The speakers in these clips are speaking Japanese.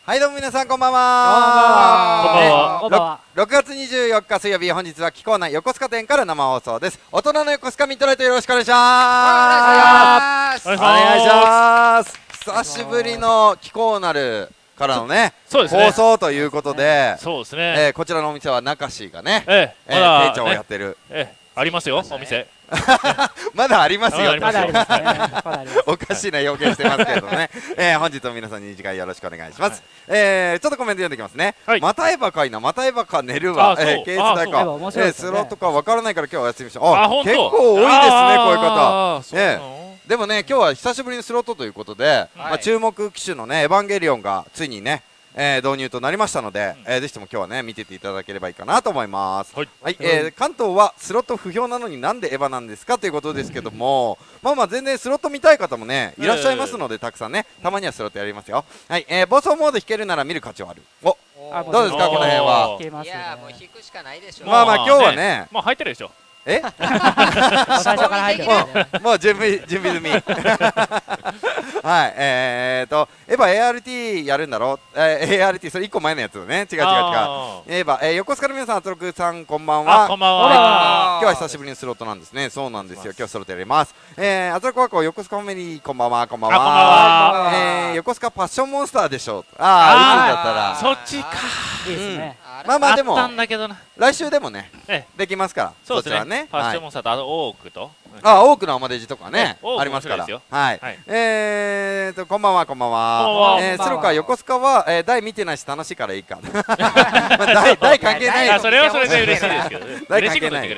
はい、どうも皆さんこんばんは。 こんばんは。 6月24日水曜日、本日は貴公内横須賀店から生放送です。大人の横須賀ミッドナイトよろしくお願いします。お願いします。久しぶりの貴公なるからのね、放送ということで、 そうですね。 こちらのお店は中志がね、 まだ店長をやってる。 ありますよ、お店。 まだありますよ。 まだありますね。 おかしいな表現してますけどね。本日も皆さん2時間よろしくお願いします。ちょっとコメント読んできますね。またエヴァかいな、またエヴァか寝るわ。ケース代か。スロットかわからないから今日はお休みしましょう。結構多いですね、こういう方。でもね、今日は久しぶりにスロットということで、注目機種のね、エヴァンゲリオンがついにね、導入となりましたので、ぜひとも今日はね見てていただければいいかなと思います。はい、関東はスロット不評なのになんでエヴァなんですかということですけども、まあ全然スロット見たい方もねいらっしゃいますので、たくさんね、たまにはスロットやりますよ。はい、暴走モード引けるなら見る価値はある。お、どうですかこの辺は。 いやもう引くしかないでしょ。 まあ今日はね、 もう入ってるでしょ。 最初から入ってる。 もう準備済み。はい、エヴァ ART やるんだろ。ART それ1個前のやつだね。違う。エヴァ、横須賀の皆さん、あつろくさんこんばんは。 こんばんは。 今日は久しぶりにスロットなんですね。そうなんですよ。今日スロットやります。あつろくわこ横須賀ファミリーこんばんは。こんばんは。横須賀パッションモンスターでしょ。ああ、 そっちか。 いいですね。 まあでも来週でもねできますから。 そうですね。パッションモンスターとオークと。 多くのアマデジとかねありますから。はい。こんばんはこんばんは。スロカ横須賀は大見てないし楽しいからいいか。大関係ない。 それはそれで嬉しいですけど。 大関係ない。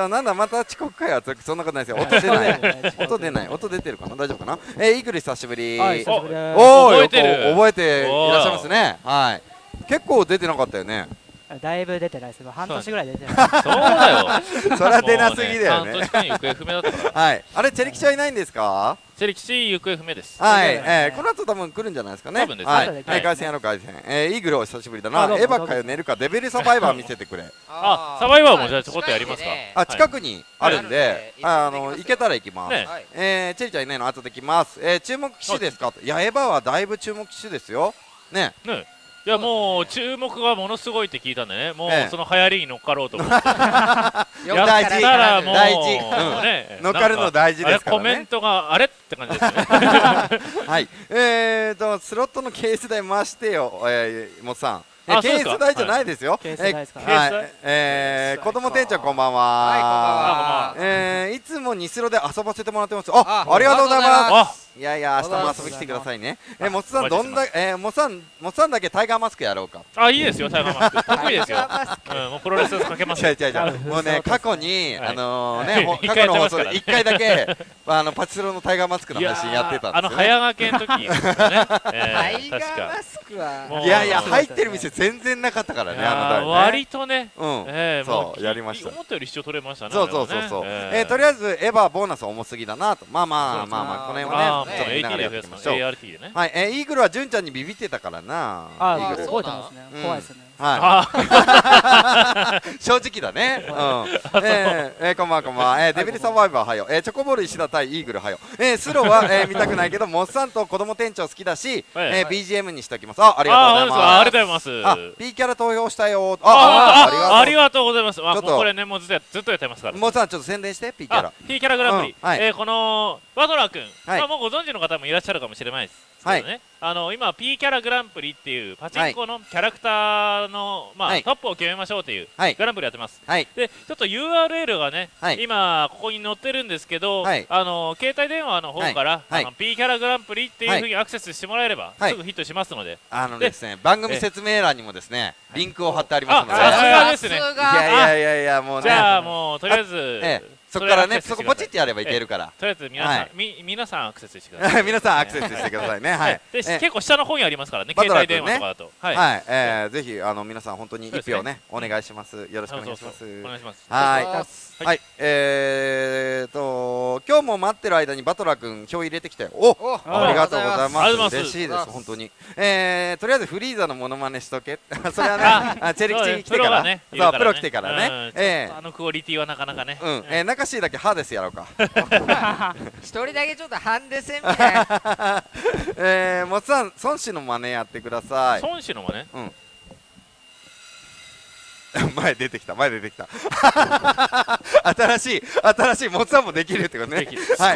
なんだまた遅刻かよ。そんなことないですよ。音出ない。音出てるかな。大丈夫かな。イーグル久しぶり。おお、覚えていらっしゃいますね。はい。結構出てなかったよね。 だいぶ出てないです。半年ぐらい出てない。 そうだよ。 そりゃ出なすぎだよね。 半年間行方不明だったから。 はい。あれチェリキチはいないんですか？ チェリキチ行方不明です。 はい。この後多分来るんじゃないですかね。 多分です。 はい。回線やろう回線。イーグルお久しぶりだな。エヴァかよ寝るかデビルサバイバー見せてくれ。 サバイバーもじゃあちょこっとやりますか。 近くにあるんで、行けたら行きます。チェリちゃんいないの後で来ます。注目機種ですか？いやエヴァはだいぶ注目機種ですよ。ね。 いやもう注目がものすごいって聞いたんでね、もうその流行りに乗っかろうと思って。 大事、大事。乗っかるの大事ですからね。 コメントがあれって感じですね。 はい。スロットのケース代回してよ、もっさん。ケース代じゃないですよ。子供店長こんばんは。いつもニスロで遊ばせてもらってます。ありがとうございます。いやいや、明日も遊び来てくださいね。もっさんもっさんだけタイガーマスクやろうか。 いいですよ、タイガーマスク。得意ですよ。もうプロレスかけます。 もうね、過去に過去の放送で1回だけパチスロのタイガーマスクの配信やってたんですよ。 早掛けの時ね。タイガーマスクは。 いやいや、入ってる店全然なかったからね、 割とね。 そうやりました。 思ったより視聴取れましたね。 そう。とりあえずエヴァボーナス重すぎだなと。まあこの辺はね。ちょっと見ながらやってみましょう。 ART でね。 はい、イーグルは純ちゃんにビビってたからな。 すごいと思うんですね。怖いですね。 はい。正直だね。こんばんは。デビルサバイバーはよ。チョコボール石田対イーグルはよ。スロは見たくないけど、モッサンと子供店長好きだし、BGM にしておきます。ありがとうございます。 ありがとうございます。 P キャラ投票したよ。 ありがとうございます。これね、もうずっとやってますから。 モッサンちょっと宣伝して、P キャラ。 P キャラグランプリ。このバトラー君、もうご存知の方もいらっしゃるかもしれないですけどね。今 P キャラグランプリっていうパチンコのキャラクターのトップを決めましょうというグランプリやってます。でちょっと URL がね今ここに載ってるんですけど、携帯電話の方からP キャラグランプリっていうふうにアクセスしてもらえればすぐヒットしますので、 ですね、番組説明欄にもですねリンクを貼ってありますので。 さすがですね。 いやもうね。 じゃあもうとりあえずそこからね、そこポチってやればいけるから。 とりあえず皆さんアクセスしてください。 皆さんアクセスしてくださいね。はい。 結構下の方にありますからね、携帯電話とかだと。 はい。ぜひ皆さん本当に一票ねお願いします。よろしくお願いします。 お願いします。 はい。今日も待ってる間にバトラー君票入れてきたよ。ありがとうございます。嬉しいです本当に。とりあえずフリーザのモノマネしとけ。それはね、チェリキチに来てから。そう、プロ来てからね。 クオリティはなかなかね。 中かしいだけハーデスやろうか。 一人だけちょっとハンデ戦みたいな。 もつさん孫子の真似やってください。 孫子の真似？ うん。前出てきた新しいもつさんもできるってことね。はい。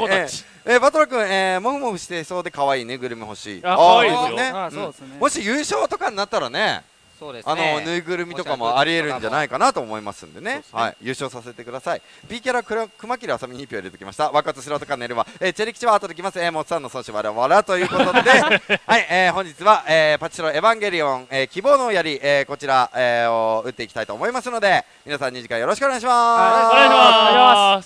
バトラ君、もふもふしてそうで可愛いぬいぐるみ欲しい。 可愛いですよね。 もし優勝とかになったらね、ぬいぐるみとかもありえるんじゃないかなと思いますんでね、はい、優勝させてください。 P キャラ熊切あさみに1票入れてきました。若津白とか寝るわ、チェリキチは後で来ます。もつさんの孫子わらわらということではい、本日は、パチスロエヴァンゲリオン、希望の槍、こちら、を打っていきたいと思いますので、皆さん2時間よろしくお願いします。 お願いします。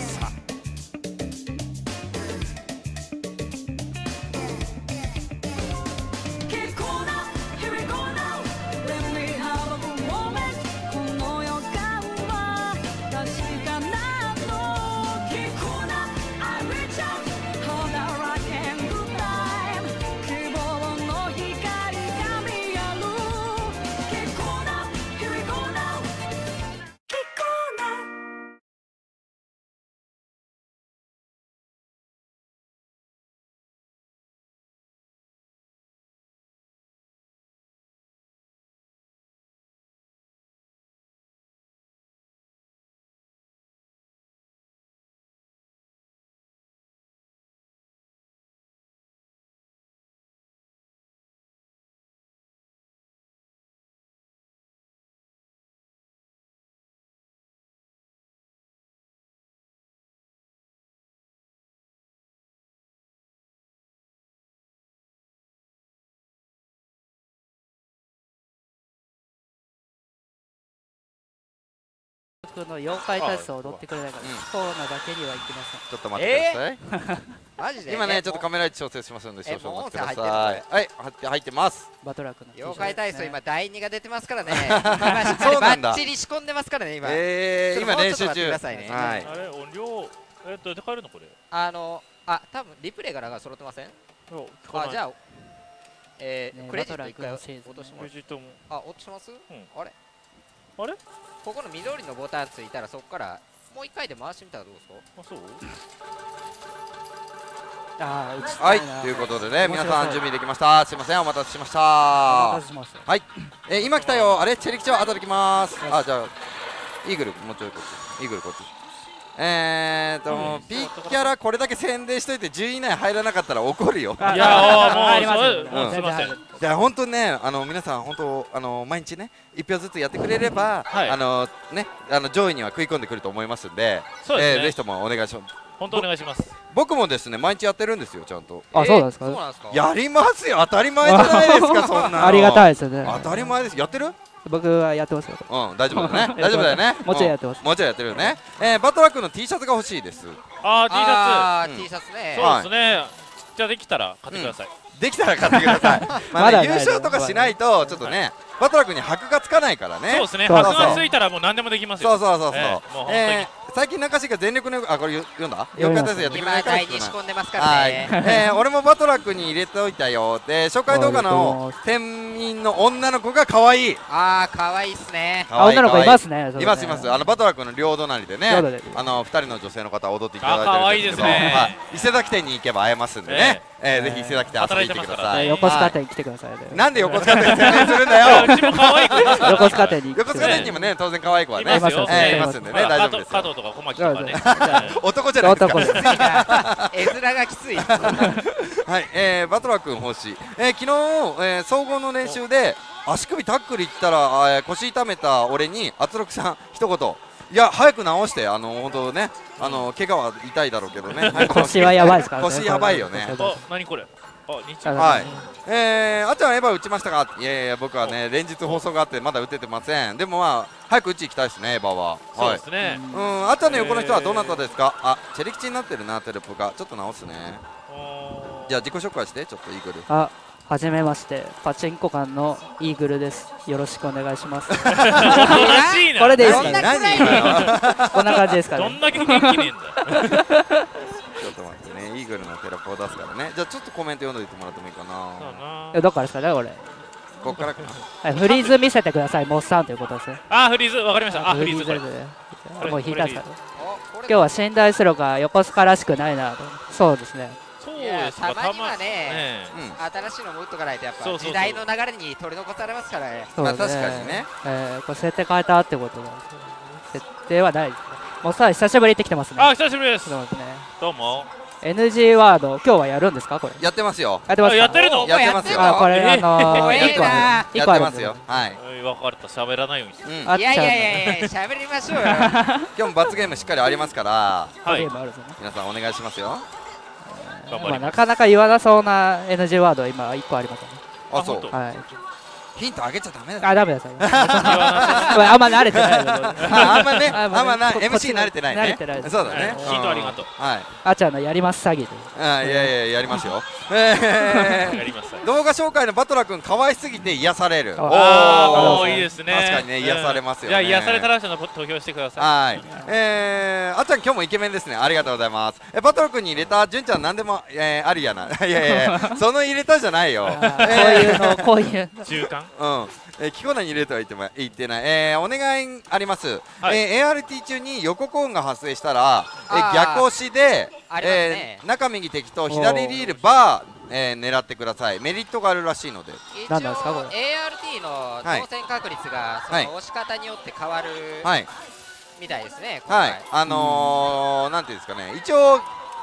の妖怪体操を踊ってくれないからコーナーだけには行きません。 ちょっと待ってください。 マジで今ねちょっとカメラ位置調整しますので少々お待ちください。はい、入ってます。 バトラー君の妖怪体操今第2が出てますからね。そうなんだ。バッチリ仕込んでますからね今。 今練習中。 はい。 あれ音量どうやって変えるのこれ？ 多分リプレイが揃ってません？じゃあクレジット1回落とします。落とします？あれ？ あれ？ ここの緑のボタンついたらそこからもう1回で回してみたらどうですか？ そう？ はい、ということでね、皆さん準備できました。すいません、お待たせしました。はい、今来たよ。あれ、チェリキチは後で来ます。じゃあイーグルもうちょいこっち。イーグルこっち。ピッキャラこれだけ宣伝しといて10位以内入らなかったら怒るよ。 いやもうすいません。 いや本当ね、皆さん本当毎日ね1票ずつやってくれれば、上位には食い込んでくると思いますんで、ぜひともお願いします。 本当お願いします。 僕もですね毎日やってるんですよちゃんと。 そうなんですか。 やりますよ、当たり前じゃないですかそんな。 ありがたいですね。 当たり前です。やってる？ 僕はやってますよ。 大丈夫だね。大丈夫だよね。 もちろんやってます。 もちろんやってるよね。バトラックの T シャツが欲しいです。 T シャツ。T シャツね。 そうですね。じゃあできたら買ってください。 できたら買ってください。まだ優勝とかしないとちょっとねバトラックに箔がつかないからね。 そうですね。箔がついたらもう何でもできますよ。 そう最近中志が全力のこれ読んだ？妖怪体操やってくれないから。 今第2仕込んでますからね。俺もバトラックに入れておいたよ。で紹介動画の店員の女の子が可愛い。 可愛いっすね。 女の子いますね。 います。バトラックの両隣でね2人の女性の方踊っていただいてるんですけど、 可愛いですね。 伊勢崎店に行けば会えますんでね。ぜひ伊勢崎店遊びに行ってください。 横須賀店来てください。 なんで横須賀店宣伝するんだよ。 うちも可愛い子ですから。 横須賀店に。 横須賀店にもね当然可愛い子はねいますんでね大丈夫です。 加藤とか小牧とかね。 男じゃないですか。 絵面がきつい。 はい、バトラー君欲しい。昨日、総合の練習で足首タックルいったら腰痛めた俺に圧力さん一言。いや早く治して本当ね怪我は痛いだろうけどね。 腰はやばいですからね。 腰やばいよね。 何これ。 はい。あっちゃんエヴァ打ちましたか。いやいや僕はね連日放送があってまだ打ててません。でもまあ早く打ち行きたいですねエヴァは。 そうですね。 あっちゃんの横の人はどなたですか。チェリキチになってるなテレポがちょっと直すね。じゃあ自己紹介してちょっとイーグル。 はじめましてパチンコ館のイーグルです。よろしくお願いします。これでいいですか。こんな感じですかね。 どんだけ元気ねえんだ。 ちょっと待ってね、イーグルのテレポを出すからね。じゃあちょっとコメント読んどいてもらってもいいかな。 どっからですかねこれ。 こっからかな。 フリーズ見せてくださいモッサンということですね。 フリーズわかりました。フリーズこれ。 もう引いたんですか。 今日は寝台スローが横須賀らしくないなと。そうですね。 そうですか。 たまにはね、新しいのも打っとかないとやっぱ時代の流れに取り残されますからね。 まあ確かにね。 これ設定変えたってことなんですよ。設定はないですね。もうさあ久しぶりに行ってきてますね。 あ、久しぶりです。 そうですね。 どうも。 NG ワード今日はやるんですかこれ？ やってますよ。 やってます。 やってるの？ やってますよ。 これやってますよ。はい。 分かった。喋らないようにして。 いやいやいや喋りましょうよ。 今日も罰ゲームしっかりありますから。 はい。 皆さんお願いしますよ。 なかなか言わなそうな NG ワード今1個ありますね。 あ、そう。 はい。 ヒントあげちゃダメだ。 あ、ダメです。あんま慣れてない。 あんまね、あんまな MC 慣れてないね。そうだね。 ヒントありがとう。 はい。 あちゃんのやります詐欺で。 いややりますよ。動画紹介のバトラ君可愛すぎて癒される。 おお、いいですね。 確かにね、癒されますよね。 じゃあ癒されたらしの投票してください。 はい。あちゃん今日もイケメンですね。ありがとうございます。バトラ君に入れた純ちゃん何でもありやな。いやその入れたじゃないよ。 こういう中間。 キコナに入れては言ってない。お願いあります。ART 中に予告音が発生したら逆押しで中右敵と左リールバー狙ってください。メリットがあるらしいので。 一応 ART の当選確率がその押し方によって変わるみたいですね。 はい。なんていうんですかね。一応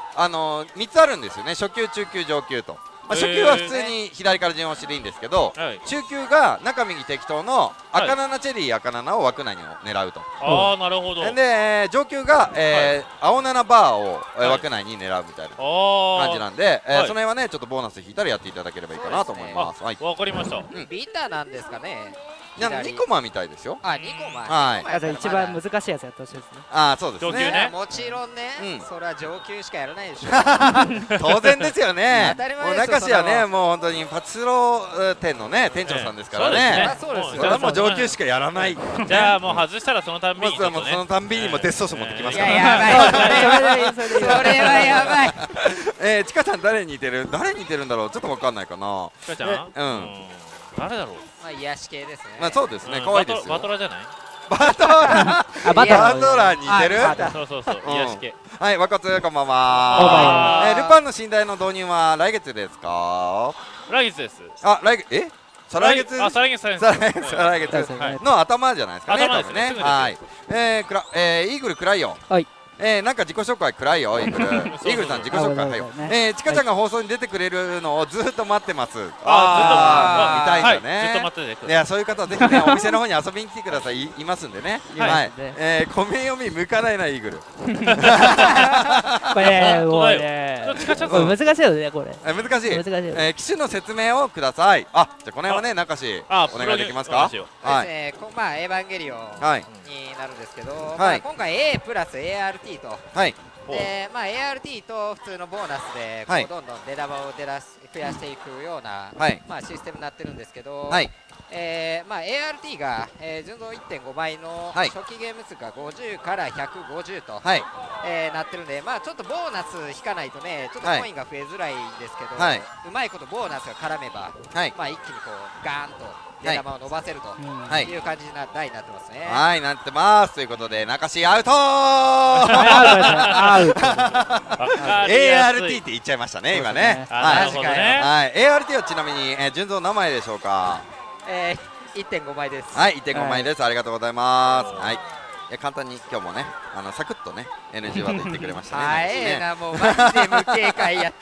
3つあるんですよね。初級、中級、上級と。初級は普通に左から順押しでいいんですけど、中級が中右適当の赤7チェリー赤7を枠内に狙うと。 ああ、なるほど。 で上級が青7バーを枠内に狙うみたいな感じなんで、その辺はねちょっとボーナス引いたらやっていただければいいかなと思います。 わかりました。 ビタなんですかね。 2コマみたいですよ。 あ、2コマ。 はい。一番難しいやつやってほしいですね。 あ、そうですね。 もちろんね、それは上級しかやらないでしょ。 当然ですよね。 もう中志はね、もう本当にパチスロ店のね店長さんですからね。 そうです。 それはもう上級しかやらない。 じゃあもう外したらそのたんびにそのたんびにもデスソース持ってきますから。 やばい。それはやばい。 ちかちゃん誰に似てる？誰に似てるんだろう。ちょっとわかんないかな。 ちかちゃん？誰だろう。 まあ癒し系ですね。 まあそうですね。可愛いですよ。 バトラじゃない？ バトラに似てる？ そう癒し系。 はい、和骨こんばんは。ルパンの寝台の導入は来月ですか？ 来月です。 あ、来月再来月？ 再来月の頭じゃないですかね。 頭ですね。 はい。イーグル暗いよ。 はい。 なんか自己紹介暗いよ、イーグル。イーグルさん自己紹介はいよ。ちかちゃんが放送に出てくれるのをずっと待ってます。見たいんだね。 ずっと待ってて。 いや、そういう方はぜひね、お店の方に遊びに来てください。いますんでね。はい。米読み向かないな、イーグル。 これ、もうね。難しいよね、これ。 難しい。機種の説明をください。あ、じゃあこの辺はね、中志、お願いできますか。 はい。まあ、エヴァンゲリオンになるんですけど、今回 A プラス ART と。 はい。 で、まあ ART と普通のボーナスでどんどん出玉を増やしていくようなまあシステムになってるんですけど、まあ ART が純増 1.5 倍の初期ゲーム数が50から150となってるんで、まあちょっとボーナス引かないとね、ちょっとコインが増えづらいんですけど、うまいことボーナスが絡めば、まあ一気にこうガーンと出玉を伸ばせるという感じな台になってますね。 はい、なってます。ということで中志アウト。ART って言っちゃいましたね、今ね。 なるほどね。 はい、ART はちなみに純増何枚でしょうか。 1.5 枚です。 はい、1.5 枚です。ありがとうございます。はい。簡単に今日もね、サクッとね NG ワード言ってくれましたね。 はい、もうマジで無警戒やった。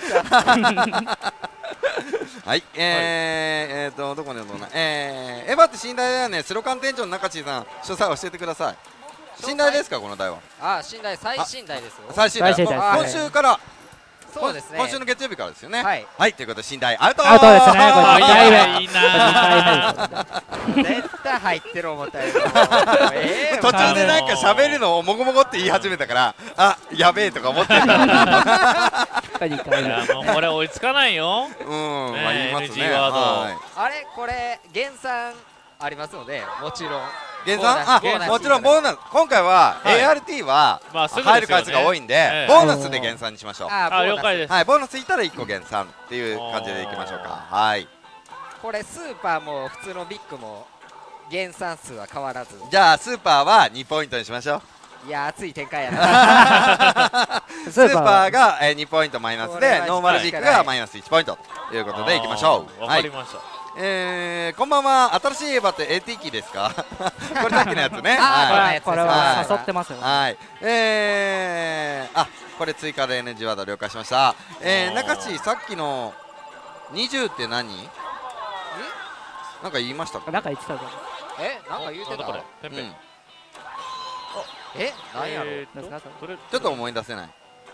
はい、どこにいるのかな。エヴァって寝台だよね。スロカン店長の中地さん、詳細教えてください。寝台ですか、この台は。 あ、寝台、最新台ですよ。 最新台。今週から。 そうですね。 今週の月曜日からですよね。 はい。 ということで寝台アウト。 アウトですね。2回目。 いいな。 絶対入ってる思ったよ。 途中でなんか喋るのをもごもごって言い始めたから、あ、やべえとか思ってた。 もうこれ追いつかないよ。 まあ言いますね。 あれこれ減算ありますので、もちろん。 減算？あ、もちろんボーナス。今回は ART は入る回数が多いんで、ボーナスで減算にしましょう。 あ、了解です。 はい、ボーナスいったら1個減算っていう感じでいきましょうか。はい。 これスーパーも普通のビッグも減算数は変わらず。 じゃあスーパーは2ポイントにしましょう。 いや熱い展開やなスーパーが2ポイントマイナスでノーマルジックがマイナス1ポイントということでいきましょう。 わかりました。 こんばんは。新しいエヴァって AT 機ですか？これさっきのやつね。 これは誘ってますよ。 はい。これ追加で NG ワード了解しました。中地さっきの20って何？なんか言いましたか？ なんか言ってたぞ。 なんか言うてたこれ。何やろ。 ちょっと思い出せない。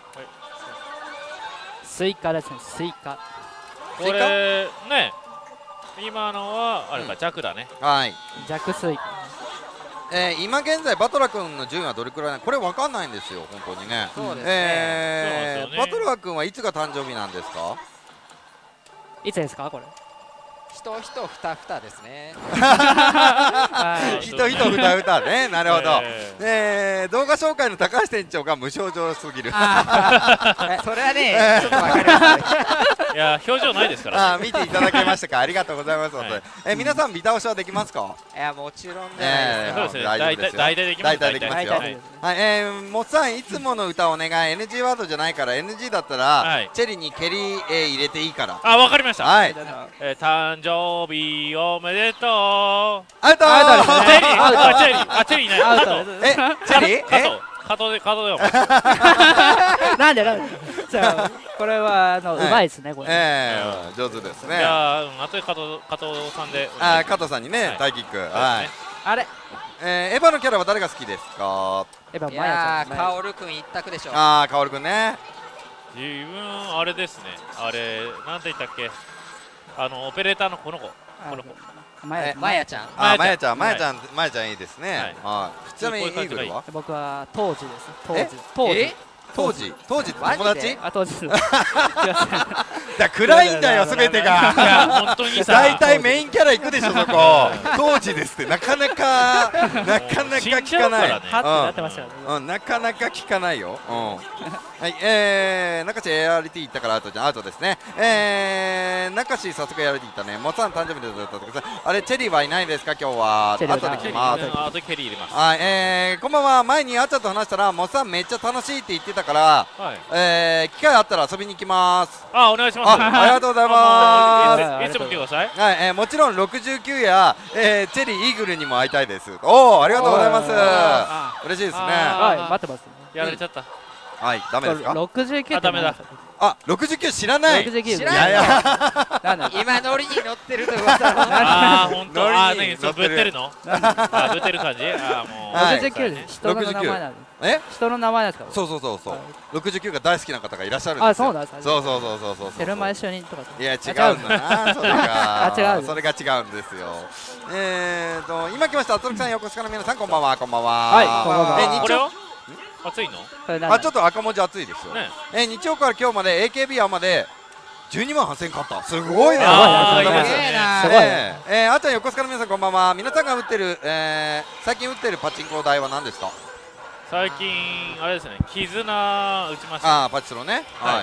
スイカですね。スイカ。 これね。今のはあれか弱だね。 はい。 弱スイカ。 今現在バトラ君の順位はどれくらいなの？これわかんないんですよ本当にね。 そうですね。 バトラ君はいつが誕生日なんですか？ いつですかこれ？ 人ふたふたですね。 人ふたふたね。なるほど。動画紹介の高橋店長が無表情すぎる。 それはねちょっとわかります。 いや表情ないですから。 見ていただけましたか？ありがとうございます。皆さんビタ押しはできますか？ いやもちろんね。 そうですね。大体できます。 大体できますよ。はい。もっさんいつもの歌お願い。NG ワードじゃないから NG だったらチェリに蹴り入れていいから。 わかりました。 はい。 誕生日おめでとう。 アウト。 チェリーいない。 チェリー？ 加藤よ。 なんでこれはうまいですねこれ。 上手ですね。 じゃあとで加藤さんで。 加藤さんにねタイキック。はい。 あれ。 エヴァのキャラは誰が好きですか？ エヴァマヤちゃん。 カオルくん一択でしょ。 カオルくんね。 自分あれですね。あれなんて言ったっけ？オペレーターのこの子。 マヤちゃん。 マヤちゃんいいですね。ちなみにイーグルは？ 僕は当時です。当時友達？ 当時。 暗いんだよすべてが。 本当にさ。 大体メインキャラ行くでしょそこ。当時ですってなかなか聞かない。なかなか聞かないよ。はい。中地 ART 行ったからアウトですね。中地早速 ART 行ったね。もっさん誕生日でだったってください。あれチェリーはいないですか今日は？後で来ます。 後でケリー入れます。 はい。こんばんは。前にあっちゃんと話したらもっさんめっちゃ楽しいって言ってたから、機会あったら遊びに行きます。 お願いします。 ありがとうございます。 いつも来てください。 はい。もちろん69やチェリーイーグルにも会いたいです。ありがとうございます。嬉しいですね。 はい。待ってます。 やられちゃった。 はい。ダメですか ？69。 ダメだ。 69知らない。 知らないよ。今ノリに乗ってると噂。 本当。何そうぶってるの？ぶってる感じ？もう。 69人の名前なんです。人の名前ですか？ そう。69が大好きな方がいらっしゃるんですよ。 そうなんですか。そう。テルマエ主任とか。 いや違うんだな。それがそれが違うんですよ。今来ました。あつるきさん横須賀の皆さんこんばんは。 はい。 これは？暑いの？ ちょっと赤文字暑いですよ。日曜から今日まで AKB まで12万8000買った。すごいね。 すごい。 あちゃん横須賀の皆さんこんばんは。皆さんが最近打ってるパチンコ台は何ですか？ 最近あれですね。絆打ちました。 パチスロね。はい。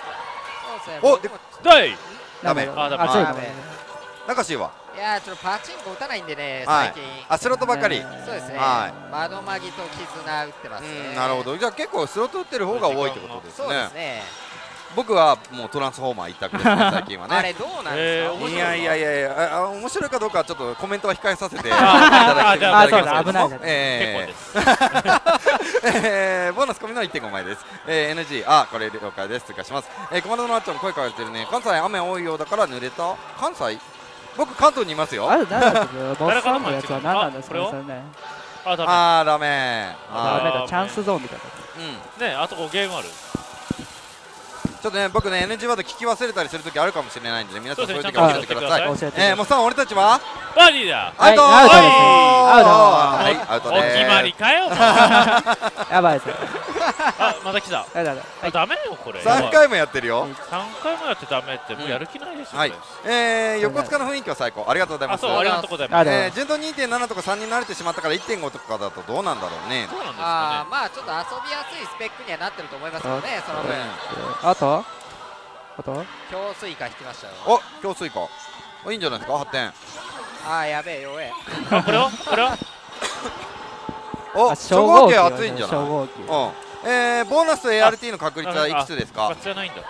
ダメ。中志は？ いやちょっとパチンコ打たないんでね最近。 スロットばかり。 そうですね。窓マギと絆打ってますね。 なるほど。じゃあ結構スロット打ってる方が多いってことですね。 そうですね。 僕はもうトランスフォーマー一択ですね最近はね。 あれどうなんですか？ いや面白いかどうかはちょっとコメントは控えさせていただきますけど。 危ない。 結構です。 ボーナス込みの 1.5 枚です。NG これ了解です。追加します。コマンドのあっちゃん声かけてるね。関西雨多いようだから濡れた。関西？僕関東にいますよ。 誰かのやつは何なんですか？ダメ。 チャンスゾーンみたいな。ねあとゲームある。 ちょっとね僕ね NG ワード聞き忘れたりするときあるかもしれないんでね皆さんそういうときは教えてください。もうさ俺たちはバーディーだ。 アウト。 アウト。お決まりかよ。 やばいですよ。 また来た。ダメよこれ。 3回もやってるよ。 3回もやってダメってもうやる気ないですよ。 横須賀の雰囲気は最高。ありがとうございます。 ありがとうございます。 順当 2.7 とか3に慣れてしまったから 1.5 とかだとどうなんだろうね。 どうなんですかね。 まあちょっと遊びやすいスペックにはなってると思いますよねその分。 あと強水化引きましたよ。 強水化いいんじゃないですか8点。 やべえ弱え。 これはお、初号機熱いんじゃない？ボーナスと ART の確率はいくつですか？ じゃないんだ。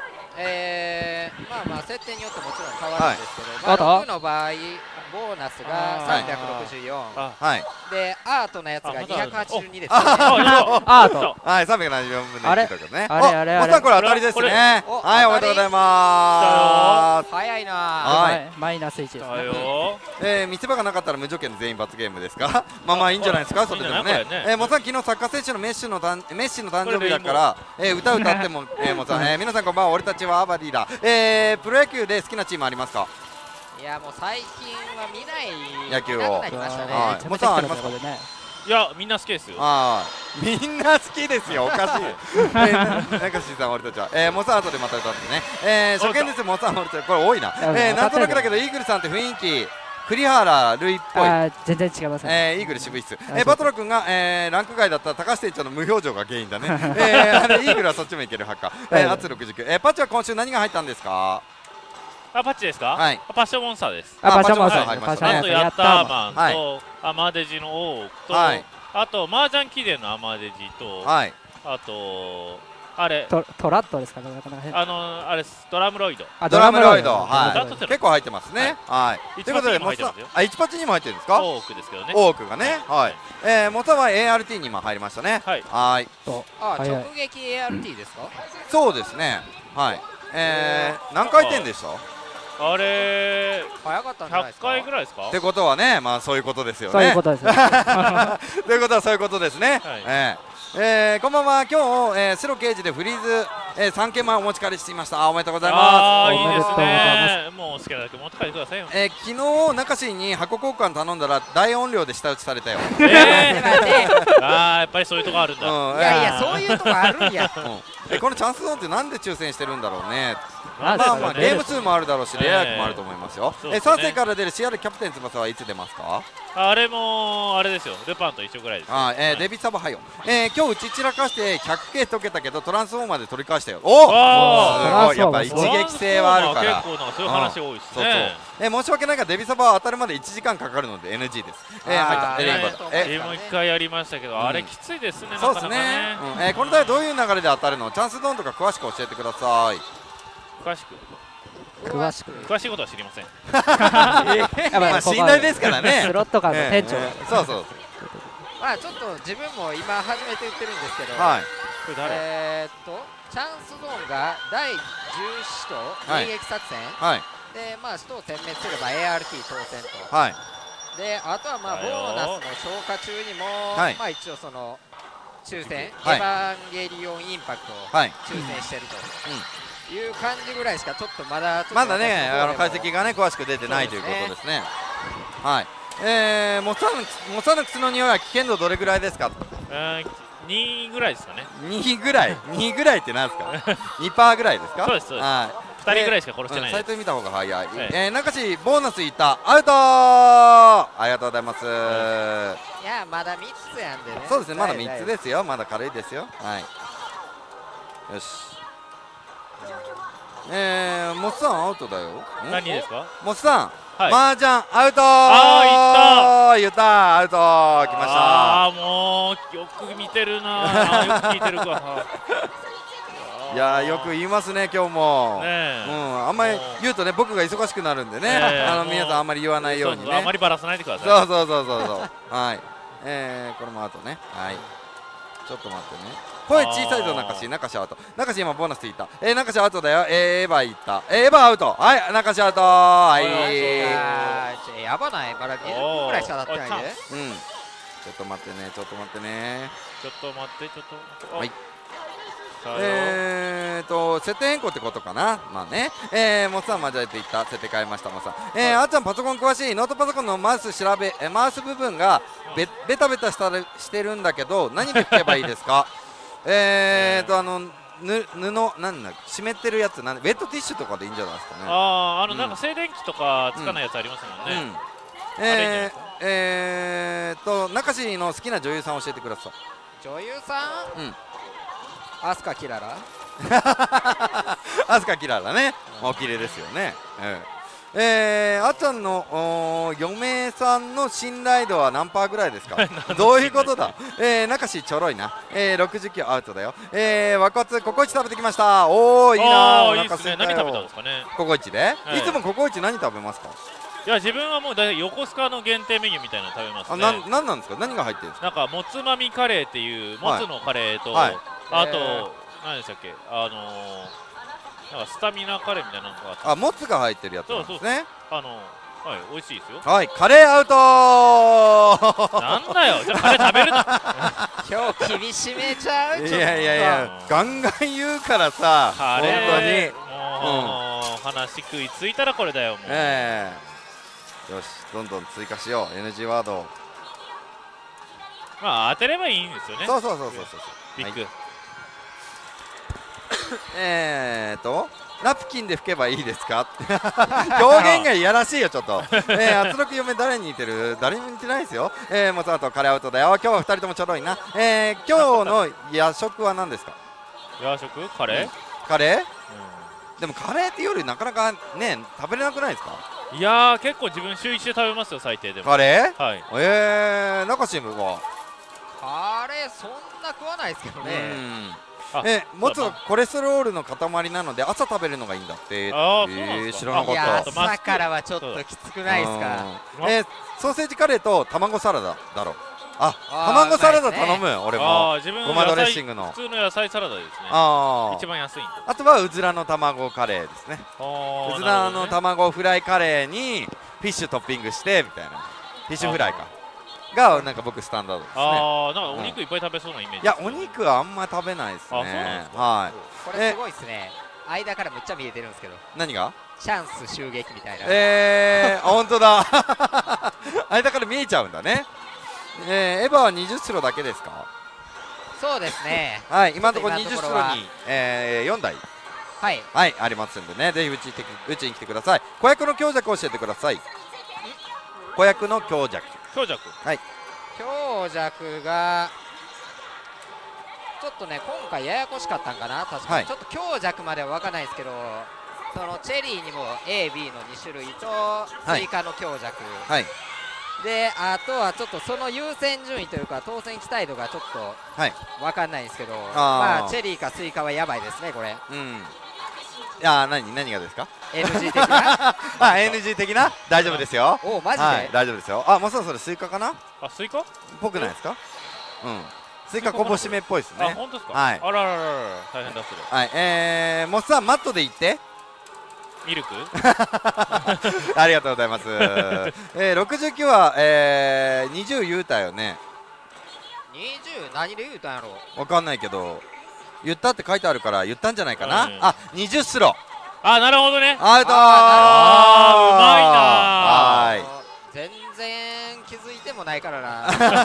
まあ設定によってもちろん変わるんですけど、6の場合ボーナスが364でアートのやつが282ですね。 アートはい、374分の1とかね。 あれモさんこれ当たりですね。はい、おめでとうございます。 早いな。 はい、マイナス1ですね。見せ場がなかったら無条件で全員罰ゲームですか？まあまあいいんじゃないですか、それでもね。モさん昨日サッカー選手のメッシの誕生日だから歌歌ってもモさん皆さんこんばんは、俺たちはアバディだ。プロ野球で好きなチームありますか？ いやもう最近は見ない野球を。 モさんありますか？ いやみんな好きですよ。 みんな好きですよ。おかしい。中志さん俺たちはモさん後でまた歌ってね。初見ですモさん俺たちこれ多いな。なんとなくだけどイーグルさんって雰囲気栗原類っぽい。 全然違いますね。 イーグル渋いっす。バトロ君がランク外だったら高橋店長の無表情が原因だね。イーグルはそっちもいける派か。圧69。パッチは今週何が入ったんですか？ パッチですか？ はい。 パッションモンスターです。 パッションモンスター入りましたね。 あとヤッターマンとアマデジのオークとあとマージャン記念のアマデジとあとあれトラットですかね。 あれドラムロイド。 ドラムロイド。はい。結構入ってますね。はい。ということでモッサン1パッチにも入ってるんですか？ オークですけどね。 オークがね。はい。モッサンは ART にも入りましたね。 はい。 はい。 直撃 ART ですか？ そうですね。はい。何回転でした？ あれ早かったんじゃないですか？ 100回ぐらいですか？ ってことはね、まあそういうことですよね。 そういうことです。 ということはそういうことですね。こんばんは。今日白刑事でフリーズ3件前お持ち帰りしていました。おめでとうございます。 いいですね。もう好きなだけ持って帰ってくださいよ。 昨日中志に箱交換頼んだら大音量で舌打ちされたよ。 やっぱりそういうとこあるんだ。 いやいやそういうとこあるんや。 このチャンスゾーンってなんで抽選してるんだろうね。まあまあゲーム数もあるだろうしレア役もあると思いますよ。3世から出る CR キャプテン翼はいつ出ますか？ あれもあれですよ。ルパンと一緒ぐらいです。 デビッサバハよ。今日打ち散らかして 100K 解けたけどトランスフォーマーで取り返したよ。おお、すごい。やっぱ一撃性はあるから。 結構なんかそういう話多いですね。 申し訳ないがデビサバは当たるまで1時間かかるので NG です。 もう1回やりましたけどあれきついですね。 そうですね。この台どういう流れで当たるの？チャンスドーンとか詳しく教えてください。 詳しいことは知りません。 信頼ですからね。 スロットカーの店長。 そうそう。 まあちょっと自分も今初めて言ってるんですけど、チャンスゾーンが第10使徒迎撃作戦で、まあ使徒を殲滅すれば ART 当選と。であとはまあボーナスの消化中にもまあ一応その抽選エヴァンゲリオンインパクトを抽選してると。いう感じぐらいしかちょっとまだね解析がね詳しく出てないということですね。はい。モサの靴の匂いは危険度どれぐらいですか ？2ぐらいですかね。 2ぐらい2ぐらいってなんですか？2% ぐらいですか？ そうですそうです。2人ぐらいしか殺してない。 サイト見た方が早い。中志ボーナスいったアウトありがとうございます。いやまだ3つやんでね。 そうですね、まだ3つですよ。まだ軽いですよ。はい。よし。モッサンアウトだよ。 何ですか？ モッサンマージャンアウト言ったアウト来ました。 もうよく見てるな。よく聞いてるか。 いやよく言いますね今日も。あんまり言うとね僕が忙しくなるんでね、皆さんあんまり言わないようにね。 あんまりバラさないでください。 そうはい。これもアウトね。はい。ちょっと待ってね。声小さいぞ中志アウト。中志今ボーナスいった。中志アウトだよ。エヴァいった。エヴァアウト。はい、中志アウト。はい。 やばない。まだ20分ぐらいしか経ってないで。 ちょっと待ってね。はい。設定変更ってことかな。まあね。モッサン間違えていった。設定変えましたモッサン。あっちゃんパソコン詳しい。ノートパソコンのマウス部分がベタベタしてるんだけど何で拭けばいいですか？布なんだ湿ってるやつウェットティッシュとかでいいんじゃないですかね。 なんか静電気とかつかないやつありますもんね。 中志の好きな女優さん教えてください。 女優さん？アスカキララ。 アスカキララね。お綺麗ですよね。 あっちゃんの嫁さんの信頼度は何パーぐらいですかどういうことだ。中しちょろいな。60キロアウトだよ。和骨ココイチ食べてきました。おおいいな。 お腹すいたよ。何食べたんですかね。 ココイチで、いつもココイチ何食べますか。 いや自分はもうだい横須賀の限定メニューみたいなの食べますね。 なんなんですか。何が入ってるんですか。 なんかもつまみカレーっていうもつのカレーと、あと何でしたっけ、なんかスタミナカレーみたいなのがあって、 あ、もつが入ってるやつなんですね。 はい、美味しいですよ。 はい、カレーアウトなんだよ、じゃあカレー食べるな今日厳しめちゃう。 いやいやいや、ガンガン言うからさ、 カレー本当にもう、話食いついたらこれだよ、もう。 よし、どんどん追加しよう、NG ワードを。 まあ、当てればいいんですよね。 そう。 ビッグ。 ナプキンで拭けばいいですか表現がいやらしいよ、ちょっと。圧力嫁誰に似てる。誰にも似てないですよ。もうあとカレーアウトだよ。今日は2人ともちょろいな。今日の夜食は何ですか。 夜食カレー、 カレー、でもカレーって夜なかなかね食べれなくないですか。 いやー結構自分週1で食べますよ、最低でも。 カレー、 はい。 中チームはカレーそんな食わないですけどね。 もつはコレステロールの塊なので朝食べるのがいいんだって。知らなかった。 朝からはちょっときつくないですか。 ソーセージカレーと卵サラダだろう。あ、卵サラダ頼む。俺もごまドレッシングの普通の野菜サラダですね。一番安い。 あとはうずらの卵カレーですね。うずらの卵フライカレーにフィッシュトッピングしてみたいな。フィッシュフライかがなんか僕スタンダードですね。 なんかお肉いっぱい食べそうなイメージ。 いやお肉はあんま食べないですね。はい。 これすごいですね。間からめっちゃ見えてるんですけど。 何が？ チャンス襲撃みたいな。 本当だ。間から見えちゃうんだね。エヴァは20スロだけですか？ そうですね。 はい、今のところ20スロに4台はいありますんでね、ぜひうちに来てください。子役の強弱を教えてください。子役の強弱。はい。 強弱がちょっとね今回ややこしかったんかな、確かに、ちょっと強弱までは分からないですけど、そのチェリーにも A、B の2種類と追加の強弱、であとはちょっとその優先順位というか当選期待度がちょっと分かんないんですけど、まあチェリーかスイカはやばいですねこれ。 いや何がですか。 NG 的な NG 的な大丈夫ですよ。 おマジで大丈夫ですよ。あ、もうそろそろスイカかな。 スイカっぽくないですか。スイカこぼしめっぽいですね。 本当ですか。 はい。 あららら大変だそれ。 はい。もうさマットで行って。 ミルクありがとうございます。69は20言うたよね。 20何で言うたんやろ。 わかんないけど言ったって書いてあるから言ったんじゃないかな。あ、20スロ。 なるほどね。 アウトー。うまいな。 はい。 全然気づいてもないからな。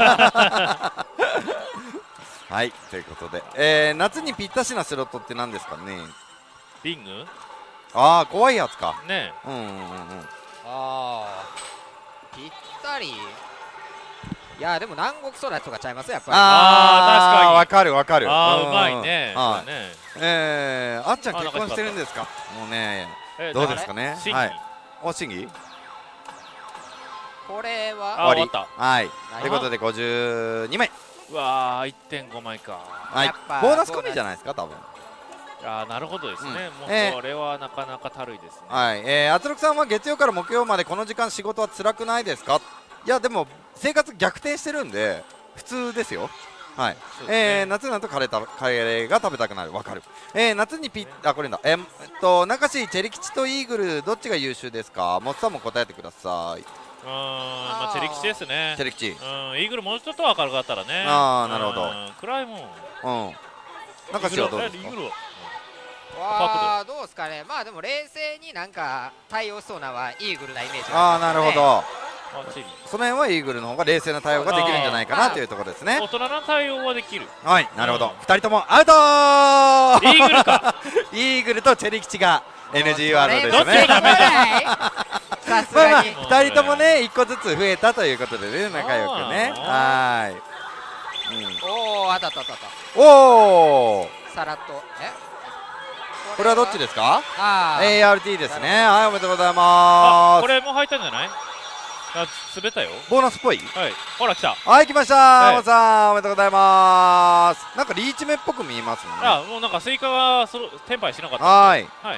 はい、ということで、夏にぴったしなスロットって何ですかね。 リング。 怖いやつかね。 ぴったり。いやでも南国空とかちゃいますやっぱり。 確かにわかるわかる。 うまいね。 あっちゃん結婚してるんですか。もうねどうですかね。はい。審議これは終わり。はいということで52枚。 うわー 1.5 枚か。 ボーナス込みじゃないですか多分。 なるほどですね。もうこれはなかなかたるいですね。 はい。圧力さんは月曜から木曜までこの時間仕事は辛くないですか。いやでも生活逆転してるんで普通ですよ。はい。夏になるとカレーが食べたくなる。わかる。夏にこれだ。中市チェリ吉とイーグルどっちが優秀ですか。もっさんも答えてください。 まあチェリ吉ですね。 チェリ吉。 イーグルもうちょっと明るかったらね。 なるほど。 暗いもん。 中市はどうですか。 イーグルはどうですかね。まあでも冷静になんか対応しそうなのはイーグルなイメージ。 なるほど。その辺はイーグルの方が冷静な対応ができるんじゃないかなというところですね。 大人な対応はできる。 はい、なるほど。2人ともアウトイーグルか。 イーグルとチェリ吉が NG ワードですね。 さすがに 2人ともね1個ずつ増えたということでね、仲良くね。はい。 おお当たった。 おおさらっとここれはどっちですか？ ART ですね。はい、おめでとうございます。 これも入ったんじゃない？滑ったよ。 ボーナスっぽい。 はい。ほら来た。 はい、来ました。山さんおめでとうございます。なんかリーチ目っぽく見えますもんね。 あ、もうなんかスイカがテンパイしなかった。 はい。 はい。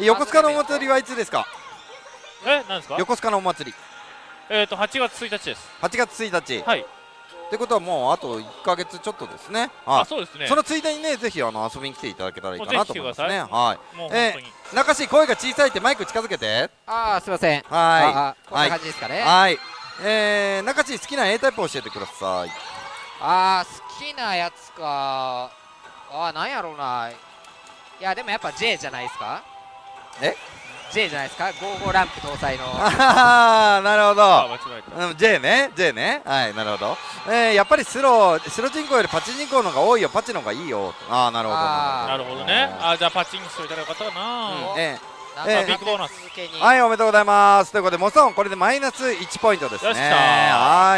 横須賀のお祭りはいつですか？ なんですか？ 横須賀のお祭り。 8月1日です。 8月1日。 はい。 ってことはもうあと1ヶ月ちょっとですね。 あ、そうですね。 そのついでにね、ぜひ遊びに来ていただけたらいいかなと思いますね。はい。 もう本当に。 中志、声が小さいってマイク近づけて。 すいません。 はい。 こんな感じですかね。 はい。中志、好きな A タイプ教えてください。 好きなやつか。なんやろうな。いや、でもやっぱ J じゃないですか。J じゃないですか。55ランプ搭載の。 なるほど。 間違えた。 J ね、J ね。はい、なるほど。やっぱり白人口よりパチ人口の方が多いよ。パチの方がいいよ。なるほど。 なるほどね。じゃあパチンしといたらよかったかな。ビッグボーナス。 はい、おめでとうございます。ということで、モソンこれでマイナス1ポイントですね。はい。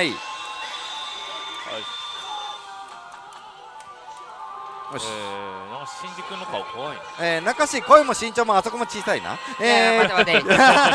よし。 なんか新宿の顔怖い。 中志、声も身長もあそこも小さいな。 待て。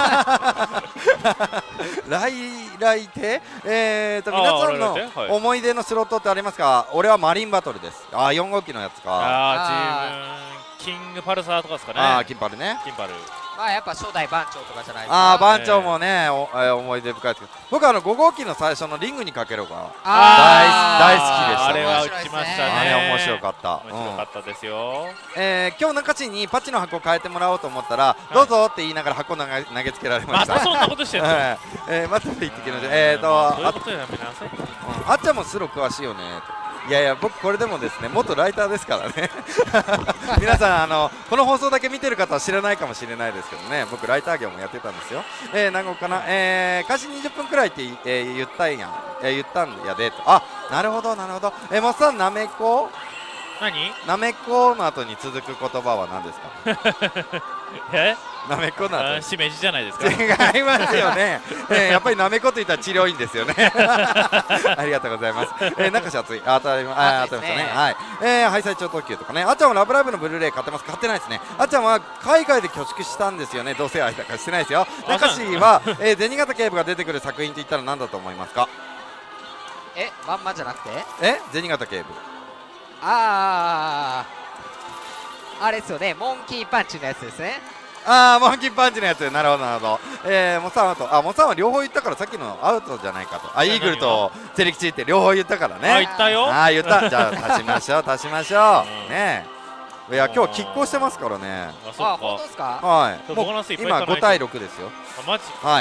来亭。皆さんの思い出のスロットってありますか？俺はマリンバトルです。4号機のやつか。 キングパルサーとかですかね。 キンパルね。 キンパル。 やっぱ初代番長とかじゃないですか。 番長もね、思い出深いですけど、僕5号機の最初のリングにかけろが大好きでした。 あれは打ちましたね。 あれ面白かった。 面白かったですよ。 今日中地にパチの箱変えてもらおうと思ったら、どうぞって言いながら箱投げつけられました。 またそんなことしてるんですよ。また言ってきました。あっちゃんもスロ詳しいよね。いやいや、僕これでもですね、元ライターですからね。皆さんこの放送だけ見てる方は知らないかもしれないですけどね、僕ライター業もやってたんですよ。何号かな、開始20分くらいって言ったんやでと。なるほどなるほど。もっさん、なめこなめこの後に続く言葉は何ですか？なめこの後しめじじゃないですか？ 違いますよね。やっぱりなめこと言ったら治療院ですよね。ありがとうございます。中志熱い。当たりましたね。はい。ハイサイ超特急とかね。あっちゃんはラブライブのブルーレイ買ってますか？買ってないですね。あっちゃんは海外で挙式したんですよね。同性愛だからしてないですよ。中志は銭形警部が出てくる作品と言ったら何だと思いますか？ まんまじゃなくて？ 銭形警部。 あれですよね。モンキーパンチのやつですね。 モンキーパンチのやつ。なるほどなるほど。モッサンアウト。モッサンは両方言ったからさっきのアウトじゃないかと。イーグルとセリキチって両方言ったからね。 言ったよ。 言った。じゃあ足しましょう。ねえ。いや今日拮抗してますからね。 本当ですか？ はい。もう今5対6ですよ。 マジ？ はい。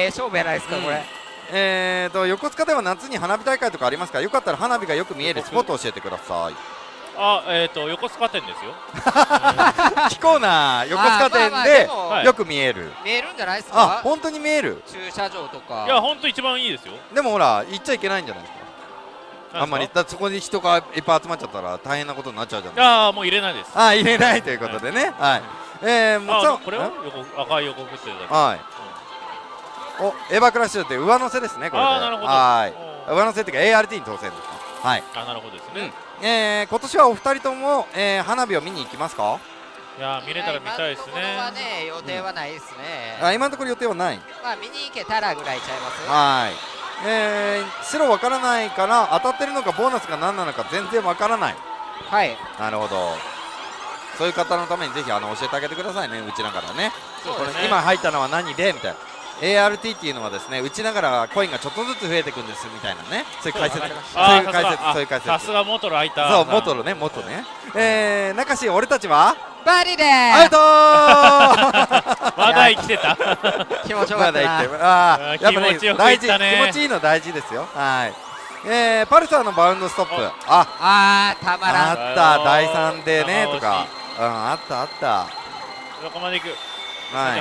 勝負やないですかこれ。 横須賀では夏に花火大会とかありますか？よかったら花火がよく見えるスポットを教えてください。 横須賀店ですよ。 聞こうな。横須賀店でよく見える。 見えるんじゃないですか？ 本当に見える。 駐車場とか。 いや本当一番いいですよ。 でもほら行っちゃいけないんじゃないですか？あんまりそこに人がいっぱい集まっちゃったら大変なことになっちゃうじゃないですか。 もう入れないです。 入れないということでね。はい。 これは赤い横振ってるだけ。 はい。エヴァクラッシュって上乗せですねこれで。 なるほど。 はい。上乗せっていうか ART に当選ですか？はい。 なるほどですね。 今年はお二人とも花火を見に行きますか？ いや見れたら見たいですね。 今のところはね予定はないですね。 今のところ予定はない。 見に行けたらぐらいちゃいます。 はい。白わからないから当たってるのかボーナスが何なのか全然わからない。 はい。 なるほど。そういう方のためにぜひ教えてあげてくださいね。打ちながらね。今入ったのは何でみたいな。ART っていうのはですね打ちながらコインがちょっとずつ増えていくんですみたいなね。そういう解説。 さすが元ライター。 そう元ね。中志俺たちはバリでアウト。 まだ生きてた。 気持ちよかったな。 やっぱね大事。気持ちいいの大事ですよ。はい。パルサーのバウンドストップ。 たまらん。 あった第3でねとか。あった。 どこまで行く？ はい。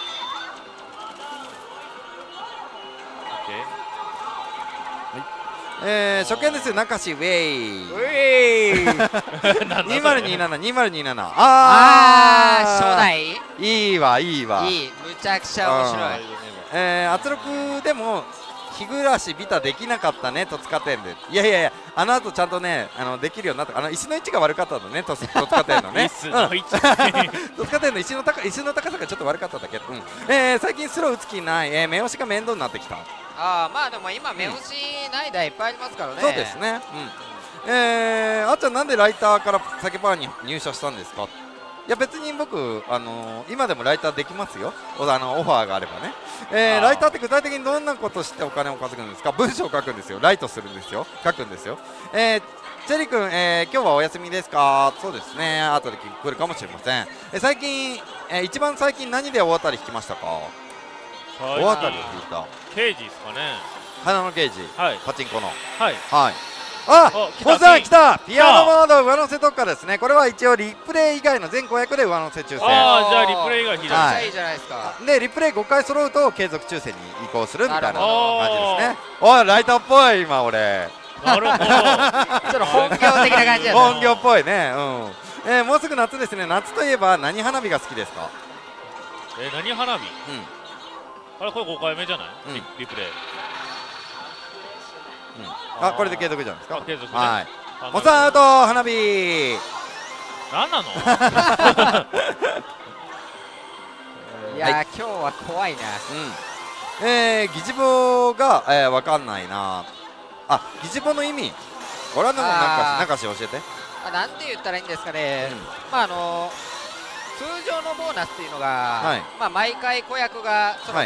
初見ですよ中志ウェイ。2027。 初代。 いいわ。 むちゃくちゃ面白い。 圧力でも日暮らしビタできなかったね戸塚店で。いやいやいや、あの後ちゃんとねできるようになった。石の位置が悪かったのね、戸塚店のね。戸塚店の石の高さがちょっと悪かっただけ。最近スロー打つ気ない、目押しが面倒になってきた。 まあでも今目押しない台いっぱいありますからね。 そうですね。あっちゃんなんでライターから酒パンに入社したんですか。いや別に僕今でもライターできますよ、オファーがあればね。ライターって具体的にどんなことしてお金を稼ぐんですか。文章を書くんですよ、ライトするんですよ、書くんですよ。チェリー君、今日はお休みですか。そうですね、後で来るかもしれません。最近、一番最近何で大当たり引きましたか。大当たりを引いた刑事ですかね。 花の刑事、パチンコの。はい。 小沢来た。ピアノモード上乗せ特化ですね。これは一応リプレイ以外の全公約で上乗せ抽選。 じゃあリプレイ以外左いいじゃないですか。 でリプレイ5回揃うと継続抽選に移行するみたいな感じですね。おいライターっぽい今俺。 なるほど。ちょっと本業的な感じだね。 本業っぽいね。もうすぐ夏ですね。夏といえば何花火が好きですか。 何花火。あれこれ5回目じゃない。リプレイ。 これで継続じゃないですか。 継続ね。 はい。モサート花火。 何なの。 いや今日は怖いな。 疑似棒がわかんないな。疑似棒の意味。これはでもなんかし教えて。 なんて言ったらいいんですかね。まあ通常のボーナスっていうのが、毎回子役が揃って、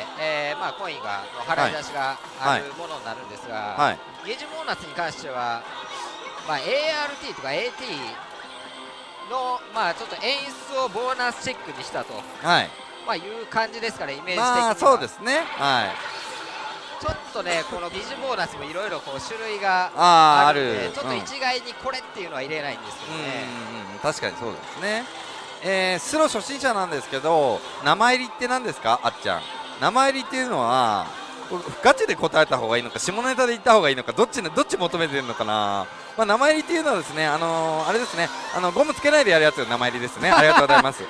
コインが払い出しがあるものになるんですが、疑似ボーナスに関しては、ART とか AT の、ちょっと演出をボーナスチェックにしたと、いう感じですかね、イメージ的には。 そうですね。 ちょっとね、この疑似ボーナスもいろいろ種類があるので、ちょっと一概にこれっていうのは入れないんですけどね。 確かにそうですね。スロ初心者なんですけど、名前入りって何ですか、あっちゃん。名前入りっていうのはガチで答えた方がいいのか下ネタで言った方がいいのか、どっち求めてるのかな。名前入りっていうのはですね、あれですね、ゴムつけないでやるやつが名前入りですね。ありがとうございます。も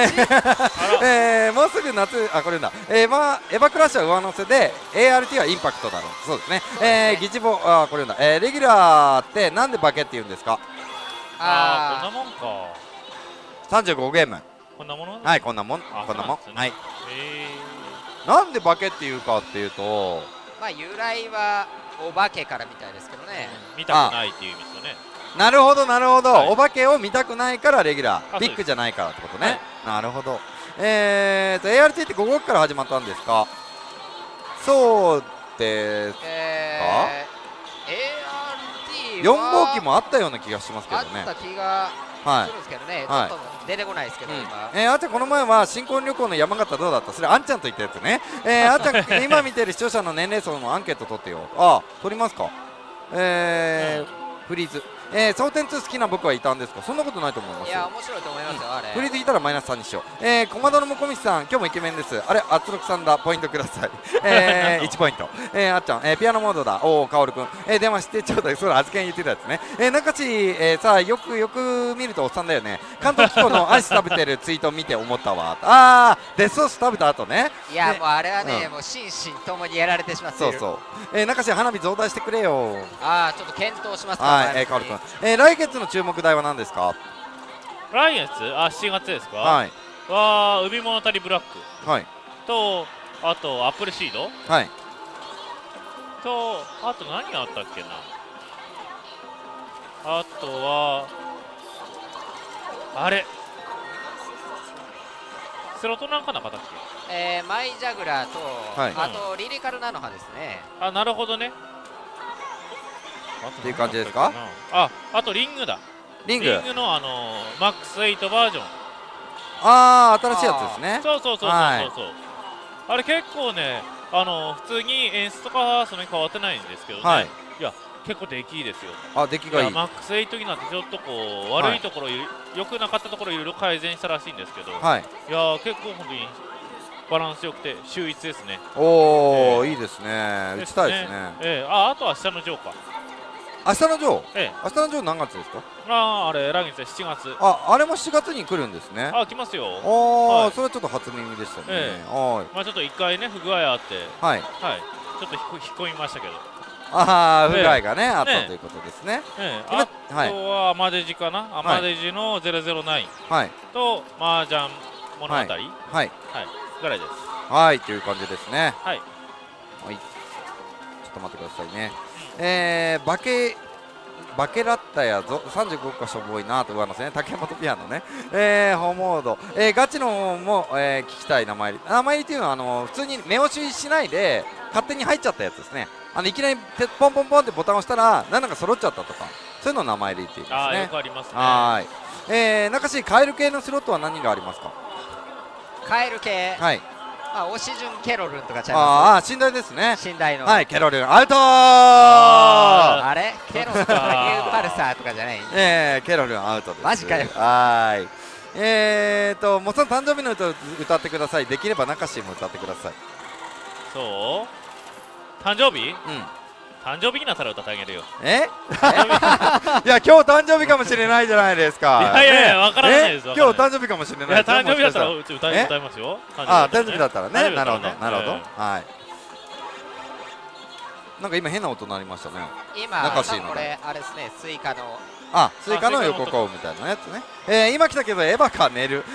うすぐ夏、これだ、エヴァクラッシュは上乗せで ART はインパクトだろう。そうですね。疑似棒、これだ、レギュラーってなんで化けって言うんですか。 こんなもんか。 35ゲーム。 こんなもの。 はい、こんなもん。はい。なんで化けっていうかっていうと、 由来はお化けからみたいですけどね。 見たくないっていう意味ですよね。 なるほどなるほど。お化けを見たくないからレギュラー、ビッグじゃないからってことね。なるほど。ART って5号機から始まったんですか。そうですか。 ART 4号機もあったような気がしますけどね。 あった気がするんですけどね。ちょっと出てこないですけど今。 あっちゃんこの前は新婚旅行の山形どうだった。それあんちゃんと言ったやつね。あっちゃん今見てる視聴者の年齢層のアンケート取ってよ。取りますか。フリーズ。蒼天2好きな僕はいたんですか。そんなことないと思います。 いや面白いと思いますよ。あれフリーズいたらマイナス3にしよう。コマドのもこみちさん今日もイケメンです。あれ圧力さんだ、ポイントください。1ポイント。あっちゃん、ピアノモードだ。かおるくん、電話してちょうだい。それ預けん言ってたやつね。中地、さあよく見るとおっさんだよね。関東機構のアイス食べてるツイート見て思ったわ。デスソース食べた後ね。 いやもうあれはね、もう心身ともにやられてしまっている。 そう中地花火増大してくれよ。 ちょっと検討しますか。 はい、かおるくん。来月の注目題は何ですか。 来月7月ですか。海物語ブラックと、あとアップルシードと、あと何あったっけな。あとはあれスロットなんかなかったっけ。マイジャグラーと、あとリリカルナノハですね。 なるほどね。 っていう感じですか。 あとリングだ。リングのマックス8バージョン。 新しいやつですね。 そうあれ結構ね、普通に演出とかはそんなに変わってないんですけどね。いや結構出来いいですよ。 出来がいい。 マックス8になってちょっと悪いところ、良くなかったところいろいろ改善したらしいんですけど、いや結構本当にバランス良くて秀逸ですね。 いいですね。打ちたいですね。 あとは明日のジョーか。 明日のジョー。明日のジョー何月ですか。 あれ来月7月。 あれも7月に来るんですね。 来ますよ。 それはちょっと初耳でしたね。 ちょっと1回ね不具合あって。 ちょっと引っ込みましたけど。 ああ、不具合がね、あったということですね。 あとはアマデジかな、アマデジの009と麻雀物語ぐらいです。 はい、という感じですね。 はい。 ちょっと待ってくださいね。バケラッタや35かしょぼいなと上のね、竹本ピアノね、ホモード、ガチの方も、聞きたい名前入りっていうのは普通に目押ししないで勝手に入っちゃったやつですね。いきなりポンポンポンってボタンを押したら何か揃っちゃったとか、そういうの名前入りっていうんですね。 あ、よくありますね。 はい。中市カエル系のスロットは何がありますか？ カエル系、 はい。 オシジュンケロルンとかちゃいます。 寝台ですね。 寝台の。 はい、ケロルンアウトー。 あれケロルンとかニューパルサーとかじゃない。 ケロルンアウトです。 マジかよ。 はい。もっさん誕生日の歌を歌ってください。できれば中市も歌ってください。 そう？誕生日？うん。誕生日になったら歌ってあげるよ。 いや、今日誕生日かもしれないじゃないですか。 いや、わからないです。 今日誕生日かもしれない。 誕生日だったら歌いますよ。 誕生日だったらね。なるほど、なるほど。はい。なんか今変な音鳴りましたね。 今、これあれですね、スイカの。 スイカの横顔みたいなやつね。今来たけどエヴァか寝る。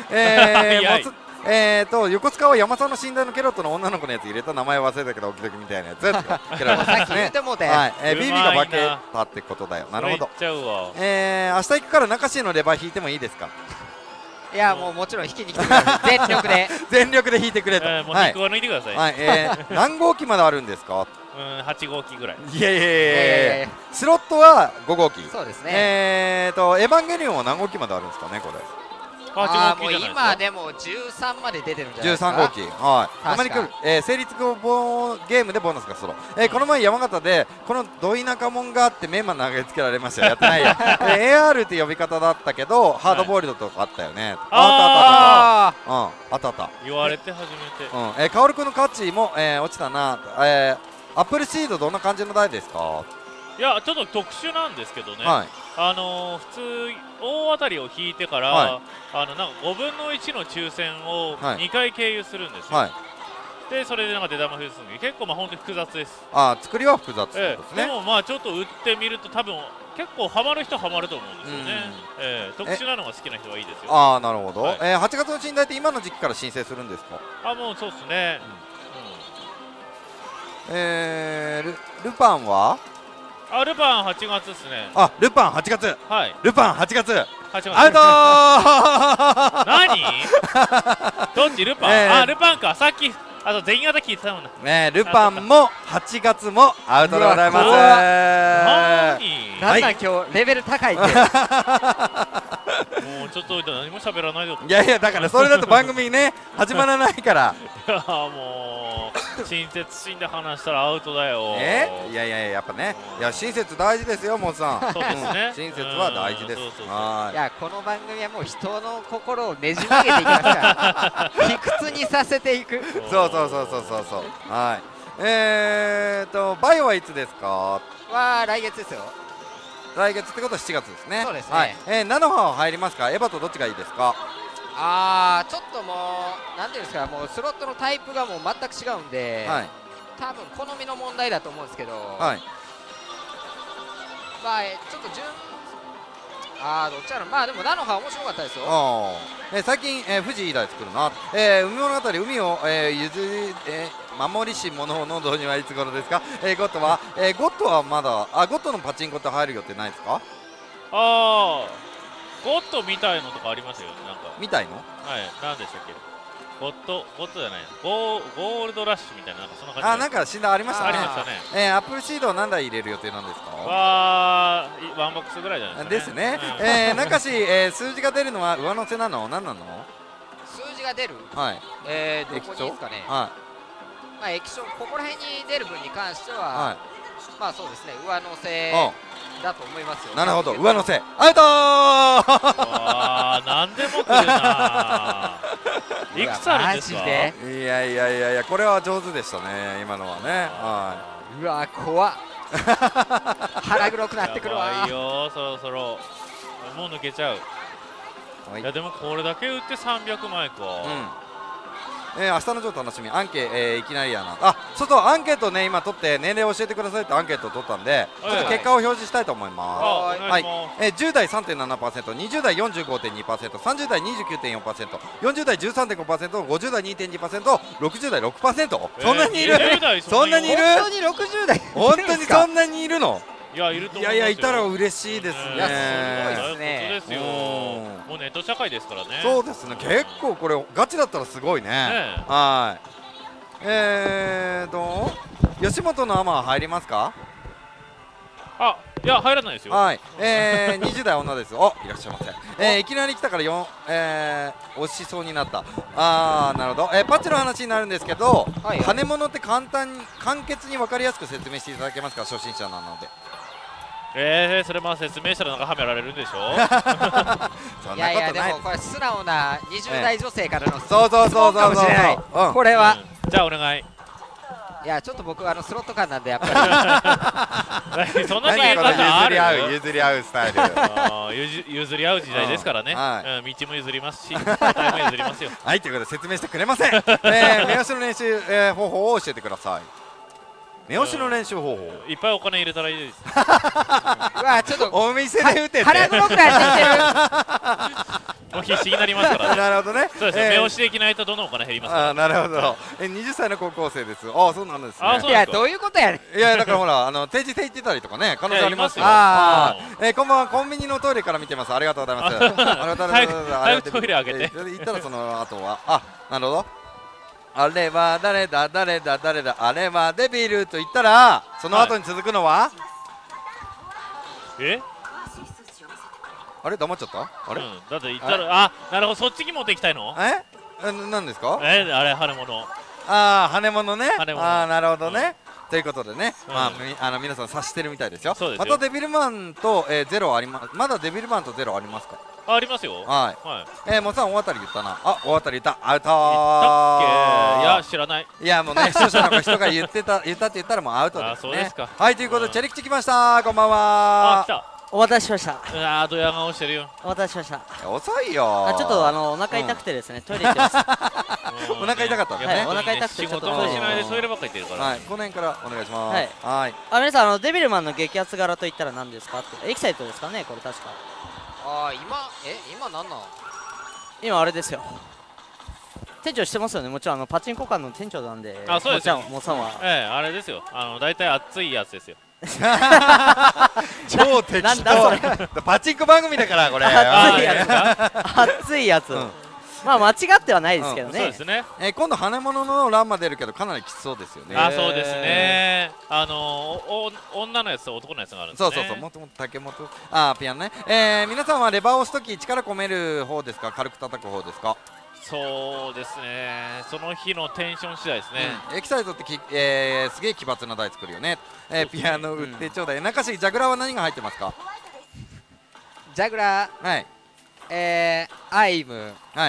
横須賀は山さんの寝台のケロットの女の子のやつ入れた名前忘れたけどオキドキみたいなやつ。 さっき言ってもうて。 ビビが化けたってことだよ。なるほど。明日行くから中市のレバー引いてもいいですか？ いや、もちろん引きに来てください。全力で。 全力で引いてくれと。 もう肉を抜いてください。 何号機まであるんですか ？8号機ぐらい。 いやスロットは5号機。 そうですね。 エヴァンゲリオンは何号機まであるんですかね、これ。 もう今でも13まで出てるんじゃないですか。 13号機。はい。たまに来る。成立後ゲームでボーナスがソロ。この前山形でこのど田舎もんがあってメンマ投げつけられましたよ。やってないよ。AR って呼び方だったけどハードボイルドとかあったよね。あった。 言われて初めて。 カオル君の価値も落ちたな。アップルシードどんな感じの台ですか？ いや、ちょっと特殊なんですけどね。普通大当たりを引いてから、なんか5分の1の抽選を2回経由するんですよ。でそれでなんか出玉増やすんで結構本当に複雑です。 作りは複雑ですね。 でもちょっと打ってみると多分結構ハマる人はハマると思うんですよね。特殊なのが好きな人はいいですよ。 なるほど。8月の寝台って今の時期から申請するんですか？ もうそうですね。 ルパンは？ ルパン8月ですね。 ルパン8月。 はい。 ルパン8月。 アウトー。 何？どっちルパン？ルパンか。さっき全員型聞いてたもんな。ルパンも8月もアウトでございます。 なんだ今日レベル高いって。 もうちょっと何も喋らないで。 いやだからそれだと番組ね始まらないから。 もう親切心で話したらアウトだよ。 いややっぱね。いや親切大事ですよ、モンさん。 そうですね。 親切は大事です。 いやこの番組はもう人の心をねじ曲げていきますから。卑屈にさせていく。 そう。はい。バイオはいつですか？ 来月ですよ。 来月ってことは7月ですね。 そうですね。 ナノハは入りますか？エヴァとどっちがいいですか？ ちょっともうなんていうんですか、もうスロットのタイプがもう全く違うんで、多分好みの問題だと思うんですけど、ちょっとどっちやろ。でもナノハ面白かったですよ。 最近富士台作るな。海物語海を守りし者の導入はいつ頃ですか？ゴットはまだゴットのパチンコって入る予定ないですか？ ゴットみたいのとかありますよ。なんかみたいの？ 何でしたっけ？ゴットじゃない、ゴールドラッシュみたいな、なんかそんな感じ。 なんか診断ありましたね。 ありましたね。 アップルシードは何台入れる予定なんですか？ ワンボックスぐらいじゃないですかね。 ですね。中市数字が出るのは上乗せなの？何なの？ 数字が出る？どこにですかね。液晶ここら辺に出る分に関しては、そうですね、上乗せだと思いますよ。 なるほど、上乗せアウトー。 なんでも来るな。いくつあるんですか？ いやこれは上手でしたね、今のはね。 うわ怖っ。腹黒くなってくるわ。 やばいよ、そろそろもう抜けちゃう。いやでもこれだけ売って300枚か。 明日のジョー楽しみ。アンケいきなりやな。あ、そうそう、アンケートね今取って年齢を教えてくださいってアンケートを取ったんで、ちょっと結果を表示したいと思います。はい。10代 3.7%、20代 45.2%、30代 29.4%、40代 13.5%、50代 2.2%、60代 6%。そんなにいる？そんなにいる？ 本当に60代？ 本当にそんなにいるの？ いや、いると思いますよ。いやいや、いたら嬉しいですね。 いや、すごいですね。 そうですよ。もうネット社会ですからね。 そうですね。結構これガチだったらすごいね。はい。吉本のアマは入りますか？ あ、いや入らないですよ。 はい。20代女です。お、いらっしゃいませ。いきなり来たから押しそうになった。ああ、なるほど。パッチの話になるんですけど、羽物って簡潔に分かりやすく説明していただけますか、初心者なので。 それまあ説明したらなんかはめられるんでしょ。 いやいや、でもこれ素直な20代女性からのそうそうそうそうそう。 これは。 じゃあお願い。 いや、ちょっと僕はスロット感なんでやっぱりそんなに譲り合うスタイル。 譲り合う時代ですからね。道も譲りますし、答えも譲りますよ。 はい、ということで説明してくれません。目押しの練習方法を教えてください。目押しの練習方法、 いっぱいお金入れたらいいです。 うわ、ちょっとお店で打てて腹黒くなってきてる。 もう必死になりますから。 なるほどね。 そうですね。目押しできないとどのお金減りますか。 あ、なるほど。20歳の高校生です。あ、そうなんですね。 いや、どういうことやねん。いや、だからほら、定時制行ってたりとかね、可能性ありますよ。こんばんは、コンビニのトイレから見てます。ありがとうございます。 早くトイレ開けて。 行ったらその後は、あ、なるほど。あれは誰だ誰だ誰だ、あれはデビルと言ったら、その後に続くのは、あれ黙っちゃった？あれ？ だって言ったら、あ、なるほど、そっちに持っていきたいの？ 何ですか？ あれ羽物。 ああ、羽物ね。ああ、なるほどね。ということでね、皆さん察してるみたいですよ。またデビルマンとゼロあります。まだデビルマンとゼロありますか？ ありますよ。 はい。もうさん大当たり言ったな。あ、大当たり言った。アウトー。いや、知らない。 いや、もうね、視聴者の人が言ってって言ったらもうアウトですね。 そうですか。 はい、ということでチェリキチ来ました。こんばんは。 あ、来た。 お待たせしました。 ああ、ドヤ顔してるよ。 お待たせしました。 遅いよ。 ちょっとお腹痛くてですね、トイレ行ってます。 お腹痛かったね。 お腹痛くてちょっとトイレしないでトイレばっかり行ってるから。 はい、この辺からお願いします。はい。 皆さんデビルマンの激アツ柄と言ったら何ですかって。エキサイトですかね、これ確か。 ああ、今何なん？ 今あれですよ。店長してますよね。もちろんパチンコ館の店長なんで。 あ、そうですよ。 もさんは。 あれですよ。大体熱いやつですよ。 超適当。パチンコ番組だからこれ。 熱いやつ。熱いやつ。まあ間違ってはないですけどね。 そうですね。 今度羽物のランマ出るけどかなりきつそうですよね。 あ、そうですね。女のやつと男のやつがあるんですね。 そうそうそう。もともと竹本。あ、ピアノね。皆さんはレバーを押すとき力込める方ですか、軽く叩く方ですか？ そうですね。その日のテンション次第ですね。 エキサイトってすげえ奇抜な台作るよね。ピアノ売ってちょうだい。中しジャグラーは何が入ってますか？ ジャグラー。 はい。 アイム。 はい。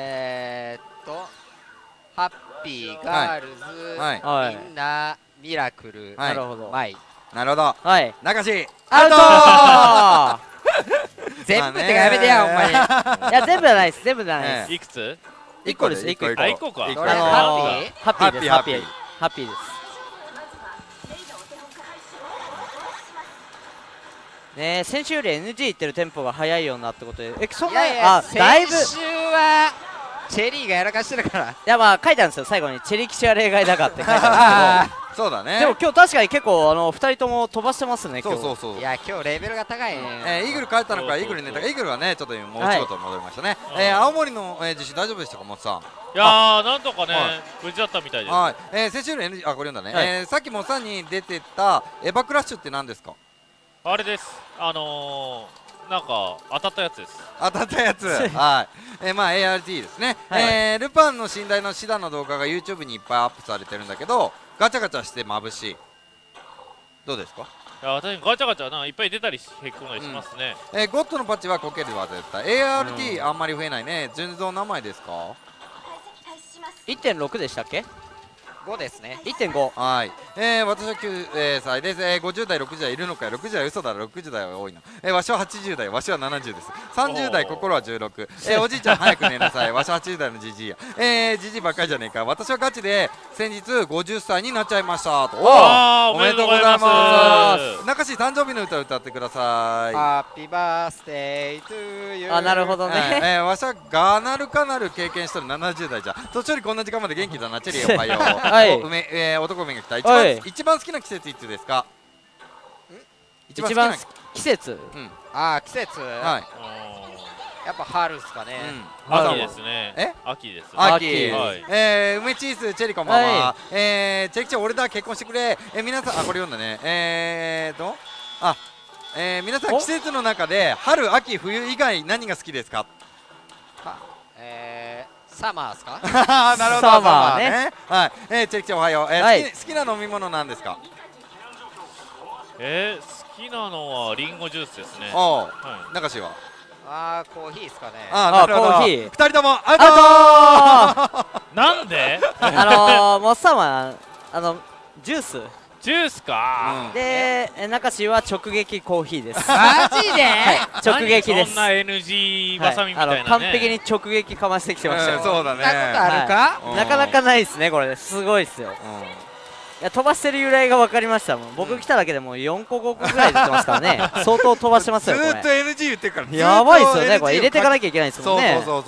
ハッピーガールズ、みんなミラクル、 なるほど、 マイ。 なるほど。 はい。 中しアウト。 全部ってかやめてや、ほんまに。いや、全部じゃないです。全部じゃないです。 いくつ ？1個です。1個。 1個か。 ハッピー？ ハッピーです。ハッピー。ハッピーです。ね、先週より NG いってるテンポが速いようなってことで、そんな、だいぶ先週はチェリーがやらかしてるから。いや、まあ書いてあるんですよ、最後にチェリー騎士は例外だがって書いてあるんですけど。 そうだね。 でも今日確かに結構2人とも飛ばしてますね。 そうそうそう。 いや、今日レベルが高いね。 イーグル帰ったのか、イーグル寝たか、イーグルはねちょっともうちょっと戻りましたね。青森の地震大丈夫でしたか、もっさん？ いやー、なんとかね無事だったみたいです。 はい。先週の NG、あ、これ読んだね。さっきもっさんに出てたエヴァクラッシュって何ですか？ あれです。なんか当たったやつです。 当たったやつ。はい。まあ ART ですね。ルパンの寝台のシダの動画が YouTube にいっぱいアップされてるんだけど、ガチャガチャして眩しい。どうですか？ いや、私ガチャガチャいっぱい出たりへこんだりしますね。 ゴッドのパッチはこける技だった。ART あんまり増えないね。純増何枚ですか？ 1.6 でしたっけ？ 1.5ですね。 1.5。 はい。私は9歳です。50代、60代いるのかよ。60代嘘だろ。60代は多いな。わしは80代、わしは70です。30代、心は16。おじいちゃん早く寝なさい。わしは80代のじじいや。じじいばっかりじゃねえか。私はガチで先日50歳になっちゃいましたと。おめでとうございます。中志誕生日の歌を歌ってください。 ハッピーバースデートゥーユー。 あ、なるほどね。 わしはガナルカナル経験してる70代じゃ。年寄りこんな時間まで元気だな。チェリーおはよう。 はい。 男目が来た。一番好きな季節いつですか？ 一番季節？ あ、季節。 はい。 やっぱ春ですかね。 秋ですね。秋です。 秋。梅チーズチェリこんばんは。チェリちゃん俺だ結婚してくれ。皆さんこれ読んだね。皆さん季節の中で春秋冬以外何が好きですか？ サマーですか？ なるほど。サマーね。はい。チェリちゃんおはよう。好きな飲み物なんですか？ 好きなのはリンゴジュースですね。 中志は？ コーヒーですかね。 コーヒー。2人ともアウト。なんで？ モッサンはジュース。 ジュースか。 で、中志は直撃コーヒーです。 マジで？ 直撃です。 そんな NG バサミみたいなね。 完璧に直撃かましてきてましたよ。 そうだね。 そんなことあるか？ なかなかないですねこれ。すごいですよ。いや飛ばしてる由来が分かりましたもん。僕来ただけでもう4個5個ぐらい出てますからね。相当飛ばしてますよこれ。 ずっと NG 言ってるから。 やばいですよねこれ。入れていかなきゃいけないですもんね。 そう。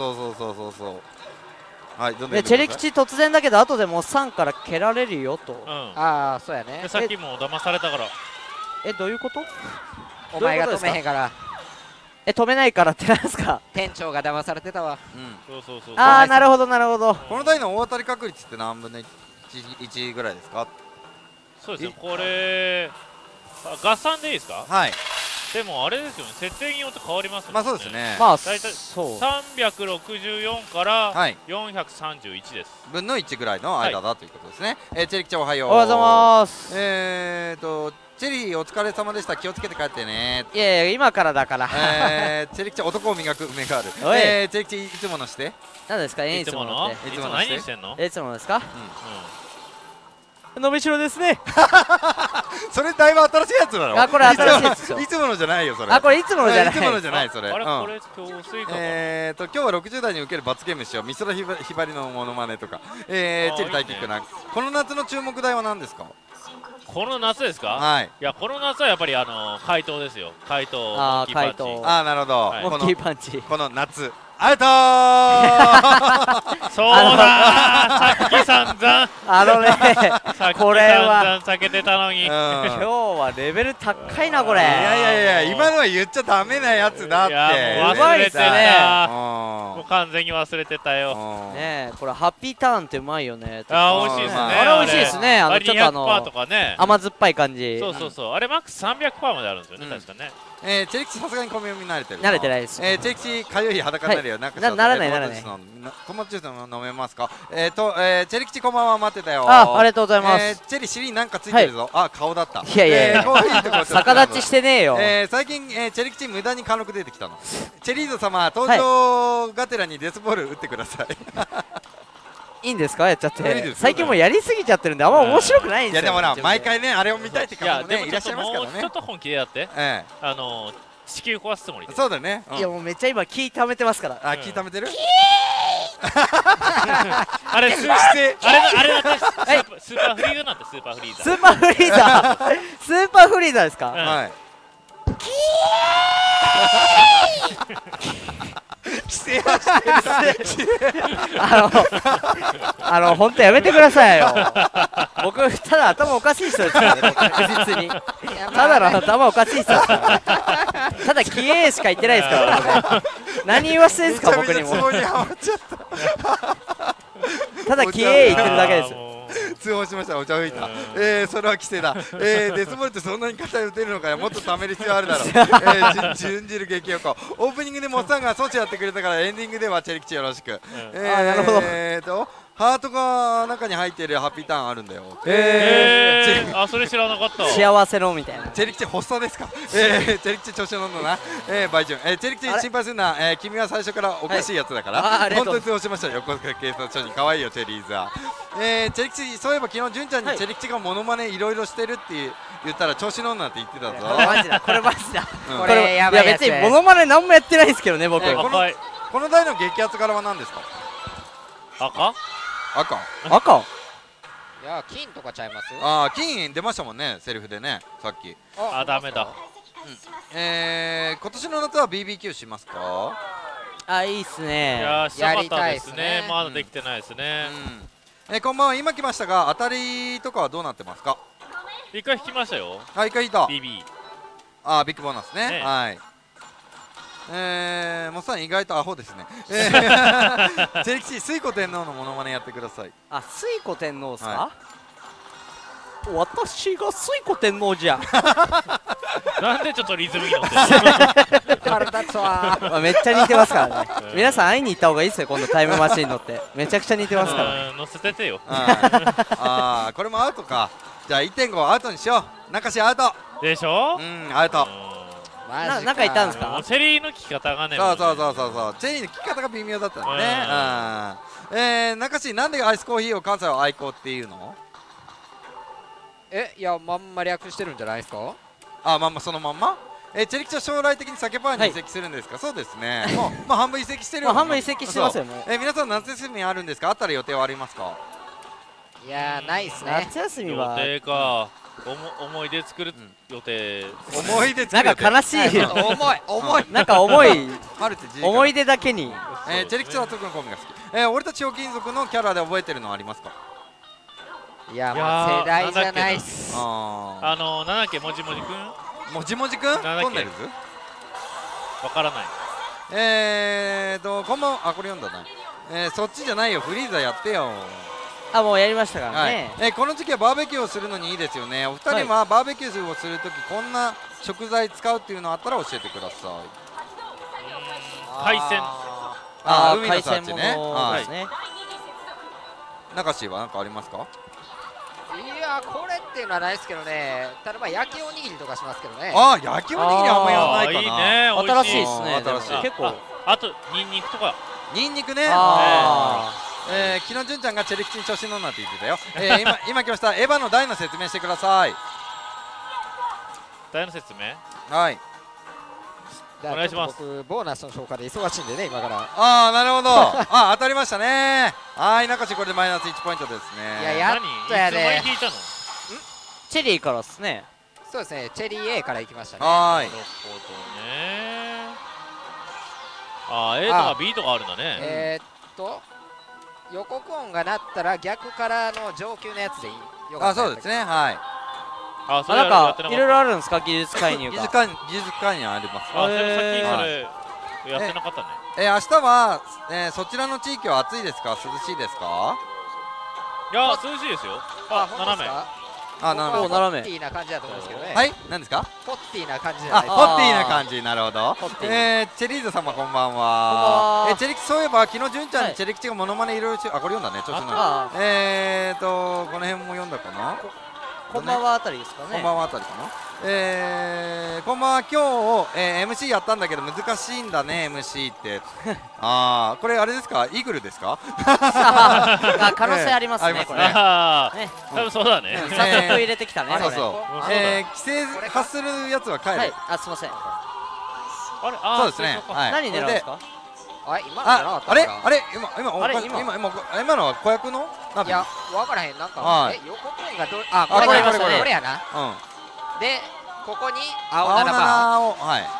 はい。 でチェリ吉突然だけど後でもう3から蹴られるよと。 ああそうやね。 さっきも騙されたから。 どういうこと？ お前が止めへんから。 止めないからってなんですか？ 店長が騙されてたわ。 そう。 ああなるほどなるほど。 この台の大当たり確率って何分の1ぐらいですか？ そうですよ。これ合算でいいですか？ はい。 でもあれですよね。設定によって変わりますもんね。 まあそうですね。 まあ大体そう。 364から431です。 分の1ぐらいの間だということですね。チェリキちゃんおはよう。 おはようございます。 チェリーお疲れ様でした。気をつけて帰ってね。 いやいや今からだから。 チェリキちゃん男を磨く梅がある。チェリキちゃんいつものして。 何ですか？いつものって。 いつも何してんの？ いつものですか？伸びしろですね。 それだいぶ新しいやつだろ。 これ新しいやつでしょ。 いつものじゃないよそれ。 これいつものじゃない。 いつものじゃないそれ。 あれこれ今日薄いかな。 今日は60代に受ける罰ゲームしよう。美空ひばりのモノマネとか。チェリタイキックな。この夏の注目題は何ですか？ この夏ですか？ はい。 いやこの夏はやっぱり怪盗ですよ。怪盗。 怪盗。 なるほど。 モンキーパンチ。 この夏。アウトー。そうだ。さっき散々。これは避けてたのに。 今日はレベル高いなこれ。いや今のは言っちゃダメなやつだって。 忘れてた。もう完全に忘れてたよ。 ねこれハッピーターンってうまいよね。 美味しいですね。 あれ美味しいですね。 ちょっと甘酸っぱい感じ。 そう。あれマックス300%まであるんですよね確かね。 チェリキさすがに米読み慣れてる。 慣れてないです。 チェリキかゆい裸になるよ。ならない。 トマトジュース飲めますか？チェリキこんばんは待ってたよ。 ありがとうございます。 チェリ尻になんかついてるぞ。顔だった。 いや逆立ちしてねえよ。 最近チェリキ無駄に貫禄出てきたの。チェリーゾ様登場がてらにデスボール打ってください。 いいんですか？やっちゃって。最近もうやりすぎちゃってるんであんま面白くないんですよ。 いやでもな毎回ねあれを見たいって方もねいらっしゃいますからね。 ちょっと本気でやって。地球壊すつもりで。 そうだね。 いやもうめっちゃ今気溜めてますから。 気溜めてる？ あれスーパーフリーザーなんてスーパーフリーザー。 スーパーフリーザー。スーパーフリーザーですか？ はい。規制はしてる。本当やめてくださいよ。僕ただ頭おかしい人ですからね。確実に。ただの頭おかしい人ですから。ただキエーしか言ってないですからね。何言わせてんですか僕にも。ただキエー言ってるだけです。 通報しました。お茶吹いた。それは規制だ。デスボールってそんなに肩打てるのかよ。もっと貯める必要あるだろう。準じる激横。オープニングでモッサンがソチやってくれたからエンディングではチェリキチよろしく。 なるほど。 ハートが中に入ってるハッピーターンあるんだよ。 あ、それ知らなかった。 幸せのみたいな。 チェリキチ発作ですか。チェリキチ調子乗んのな。バイジュン。チェリキチ心配するな。君は最初からおかしいやつだから。本当に通報しました。横須賀警察署に可愛いよチェリーズは。チェリキチそういえば昨日純ちゃんにチェリキチがモノマネいろいろしてるって言ったら調子乗んなって言ってたぞ。 マジだ。これマジだ。 これやばいやつ。 別にモノマネ何もやってないですけどね僕。 この台の激アツ柄は何ですか。赤いや金とかちゃいます。 ああ金出ましたもんねセリフでねさっき。 あダメだ。 今年の夏は BBQ しますか。 あいいっすね。 いやしたかったですね。まだできてないですね。 こんばんは。今来ましたが当たりとかはどうなってますか。 一回引きましたよ。 一回引いた。 BB。 あビッグボーナスね。はい。モッさん意外とアホですね。チェリキチ水子天皇のモノマネやってください。 あ水子天皇ですか。私が水子天皇じゃ。 なんでちょっとリズムに乗ってる。 体立つわ。 めっちゃ似てますからね。皆さん会いに行った方がいいですよ今度タイムマシン乗って。めちゃくちゃ似てますから。 乗せててよ。 ああこれもアウトか。じゃあ 1.5 アウトにしよう。中志アウト。 でしょ。 アウト。 なんかいたんですか。 チェリーの聞き方がね。 そうチェリーの聞き方が微妙だったね。中志なんでアイスコーヒーを関西は愛好っていうの。 いやまんま略してるんじゃないですか。 あまんまそのまんま。チェリキチは将来的に酒パンに移籍するんですか。そうですね。もう半分移籍してるよ。 半分移籍してますよ。 皆さん夏休みあるんですか。あったら予定はありますか。 いやないっすね。 夏休みは予定か。思い出作る予定。 思い出作る。 なんか悲しい。 重い。 なんか重い。思い出だけに。 チェリキチは特にコンビが好き。俺たちひょうきん族のキャラで覚えてるのありますか。 いや世代じゃないっす。 なんだっけもじもじくん。 もじもじくん。トンネルズ。 わからない。 こんばんは。これ読んだな。そっちじゃないよ。フリーザやってよ。 もうやりましたからね。 この時期はバーベキューをするのにいいですよね。お二人はバーベキューをするときこんな食材使うっていうのあったら教えてください。 海鮮。 海の幸ね。中志は何かありますか。 いやこれっていうのはないですけどね。ただ焼きおにぎりとかしますけどね。 焼きおにぎりあんまやらないかな。 いいね。 新しいですね。結構。 あとニンニクとか。 ニンニクね。昨日純ちゃんがチェリキチに調子乗んなって言ってたよ。今来ましたエヴァの台の説明してください。 台の説明。 はい。 お願いします。 僕ボーナスの消化で忙しいんでね今から。 なるほど。当たりましたね。中志これでマイナス1ポイントですね。 いややっとやで。 チェリーからですね。 そうですね。チェリー A から行きましたね。 なるほどね。A とか B とかあるんだね。 予告音が鳴ったら逆からの上級のやつでいい。 そうですね。はい。 なんかいろいろあるんですか技術介入が。 技術介入あります。 さっきそれやってなかったね。 明日はそちらの地域は暑いですか涼しいですか。 いや涼しいですよ。斜め。 ポッティーな感じだと思うんですけどね。 はい、何ですか。 ポッティーな感じじゃないですか。 ポッティーな感じ、なるほど。チェリーズ様こんばんは。チェリキチそういえば昨日純ちゃんにチェリキチがモノマネいろいろこれ読んだね。調子乗る。この辺も読んだかな。 こんばんはあたりですかね。 こんばんはあたりかな。こんばんは。今日MC やったんだけど難しいんだね MC って。これあれですかイーグルですか。 可能性ありますねこれ。 多分そうだね。 早速入れてきたね。 そうそう。規制発するやつは帰る。 すみません。 そうですね。 何狙うんですか。 あれ今のは子役の。 いや分からへんなんか予告音がこれやな。でここに青7を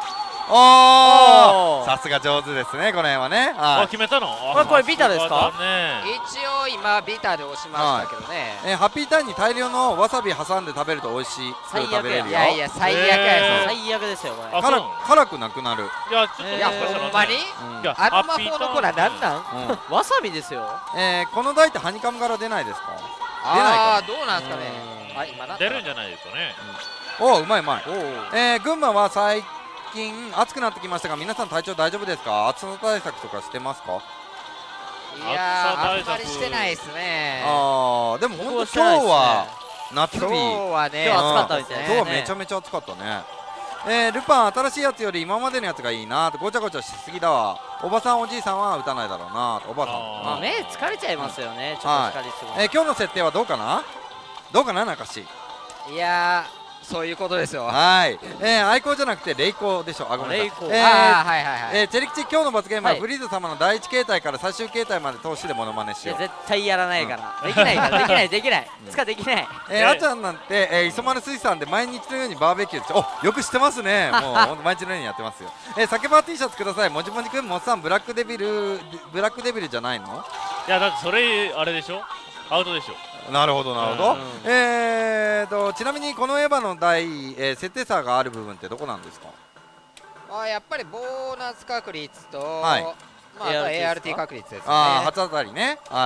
さすが上手ですねこの辺はね。 決めたの。 これビタですか。 一応今ビタで押しましたけどね。 ハッピーターンに大量のわさび挟んで食べると美味しい。 最悪や。 いやいや最悪や。 最悪ですよこれ。 辛くなくなる。 いやほんまにあの魔法の子らなんなん。 わさびですよ。 この台ってハニカム柄出ないですか。 出ないか。どうなんですかね。 出るんじゃないですかね。 うまい。群馬は最近暑くなってきましたが皆さん体調大丈夫ですか。暑さ対策とかしてますか。 いやー、あんまりしてないですね。 ああ、でも本当今日は夏日。 今日はね、 今日暑かったみたいな。 今日めちゃめちゃ暑かったね。ルパン新しいやつより今までのやつがいいなと、ごちゃごちゃしすぎだわ。おばさんおじいさんは打たないだろうなと。おばさん目疲れちゃいますよね、ちょっと疲れすぎて。 今日の設定はどうかな中志。 いやー、そういうことですよ。 はい、愛好じゃなくて霊光でしょ。あ、ごめんなさい。チェリキチ、今日の罰ゲームはフリーズ様の第1形態から最終形態まで通しでモノマネしよう。 絶対やらないから、できないからできないつかできない。 あちゃんなんて磯丸水産で毎日のようにバーベキューお、よく知ってますね。もうほんと毎日のようにやってますよ。酒場 T シャツください。もじもじくん、もっさんブラックデビルじゃないの？ いや、だってそれあれでしょ、アウトでしょ。 なるほどなるほど。ちなみにこのエヴァの設定差がある部分ってどこなんですか？ やっぱりボーナス確率と、まあ、あと ART 確率ですね。 初当たりね。はい。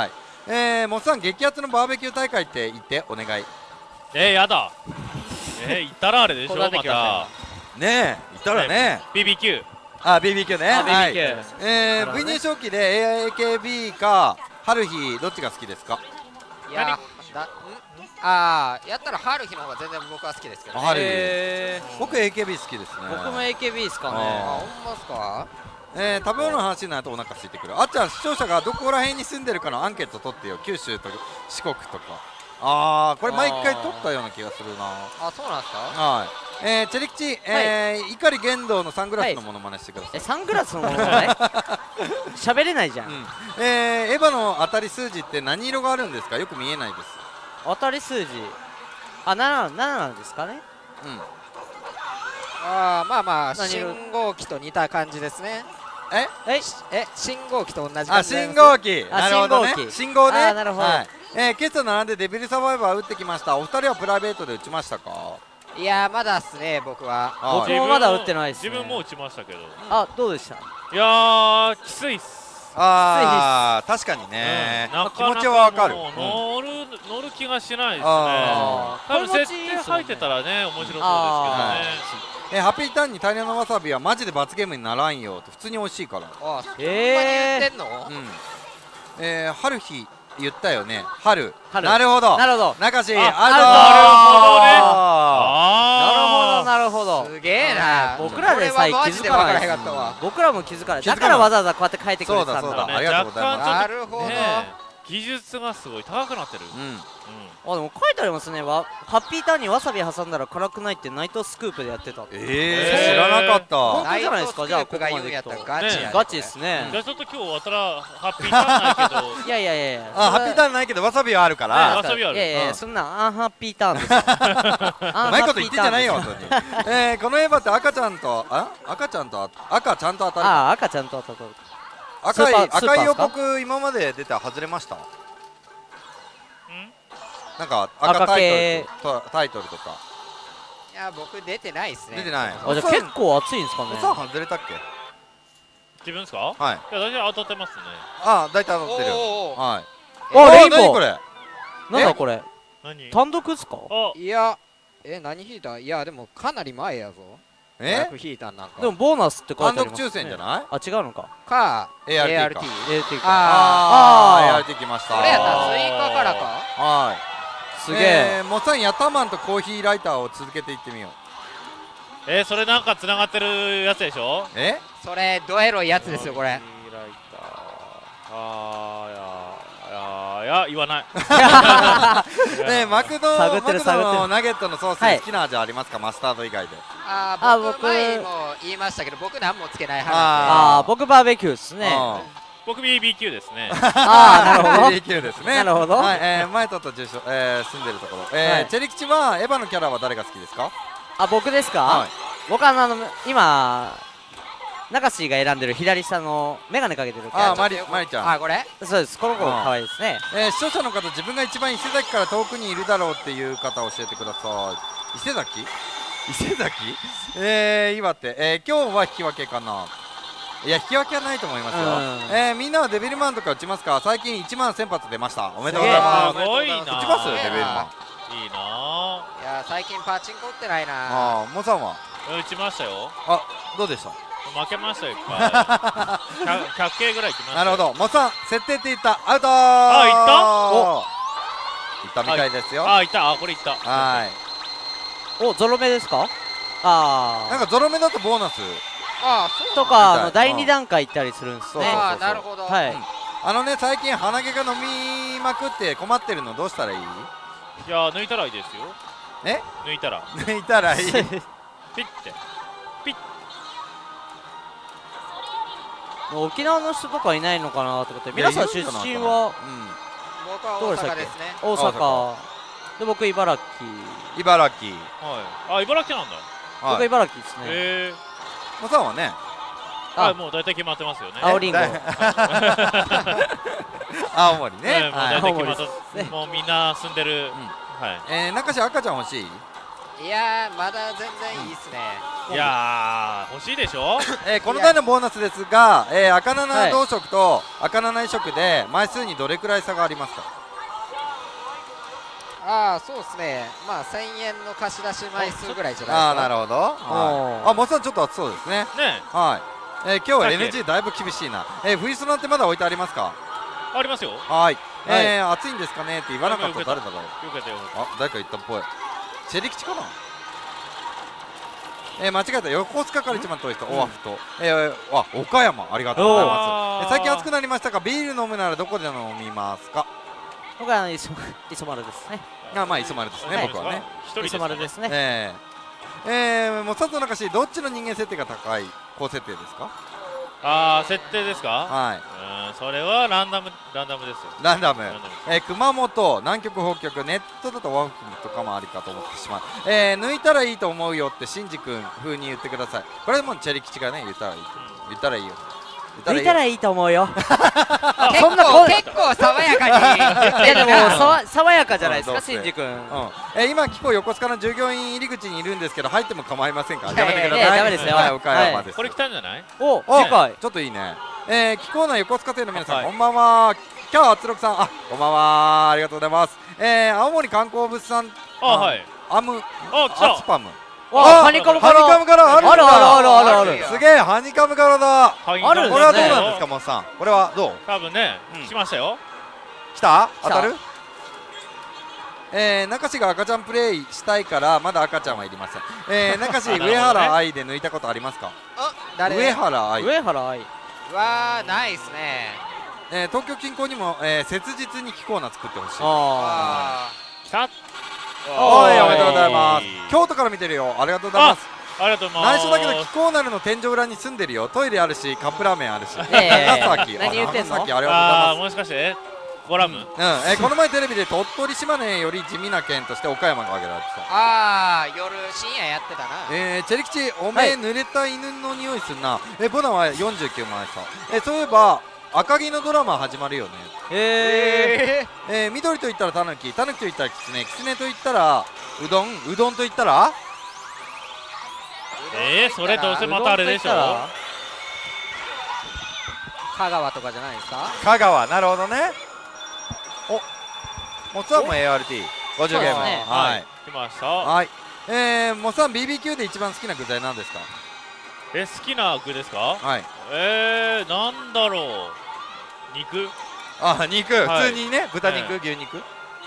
もっさん、激アツのバーベキュー大会って言ってお願い。 やだ。言ったらあれでしょ、また。ねえ、言ったらね。 BBQ。 BBQ ね。はい。V 入賞期で AKB か春日どっちが好きですか？ いややったら春日の方が全然僕は好きですけどね。僕 AKB 好きですね。 僕も AKB ですかね。 ほんまっすか？ 食べ物の話になるとお腹空いてくる。あっちゃん、視聴者がどこら辺に住んでるかのアンケート取ってよ。九州と四国とか。これ毎回取ったような気がするな。 そうなんですか？ はい。チェリキチ、碇玄道のサングラスのモノマネしてください。 サングラスのモノマネ？喋れないじゃん。 エヴァの当たり数字って何色があるんですか？よく見えないです。 当たり数字、7なんですかね。 まあ信号機と似た感じですね。信号機と同じ感じ。 信号機。なるほどね。信号ね。 なるほど。 今朝並んでデビルサバイバー打ってきました。お二人はプライベートで打ちましたか？ いやまだっすね、僕は。 僕もまだ打ってないです。 自分も打ちましたけど。 どうでした？ いやー、きついっす。 確かにね。気持ちはわかる。 乗る気がしないですね。多分設定入ってたらね、面白そうですけどね。 ハッピーターンに大量のわさびはマジで罰ゲームにならんよって。普通に美味しいから。 そんなに言ってんの？ 春日言ったよね。春。なるほど。中志。 なるほど。 すげえな。 僕らでさえ気づかない。僕らも気づかない。だからわざわざこうやって書いてくれてたんだ。 ありがとうございます。 なるほど。 技術がすごい高くなってる。 でも書いてありますね。ハッピーターンにわさび挟んだら辛くないってナイトスクープでやってた。 知らなかった。 本当じゃないですか。じゃあここまでガチですね。 じゃあちょっと今日はハッピーターンないけど。 いやハッピーターンないけどわさびはあるから。 わさびある。 いやそんなアンハッピーターンですよ。 うまいこと言ってんじゃないよ本当に。このエヴァって赤ちゃんと赤ちゃんと当たる。 赤ちゃんと当たる。 赤い予告今まで出て外れました？なんか赤タイトルとか。 いや僕出てないですね。 出てない。 じゃあ結構熱いんですかね。 外れたっけ？ 自分ですか？ はい。 いや大体当たってますね。 大体当たってる。はい。 レインボー。 何これ？ なんだこれ？単独ですか？ いや何引いた？いやでもかなり前やぞ。引いたなんか。 でもボーナスって書いてあります。 単独抽選じゃない？ 違うのか。 ART か。ART きました。 これやったら追加からか。 はい。 すげえ。 モッサンヤタマンとコーヒーライターを続けていってみよう。それなんか繋がってるやつでしょ？ それドエロいやつですよこれ。 コーヒーライター。いや言わない。 マクドのナゲットのソース好きな味ありますか？マスタード以外で。 僕前も言いましたけど僕何もつけない派。 僕バーベキューですね。 僕 BBQ ですね。 なるほど。BBQ ですね。 なるほど。 前と住所住んでるところ。チェリキチはエヴァのキャラは誰が好きですか？ 僕ですか？僕今中志が選んでる左下のメガネかけてるキャラ。 マリちゃん。 これ？ そうです。この子可愛いですね。 視聴者の方、自分が一番伊勢崎から遠くにいるだろうっていう方教えてください。伊勢崎？岩手。今日は引き分けかな。いや引き分けはないと思いますよ。みんなはデビルマンとか打ちますか？最近1万1000発出ました。おめでとうございます。 すごいな。 打ちますデビルマン。いいな。 いや最近パチンコ打ってないな。 モさんは？ 打ちましたよ。 どうでした？ 負けましたよ、いっぱい。100系ぐらいきました。 なるほど、モッさん、設定って言った、アウトー。 あ、いった。 お、いったみたいですよ。 あ、いった、これいった。 はい。 お、ゾロ目ですか。 なんかゾロ目だとボーナスとか第2段階行ったりするんですね。 なるほど。 はい。 最近鼻毛が伸びまくって困ってるのどうしたらいい？ いや、抜いたらいいですよ。抜いたらいい。ピッてピッ。 沖縄の人とかいないのかなと思って。皆さん出身は僕は大阪ですね。 大阪で、僕茨城。 はい。 あ、茨城なんだ。 僕茨城ですね。 モさんはね、 もう大体決まってますよね。 青りんご。 青森ね。 もう大体決まって、もうみんな住んでる。 中志赤ちゃん欲しい？ いやまだ全然いいですね。 いや欲しいでしょ。 この回のボーナスですが、赤7同色と赤7異色で枚数にどれくらい差がありますか？ そうですね。まあ1000円の貸し出し枚数ぐらいじゃないですか。 なるほど。モッさんちょっと暑そうですね。はい。今日は NG だいぶ厳しいな。フリストなんてまだ置いてありますか？ ありますよ。 はい。暑いんですかねって言わなかったら誰だろう。誰か言ったっぽい。チェリ吉かな。間違えた。横須賀から一番遠い人、オアフと岡山、ありがとうございます。最近暑くなりましたが、ビール飲むならどこで飲みますか？ 僕は磯丸ですね。 まあ磯丸ですね、僕はね。 磯丸ですね。 もう佐藤中志、どっちの人間設定が高い高設定ですか？ 設定ですか？ はい。 それはランダムですよ。 ランダム。熊本、南極、北極、ネットだとワーフとかもありかと思ってしまう。抜いたらいいと思うよってシンジ君風に言ってください。これもチェリ吉がね言ったらいい。言ったらいいよ。 抜いたらいいと思うよ。 結構爽やかに。いやでも爽やかじゃないですか、シンジ君。 今キコ横須賀の従業員入り口にいるんですけど入っても構いませんか？やめてください。 ダメですよ。 岡山です。 これ来たんじゃない？ お、次回ちょっといいね。キコーナ横須賀店の皆さんこんばんは。今日はつろくさん、こんばんは、ありがとうございます。青森観光物産アスパム。 ハニカムからある。 すげえ、ハニカムからだ。これはどうなんですか、モッさん。これはどう？ 多分ね、来ましたよ。 来た？当たる？中志が赤ちゃんプレイしたいからまだ赤ちゃんはいりません。中志上原愛で抜いたことありますか？上原愛はないですね。 東京近郊にも切実にキコーナ作ってほしい。おめでとうございます。京都から見てるよ。ありがとうございます。内緒だけどキコーナルの天井裏に住んでるよ。トイレあるしカップラーメンあるし。長崎、 何言ってんの？ ありがとうございます。 もしかしてゴラム？ この前テレビで鳥取島根より地味な県として岡山が挙げられてた。 夜深夜やってたな。 チェリ吉、おめえ濡れた犬の匂いすんな。ボナは49枚さ。そういえば赤城のドラマ始まるよね。緑と言ったらタヌキ、タヌキと言ったらキツネ、キツネと言ったらうどん、うどんと言ったらそれどうせまたあれでしょ。 香川とかじゃないですか？ 香川、なるほどね。モツさんも ART50 ゲーム。はい、 来ました。 はい。モツさん BBQ で一番好きな具材なんですか？ 好きな具ですか？ はい。 なんだろう。肉？ 肉、普通にね、豚肉、牛肉。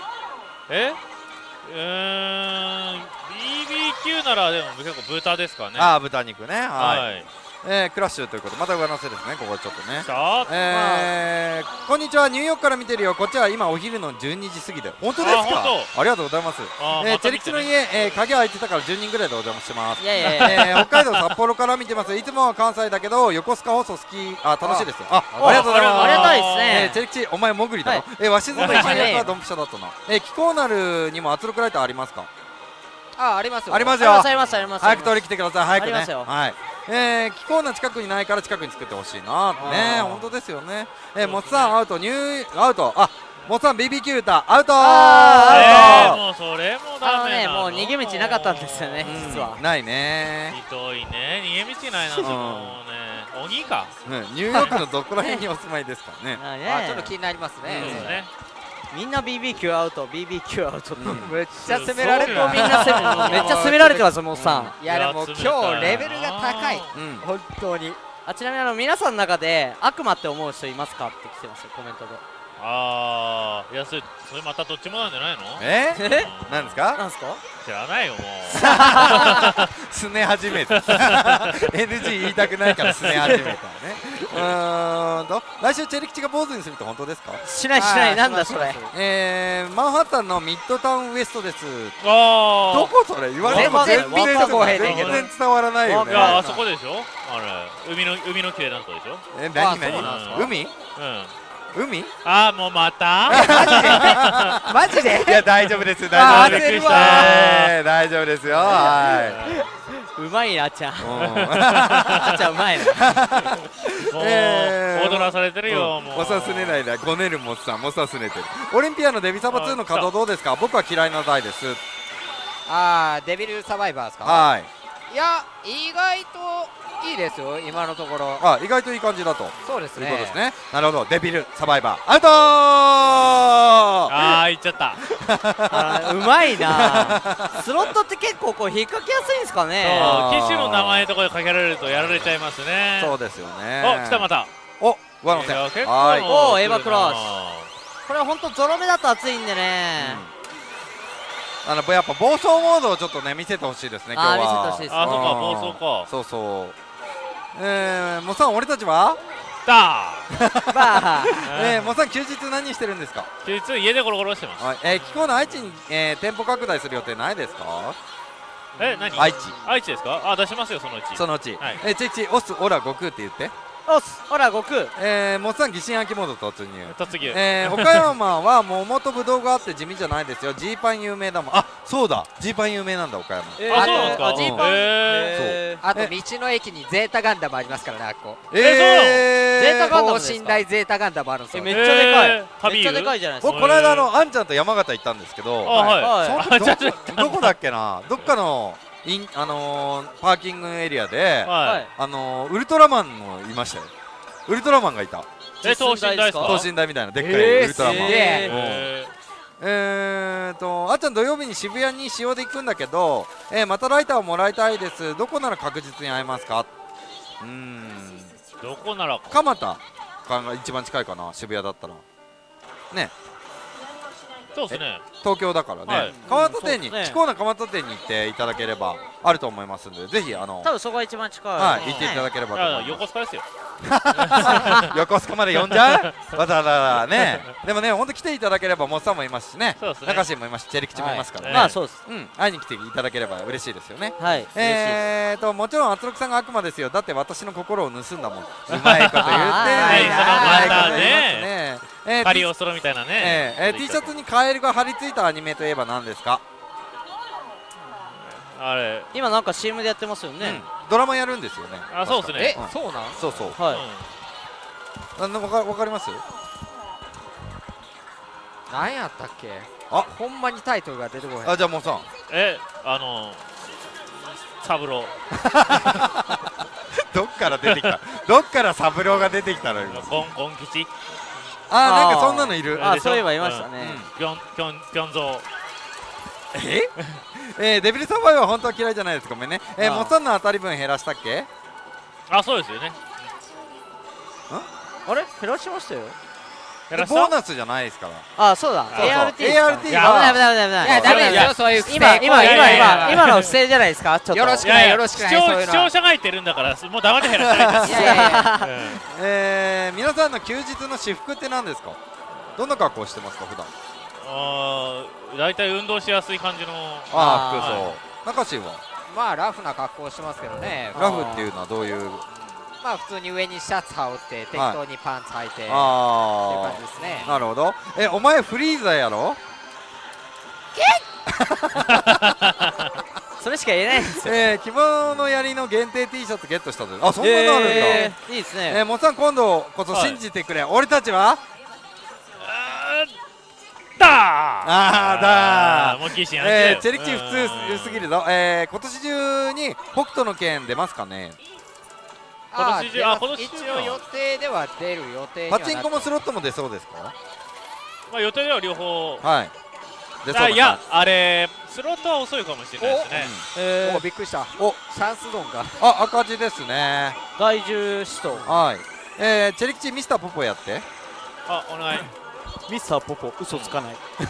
BBQ ならでも結構豚ですかね。 豚肉ね。はい。クラッシュということでまた上乗せですね。ここちょっとね。こんにちは、ニューヨークから見てるよ。こっちは今お昼の12時過ぎで。本当ですか？ありがとうございます。チェリ吉の家、鍵開いてたから10人ぐらいでお邪魔してます。北海道札幌から見てます。いつもは関西だけど横須賀放送好き。楽しいです。ありがとうございます。 ありがたいですね。 チェリ吉、お前モグリだろ。わしずの一番やったらドンピシャだったな。キコーナルにも圧力ライターありますか？ ありますよ。 ありますよ。 早く取り来てください。早くね。はい。キコーナ近くにないから近くに作ってほしいな。ね、本当ですよね。モツさんアウト、アウト。モツさん BBQ 歌アウト。 もうそれもダメなの。 もう逃げ道なかったんですよね、実は。 ないね。 ひどいね、逃げ道ないな。もうね、鬼か。 ニューヨークのどこら辺にお住まいですかね。 ちょっと気になりますね。 みんな BBQ アウト BBQ アウトってめっちゃ攻められてる。 みんなめっちゃ攻められてますよもうさん。いやでも今日レベルが高い。本当に。 ちなみに皆さんの中で悪魔って思う人いますかって来てますよコメントで。 いやそれまたどっちもなんじゃないの？ なんですか？ なんですか？ 知らないよもう。 すね始めた。NG 言いたくないからすね始めたね。来週チェリキチが坊主にするって本当ですか？ しないしない。なんだそれ。 マンハッタンのミッドタウンウエストです。どどこそれ？言われても全然伝わらないよね。 いやあそこでしょ？あれ海の綺麗なとこでしょ？ 何？海？海？ もうまた？ マジで？ いや大丈夫です大丈夫です。大丈夫ですよ。 うまいなあっちゃん。あっちゃんうまいな。 踊らされてるよもう。 モサスネないだ。ゴネルモスさんモサスネてる。オリンピアのデビサバ2の稼働どうですか？僕は嫌いな台です。 デビルサバイバーですか？ はい。 いや意外といいですよ今のところ。 意外といい感じだと。 そうですね。 いうことですね。なるほど。デビルサバイバーアウトいっちゃった。 うまいな。スロットって結構こう引っ掛けやすいんですかね。 機種の名前とかでかけられるとやられちゃいますね。 そうですよね。 来たまた。 上乗せ。 エヴァクロス。これは本当ゾロ目だと熱いんでね。 やっぱ暴走モードをちょっとね見せてほしいですね今日は。 見せてほしいです。 そうか暴走か。 そうそう。モさん俺たちは？モさん休日何してるんですか？ 休日家でゴロゴロしてます。 気候の愛知に店舗拡大する予定ないですか？ 何？ 愛知ですか？出しますよそのうち。 そのうち。チェキチオスオラ悟空って言って。 オスオラ悟空。 モッさん疑心暗鬼モード突入。 岡山は桃とぶどうがあって地味じゃないですよ。ジーパン有名だもん。そうだジーパン有名なんだ岡山。 そうなんですか？ ジーパン。 あと道の駅にゼータガンダムありますからねあっこ。 ゼータガンダムですか？ 等身大ゼータガンダムあるんですよ。 めっちゃでかい。めっちゃでかいじゃないですか。 僕この間あんちゃんと山形行ったんですけど。どこだっけな。どっかのパーキングエリアでウルトラマンのいましたよ。ウルトラマンがいた。 等身大ですか？ 等身大みたいなでっかいウルトラマン。あっちゃん土曜日に渋谷に仕様で行くんだけど、またライターをもらいたいです。どこなら確実に会えますか？ どこなら蒲田が一番近いかな渋谷だったらね。 そうですね。 東京だからね。蒲田店に気候な蒲田店に行っていただければあると思いますんで、ぜひ多分そこが一番近い。 行っていただければと思います。 横須賀ですよ。 横須賀まで呼んじゃう？わざわざね。でもね本当来ていただければモッサンもいますしね。中志もいますしチェリキチもいますからね。 まあそうです。 会いに来ていただければ嬉しいですよね。 はい。 もちろん圧力さんが悪魔ですよ。だって私の心を盗んだもん。うまいこと言って。うまいこと言いますね。 カリオストロみたいなね。 T シャツにカエルが貼り付いたアニメといえば何ですか？ あれ今なんか CM でやってますよね。 ドラマやるんですよね。 そうですね。 そうなん？ そうそう。 はい。 わかります？ 何やったっけ？ほんまにタイトルが出てこない。 じゃあもうさん。 サブロー。 どっから出てきた？どっからサブローが出てきたの今？ ゴン吉。 なんかそんなのいる。 そういえばいましたね。 ピョンゾー。デビルサバイは本当は嫌いじゃないです。ごめんね。モッサンの当たり分減らしたっけ？ そうですよね。 あれ減らしましたよ。 ボーナスじゃないですから。 そうだ。 ART は危ないダメですよそういう今の不正じゃないですか。 よろしくないよろしくない。 視聴者が言ってるんだからもう黙って減らさないです。皆さんの休日の私服って何ですか？どんな格好してますか普段？ 大体運動しやすい感じの服装。中志は？ まあラフな格好してますけどね。 ラフっていうのはどういう？ まあ普通に上にシャツ羽織って適当にパンツ履いてっていう感じですね。 なるほど。お前フリーザやろ？ それしか言えないんですよ。 希望の槍の限定 T シャツゲットしたと。そんなのあるんだ。 いいですね。 モッさん今度こそ信じてくれ。俺たちは？ もうチェリキチ普通すぎるぞ。今年中に北斗の拳出ますかね？ 今年中一応予定では出る予定。 パチンコもスロットも出そうですか？ まあ予定では両方。 はい。 いや、あれスロットは遅いかもしれないですね。お、びっくりした。お、チャンスドンが。 あ、赤字ですね。 第10使徒。 はい。チェリキチミスターポポやって。 あ、お願い。 ミスターポポ、嘘つかない。 チ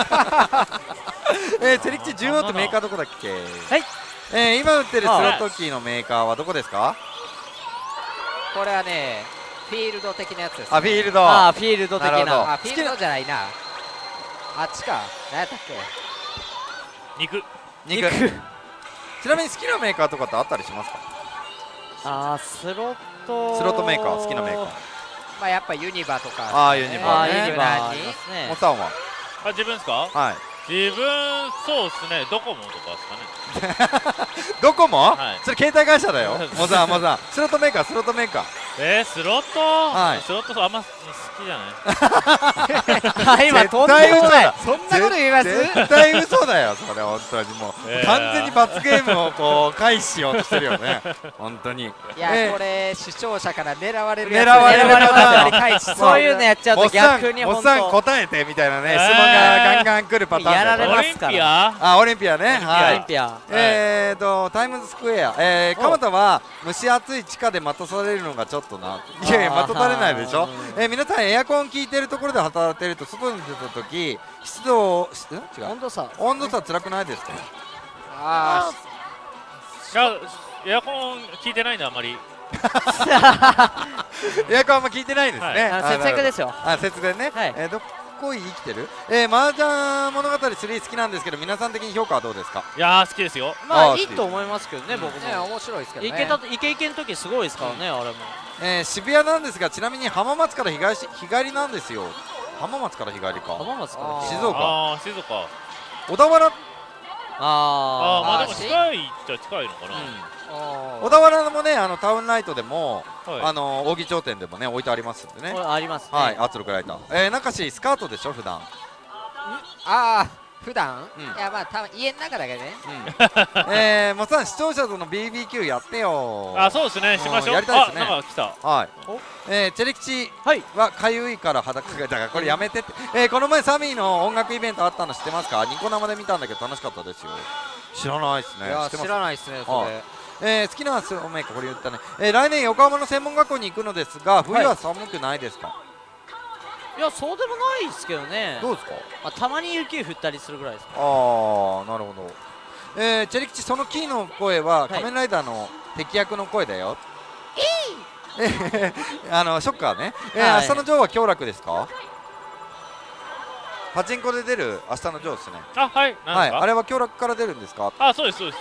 ェリキチ14ってメーカーどこだっけ？はい。今売ってるスロットキーのメーカーはどこですか？ これはね、フィールド的なやつです。 あ、フィールド。 あ、フィールド的な。 あ、フィールドじゃないな。あっちか。何やったっけ？ 肉。 ちなみに好きなメーカーとかってあったりしますか？ あ、スロットメーカー好きなメーカー。 まあやっぱユニバとか。 ああ、ユニバね。 ユニバに。 モさんは？ あ、自分ですか？ はい。 自分そうですね。ドコモとかですかね。ドコモ？それ携帯会社だよ。モさん。スロットメーカー。 スロット？はい。スロットあんま好きじゃない。 今とんでもない。 そんなこと言います？ 絶対嘘だよ。それ本当にもう完全に罰ゲームをこう回避しようとしてるよね。本当に。 いやこれ視聴者から狙われるやつ。狙われます。そういうのやっちゃうと逆に本当。 おっさん答えてみたいなね質問がガンガン来るパターン。 やられますから。 あ、オリンピアね。 オリンピア。 タイムズスクエア。蒲田は蒸し暑い地下で待たされるのがちょっとな。いやいや待たされないでしょ。皆さんエアコン効いてるところで働いてると外に出た時湿度違う温度差辛くないですか？ ああ、エアコン効いてないんだあんまり。 エアコンあんま効いてないですね。 節約ですよ。 節電ね。どこ生きてる？麻雀物語3好きなんですけど皆さん的に評価はどうですか？ いや好きですよ。 まあいいと思いますけどね僕も。 面白いですけどね。 イケの時すごいですからねあれも。 渋谷なんですがちなみに浜松から日帰りなんですよ。浜松から日帰りか。 浜松から静岡。 静岡。 小田原。 まあでも近いっちゃ近いのかな。 小田原もねタウンライトでも扇町店でもね置いてありますんでね。 ありますね。 はい、圧力ライター。中しスカートでしょ普段。 普段？いやまあ多分家の中だけね。 もうさ視聴者との BBQ やってよ。 あ、そうですね。しましょう。 やりたいですね。 なんか来た。 はい。チェリキチはかゆいから裸がだからこれやめてって。この前サミーの音楽イベントあったの知ってますか？ニコ生で見たんだけど楽しかったですよ。知らないですね。 知らないですねそれ。好きなスローメーカーこれ言ったね。来年横浜の専門学校に行くのですが冬は寒くないですか？ いやそうでもないですけどね。 どうですか？ たまに雪降ったりするぐらいです。 ああ、なるほど。チェリキチそのキーの声は仮面ライダーの敵役の声だよ。ショッカーね。明日のジョーは強楽ですか？パチンコで出る明日のジョーですね。 あ、はい。 はい。あれは強楽から出るんですか？ あ、そうですそうです。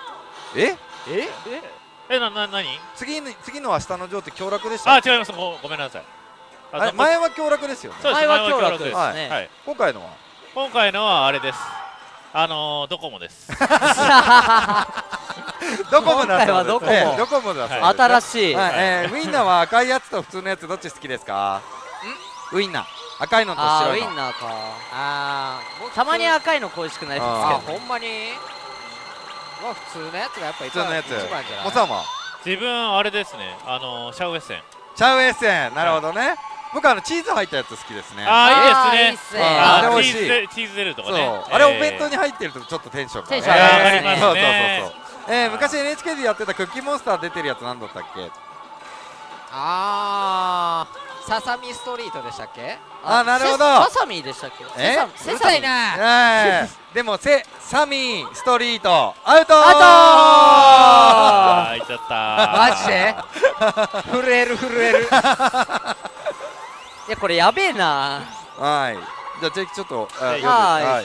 何？ 次の明日のジョーって強楽でした？ あ、違います。ごめんなさい。 前は強楽ですよね。 前は強楽ですね。今回のはあれです。ドコモです。 ドコモだそうです。 ドコモだそうです。新しい。 ウインナーは赤いやつと普通のやつどっち好きですか？ウインナー。赤いのと白いの。 ウインナーか。たまに赤いの恋しくなりますけど。 ほんまに。普通のやつがやっぱ一番じゃない？ モさんは？ 自分あれですね。シャウエッセン。 シャウエッセン、なるほどね。僕チーズ入ったやつ好きですね。 いいですね。 あれ美味しい。 チーズゼルとかね。 あれお弁当に入ってるとちょっとテンション上がりますね。 そう。昔 NHK でやってたクッキーモンスター出てるやつなんだったっけ？ ササミストリートでしたっけ？ なるほど。 ササミでしたっけ？ セサミな。 でもサミストリートアウト。 いっちゃった。 マジで？震える。 いやこれやべえな。 はい。じゃあチェキちょっと。 はい。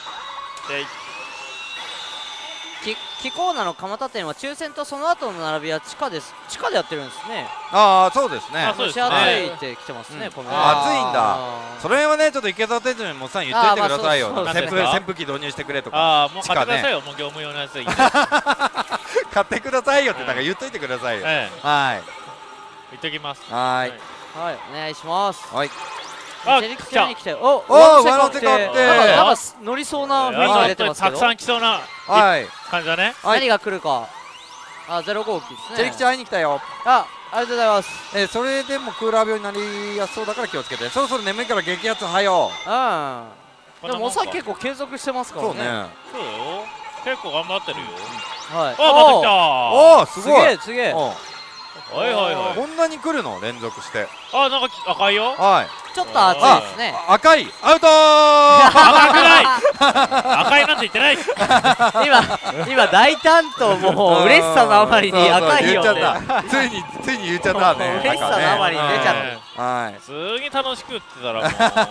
キコーナの蒲田店は抽選とその後の並びは地下でやってるんですね。 そうですね。 蒸し暑いって来てますね。 暑いんだ。その辺はねちょっと池澤店長にもさん言っておいてくださいよ。扇風機導入してくれとか。 もう買ってくださいよ。もう業務用のやつ。 買ってくださいよってなんか言っといてくださいよ。はい。 言っときます。 はい。お願いします。 はい。 チェリキチに来て、上乗せ買って、 なんか乗りそうな雰囲気が出てますけど。 たくさん来そうな感じだね。 何が来るか。 あ、0号機ですね。 チェリキちゃん会いに来たよ。 ありがとうございます。 それでもクーラー病になりやすそうだから気をつけて。そろそろ眠いから激アツはよ。 でもおさ結構継続してますからね。 そうよ、結構頑張ってるよ。 はい。 あ、また来た。 おお、すごい。 すげえ。 はいはいはい。 こんなに来るの連続して。 あ、なんか赤いよ。 はい。 ちょっと熱いですね。 赤いアウトー。 赤くない。赤いなんて言ってない。 今大胆ともう嬉しさのあまりに赤いよってついに言っちゃったね。 嬉しさのあまりに出ちゃった。 はい。 普通に楽しく打ってたらもう。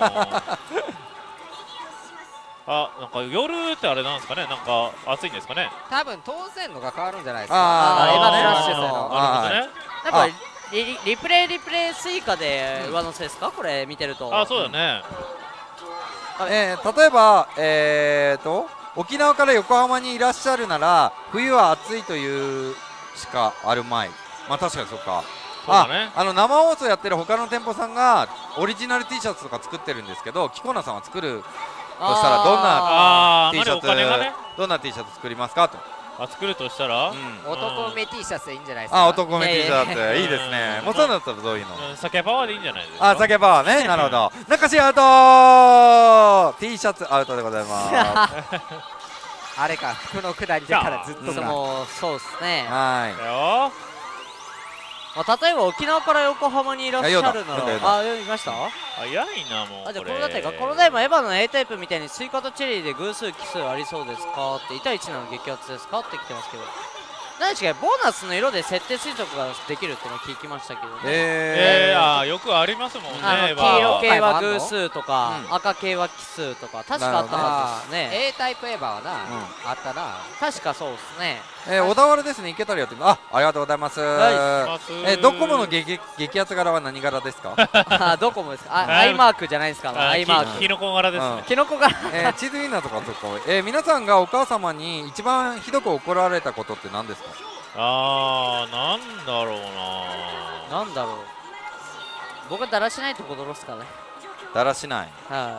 あ、なんか夜ってあれなんですかね、なんか暑いんですかね。 多分当選のが変わるんじゃないですか。 エヴァフラッシュの。 なんかリプレイスイカで上乗せですか、これ見てると。 あ、そうだね。 例えば沖縄から横浜にいらっしゃるなら冬は暑いというしかあるまい。まあ確かにそうか。生放送やってる他の店舗さんがオリジナル T シャツとか作ってるんですけど、キコナさんは作るとしたらどんな T シャツ作りますかと。 作るとしたら男目 T シャツでいいんじゃないですか。 男目 T シャツいいですね。もうそうだったらどういうの。 酒パワーでいいんじゃないですか。 酒パワーね。なるほど。中志アウトー。 T シャツアウトでございます。 あれか、服のくだりでからずっとそうですね。 はい。 例えば沖縄から横浜にいらっしゃるなら、いました？ 早いなもう。 じゃあこれだってこの台もエヴァの A タイプみたいにスイカとチェリーで偶数奇数ありそうですかって、1対1なの激アツですかって来てますけど、何でしたっけ、ボーナスの色で設定推測ができるってのを聞きましたけどね。よくありますもんね。 黄色系は偶数とか赤系は奇数とか確かあったはずですね。 A タイプエヴァはなあったな。 確かそうですね。 小田原ですね。行けたらやってみます。ありがとうございます。ドコモの激アツ柄は何柄ですか？ ドコモですか？アイマークじゃないですか。アイマーク。 キノコ柄ですね。 キノコ柄。 チーズウィンナーとか皆さんがお母様に一番ひどく怒られたことって何ですか？ なんだろうな。 なんだろう。僕はだらしないところですかね。 だらしない。 はい。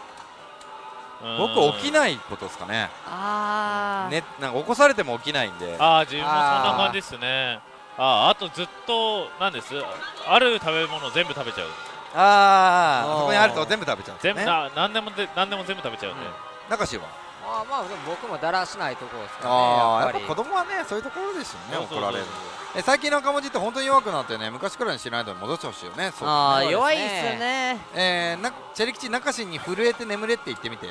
僕起きないことですかね。なんか起こされても起きないんで。 自分もそんな感じですね。あとずっとなんです。ある食べ物全部食べちゃう。 そこにあると全部食べちゃう。 全部何でも全部食べちゃうんで。 中志は。 まあでも僕もだらしないところですかね。 やっぱ子供はねそういうところですよね、怒られる。最近の赤文字って本当に弱くなってね、昔くらいに知らないと戻してほしいよね。 弱いっすよね。 チェリキチ中志に震えて眠れって言ってみて。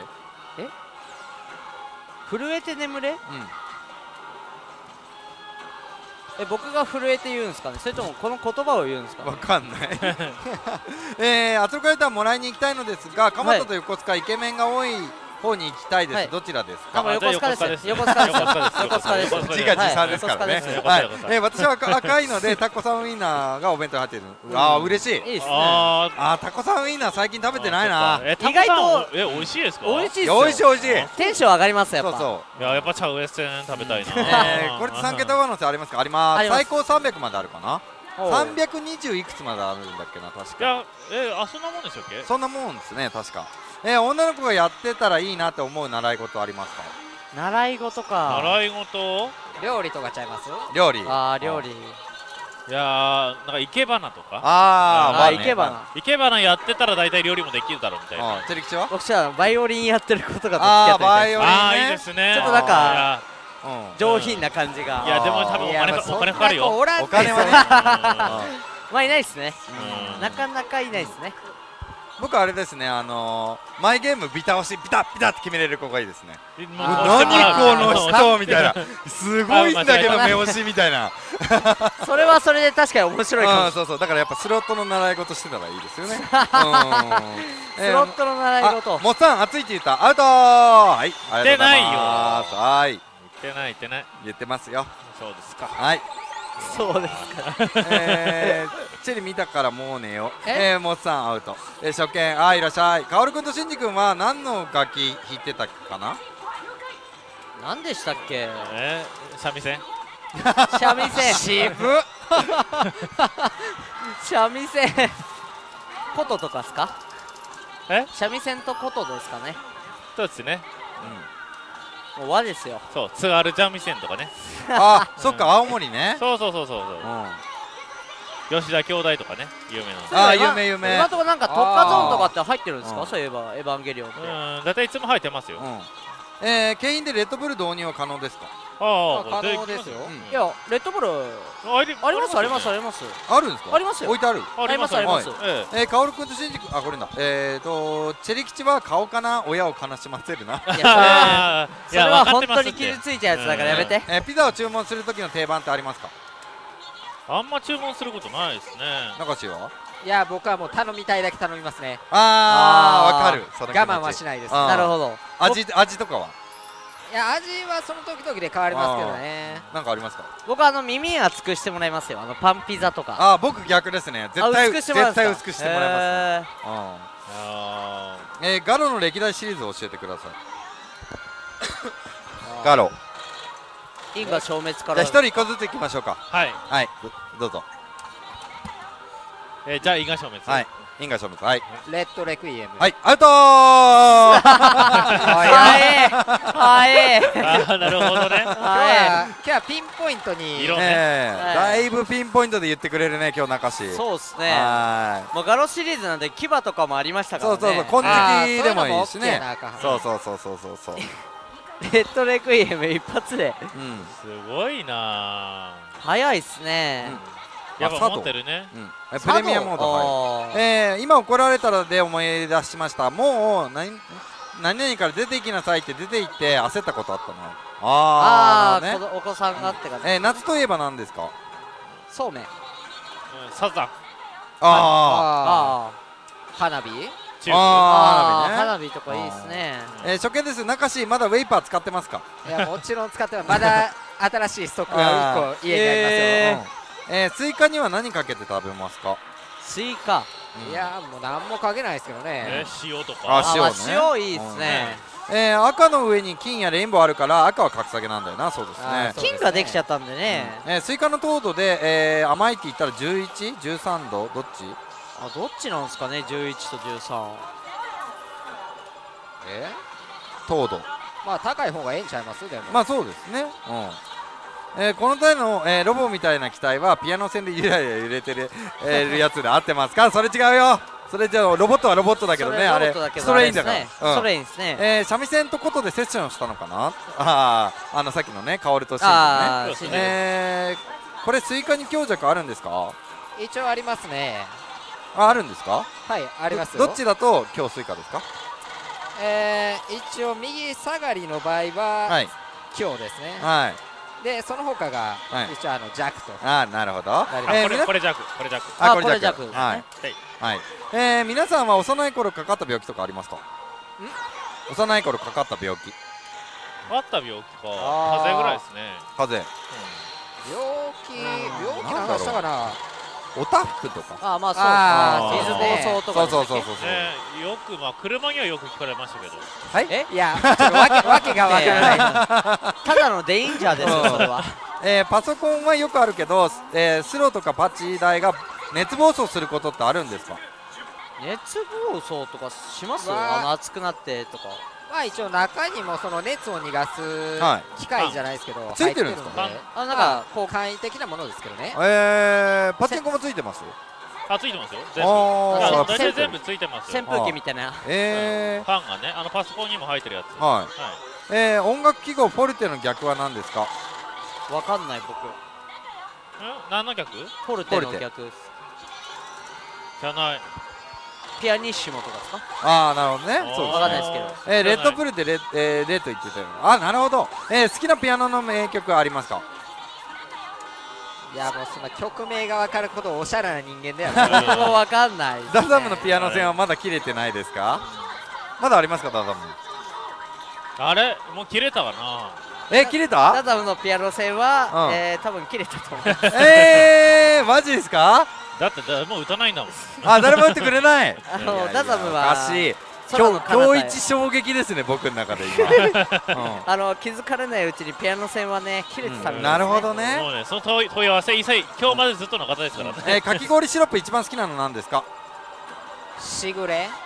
震えて眠れ？僕が震えて言うんですかね、それともこの言葉を言うんですか？ わかんない。圧力ライターもらいに行きたいのですが、蒲田と横須賀イケメンが多い方に行きたいです。どちらですか？ 横須賀です。横須賀です。横須賀です。 自画自賛ですからね。私は赤いのでタコさんウインナーがお弁当に入ってる。嬉しい。 いいですね。 タコさんウインナー最近食べてないな。 意外と美味しいですか？ 美味しい。 美味しい。 テンション上がりますやっぱ。 いややっぱ茶上線食べたいな。 これで3桁上乗せありますか？あります。最高300まであるかな。320いくつまであるんだっけな、確か。 そんなもんでしたっけ？ そんなもんですね、確か。女の子がやってたらいいなって思う習い事ありますか？ 習い事か。 習い事？ 料理とかちゃいます？ 料理。 料理。 いやなんか生け花とか。 生け花。 生け花やってたら大体料理もできるだろうみたいな。 チェリキチは？ 僕はバイオリンやってることがバイオリンね。 いいですね。 ちょっとなんか上品な感じが。 いやでも多分お金かかるよ。 お金はね。 まあいないですね。なかなかいないですね。 僕あれですね、マイゲームビタ押しビタって決めれる子がいいですね。 何この人みたいな、すごいんだけど目押しみたいな。 それはそれで確かに面白いかも。 そうだからやっぱスロットの習い事してたらいいですよね。 スロットの習い事。 もっさん暑いって言ったアウト。はい、 ありがとうございます。 はい、 言ってない言ってますよ。 そうですか。 はい、 そうですか。 チェリ見たからもう寝よ。もっさんアウト。初見、いらっしゃい。カオルくんとシンジくんは何の楽器弾いてたかな？ 何でしたっけ？ 三味線。 三味線。 渋っ。 三味線。琴とかですか？三味線と琴ですかね。 そうですね。 もう和ですよ。 そう、津軽三味線とかね。 あ、そっか、青森ね。 そうそうそうそう。吉田兄弟とかね、有名なの。 ああ、有名有名。 今のところなんか特化ゾーンとかって入ってるんですか？そういえばエヴァンゲリオンって。 だいたいいつも入ってますよ。 景品でレッドブル導入は可能ですか？ 可能ですよ。 いや、レッドブルありますありますあります。 あるんですか？ ありますよ。 置いてある。 ありますあります。 カオル君とシンジ君、あ、これだ。チェリ吉は顔かな、親を悲しませるな。 いや、それは本当に傷ついちゃうやつだからやめて。 ピザを注文する時の定番ってありますか？ あんま注文することないですね。 中志は？ いや、僕はもう頼みたいだけ頼みますね。 ああ、わかる。 我慢はしないです。 なるほど。 味とかは？ いや、味はその時々で変わりますけどね。 なんかありますか？ 僕耳厚くしてもらいますよ。パンピザとか。 あ、僕逆ですね。絶対薄くしてもらいます。ガロの歴代シリーズを教えてください。ガロ。 因果消滅から。 じゃあ一人一個ずついきましょうか。 はい。 はい。どうぞ。 じゃあ因果消滅。 はい。因果消滅。はい。 レッドレクイエム。 はい。アウトー。 はい。 なるほどね。 今日はピンポイントに。 だいぶピンポイントで言ってくれるね、今日中志。 そうですね。もうガロシリーズなんで牙とかもありましたからね。 そうそうそう。金色でもいいしね。そう。 レッドレクイエム一発で。 すごいな。 早いっすね。 やっぱ持ってるね。 プレミアムモード。今怒られたらで思い出しました。もう何々から出ていきなさいって出て行って焦ったことあったの。 ああ、お子さんがって感じ。 夏といえば何ですか？ そうめん。 サザン。 ああ。花火？花火とかいいですね。 初見です。中志まだウェイパー使ってますか？ いや、もちろん使ってます。まだ新しいストックが1個家にありますよ。 スイカには何かけて食べますか？ スイカ。 いや、もう何もかけないですけどね。 塩とか。 塩いいですね。 赤の上に金やレインボーあるから赤は格下げなんだよな。そうですね。 金ができちゃったんでね。 スイカの糖度で甘いって言ったら11、13度どっち？ どっちなんですかね、11と13。 糖度。 まあ高い方がええんちゃいます？でも。 まあそうですね。この際のロボみたいな機体はピアノ線でゆらゆら揺れてるやつで合ってますか？それ違うよ。それじゃロボットはロボットだけどね、あれストレインだから。 ストレインですね。 三味線と琴でセッションしたのかな？さっきのね、カオルとシンジね。これスイカに強弱あるんですか？ 一応ありますね。 あるんですか？ はい、ありますよ。 どっちだと強スイカですか？ 一応右下がりの場合は強ですね。はい。で、その他が一応弱と。 なるほど。 これ弱。 これ弱。 はい。皆さんは幼い頃かかった病気とかありますか？幼い頃かかった病気。 あった病気か。風邪ぐらいですね。 風邪。 病気なんかしたかな。 おたふくとか。 まあそう。水疱瘡とか。 そう。 よく車にはよく聞かれましたけど。 はい。 いや、わけがわからない。 ただのデインジャーですよ、それは。 パソコンはよくあるけど、スロとかパッチ台が熱暴走することってあるんですか？ 熱暴走とかします？熱くなってとか。 まあ一応中にもその熱を逃がす機械じゃないですけどついてるんですか？ なんかこう簡易的なものですけどね。 パチンコもついてます？ ついてますよ。大体全部ついてますよ。 扇風機みたいな。 ファンがね、パソコンにも入ってるやつ。 はい。音楽記号フォルテの逆は何ですか？ わかんない僕。 何の逆？ フォルテの逆です。 じゃない。 ピアニッシモとかですか？ なるほどね。そうわかんないですけど。 レッドブルでレと言ってたよ。なるほど。好きなピアノの名曲ありますか？ いや、もうそんな曲名が分かるほどおしゃれな人間ではない。 もう分かんない。 ダザムのピアノ線はまだ切れてないですか？まだありますか、ダザム？ あれもう切れたかな。 切れた？ ダザムのピアノ線は多分切れたと思います。 マジですか？ だって誰も打たないんだもん。 誰も打ってくれない。 ダザムはおかしい。今日一衝撃ですね、僕の中で今。 気づかれないうちにピアノ線はね切れてたんですね。 なるほどね。 もうね、その問い合わせ一切今日までずっとの方ですからね。 かき氷シロップ一番好きなの何ですか？ しぐれ。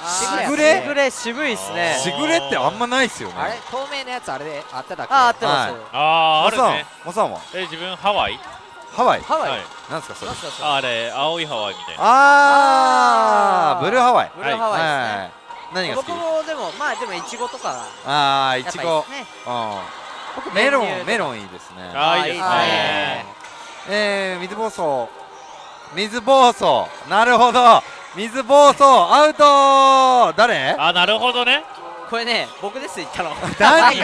しぐれ。 しぐれ渋いっすね。 しぐれってあんまないっすよね。 あれ透明なやつあれであっただけ。 あってます。 あるね。 モさんは自分ハワイ。 ハワイ。 なんすかそれ。 あれ青いハワイみたいな。 ああブルーハワイ。 ブルーハワイですね。 何が好き？ 僕もでもまあでもイチゴとか。 ああイチゴ。僕メロンいいですね。 ああいいですね。水暴走。水暴走。なるほど。水暴走アウト。誰？ あなるほどね。 これね僕です言ったの。 何？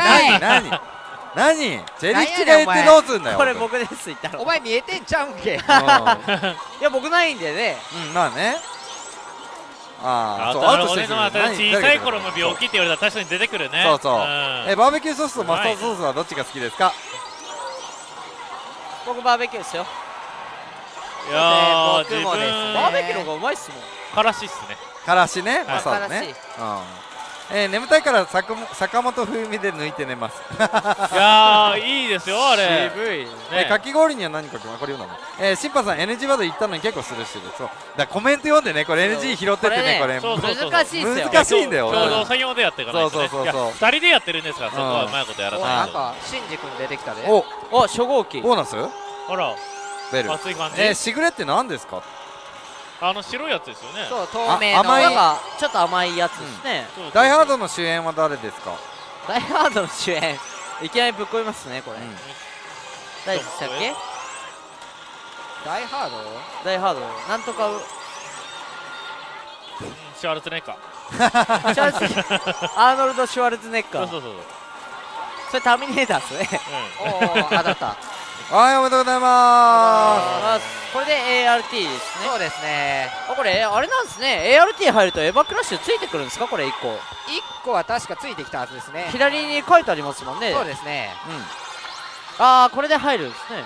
ジェリッチが言ってどうすんだよ。 これ僕です言ったの。 お前見えてんちゃうんけ。いや僕ないんでね。 まあね。 ああ、なるほどね。小さい頃の病気って言われたら確かに出てくるね。 そうそう。バーベキューソースとマスタードソースはどっちが好きですか？ 僕バーベキューですよ。 いや僕もですね。バーベキューの方がうまいっすもん。 からしっすね。 からしね。マスタードね。眠たいから坂本冬美で抜いて寝ます。 いやいいですよあれ。 渋い。 かき氷には何かこれ読んだの？審判さん NG ワード言ったのに結構スルーしてる。そうだコメント読んでねこれ NG 拾ってってねこれ難しいっすよ。 難しいんだよ。 共同作業でやっていかないとね。 そう 2人でやってるんですからそこはうまいことやらないと。 なんかシンジ君出てきたで。 お初号機。 ボーナス？ ほら。 ベル。しぐれって何ですか？ 白いやつですよね。 そう透明のなんかちょっと甘いやつですね。 ダイハードの主演は誰ですか？ ダイハードの主演いきなりぶっ込みますねこれ。誰でしたっけ？ ダイハード？ ダイハードなんとかシュワルツネッカー。 アーノルド・シュワルツネッカー。 そうそれターミネーターですね。 おお当たった。 はいおめでとうございます。 これで ART ですね。 そうですね。 これあれなんですね。ART 入るとエヴァクラッシュついてくるんですかこれ1個。1 個は確かついてきたはずですね。 左に書いてありますもんね。 そうですね。 これで入るんですね。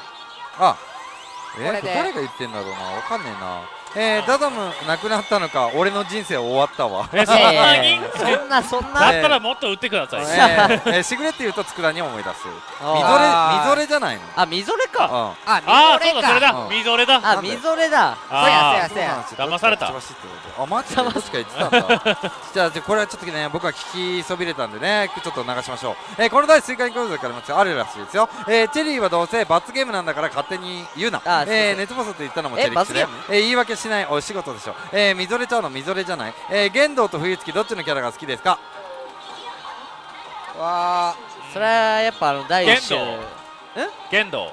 誰が言ってんだろうなわかんねえな。ダダムなくなったのか俺の人生終わったわ。 そんなだったらもっと打ってください。しぐれっていうとつくらに思い出す。みぞれじゃないの？ みぞれか。 そうだそれだ。みぞれだ。 みぞれだ。 そうや。 騙された。 マジでどっちか言ってたんだ。じゃあこれはちょっとね僕は聞きそびれたんでねちょっと流しましょう。この台追加に来る時からあるらしいですよ。チェリーはどうせ罰ゲームなんだから勝手に言うな。熱ボスって言ったのもチェリーですね。言い訳しないお仕事でしょ。みぞれちゃうのみぞれじゃない。玄道と冬月どっちのキャラが好きですか？ それはやっぱ第一種。 玄道。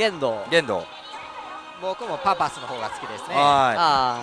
僕もパパスの方が好きですね。 ア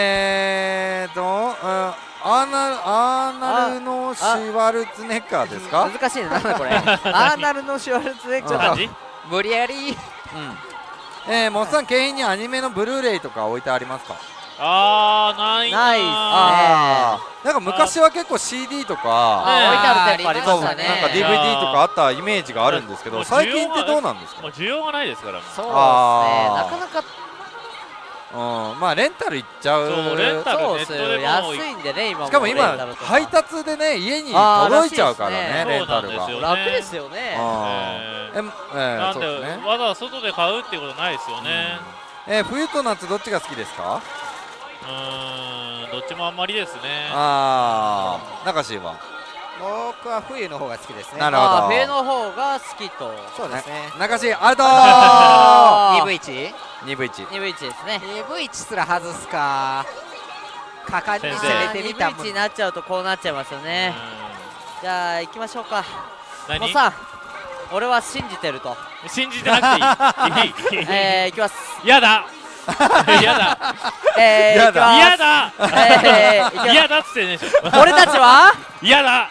ーナルのシュワルツネッカーですか？ 難しいなこれ。アーナルのシュワルツネッカー。 無理やり。 モッさん景品にアニメのブルーレイとか置いてありますか？ ないないっすね。 なんか昔は結構 CD とか置いてある店舗ありましたね。 なんか DVD とかあったイメージがあるんですけど最近ってどうなんですか？ 需要がないですから。 そうですね。なかなかまあレンタルいっちゃう。 レンタルネットでも安いんでね今。 しかも今配達でね家に届いちゃうからねレンタルが楽ですよね。 なんでわざわざ外で買うっていうことないですよね。 冬と夏どっちが好きですか？ どっちもあんまりですね。 中志は僕は冬の方が好きですね。 なるほど。 冬の方が好きと。 そうですね。 中志アウトー。 2V1ですね。 2V1すら外すか。果敢に攻めてみた。 2V1 になっちゃうとこうなっちゃいますよね。じゃあ行きましょうか。 何？ 俺は信じてると。 信じてなくていい。 行きます。 やだ。やだ。 やだ。 やだっつってね。 俺たちは？ やだ。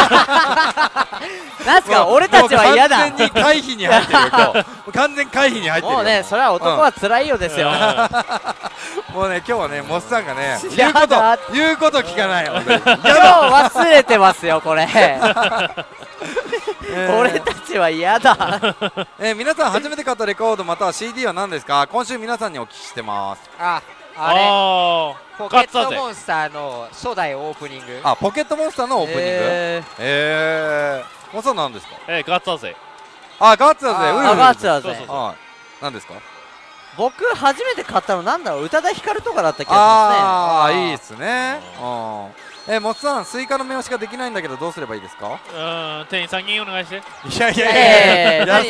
なんすか俺たちは嫌だ。 完全に回避に入ってるよ。完全回避に入ってる。 もうねそれは男は辛いよですよ。 もうね今日はねモスさんがね言うこと聞かない。今日忘れてますよこれ。俺たちは嫌だ。 皆さん初めて買ったレコードまたは CD は何ですか？今週皆さんにお聞きしてます。 あれポケットモンスターの初代オープニング。 ポケットモンスターのオープニング。モスさん何ですか？ ガッツだぜ。 ガッツだぜ。 ガッツだぜ。 何ですか？ 僕初めて買ったのなんだろう宇多田ヒカルとかだった気がしますね。 いいですね。 もっさんスイカの目押しができないんだけどどうすればいいですか？ 店員さんにお願いして。 いやいやいや、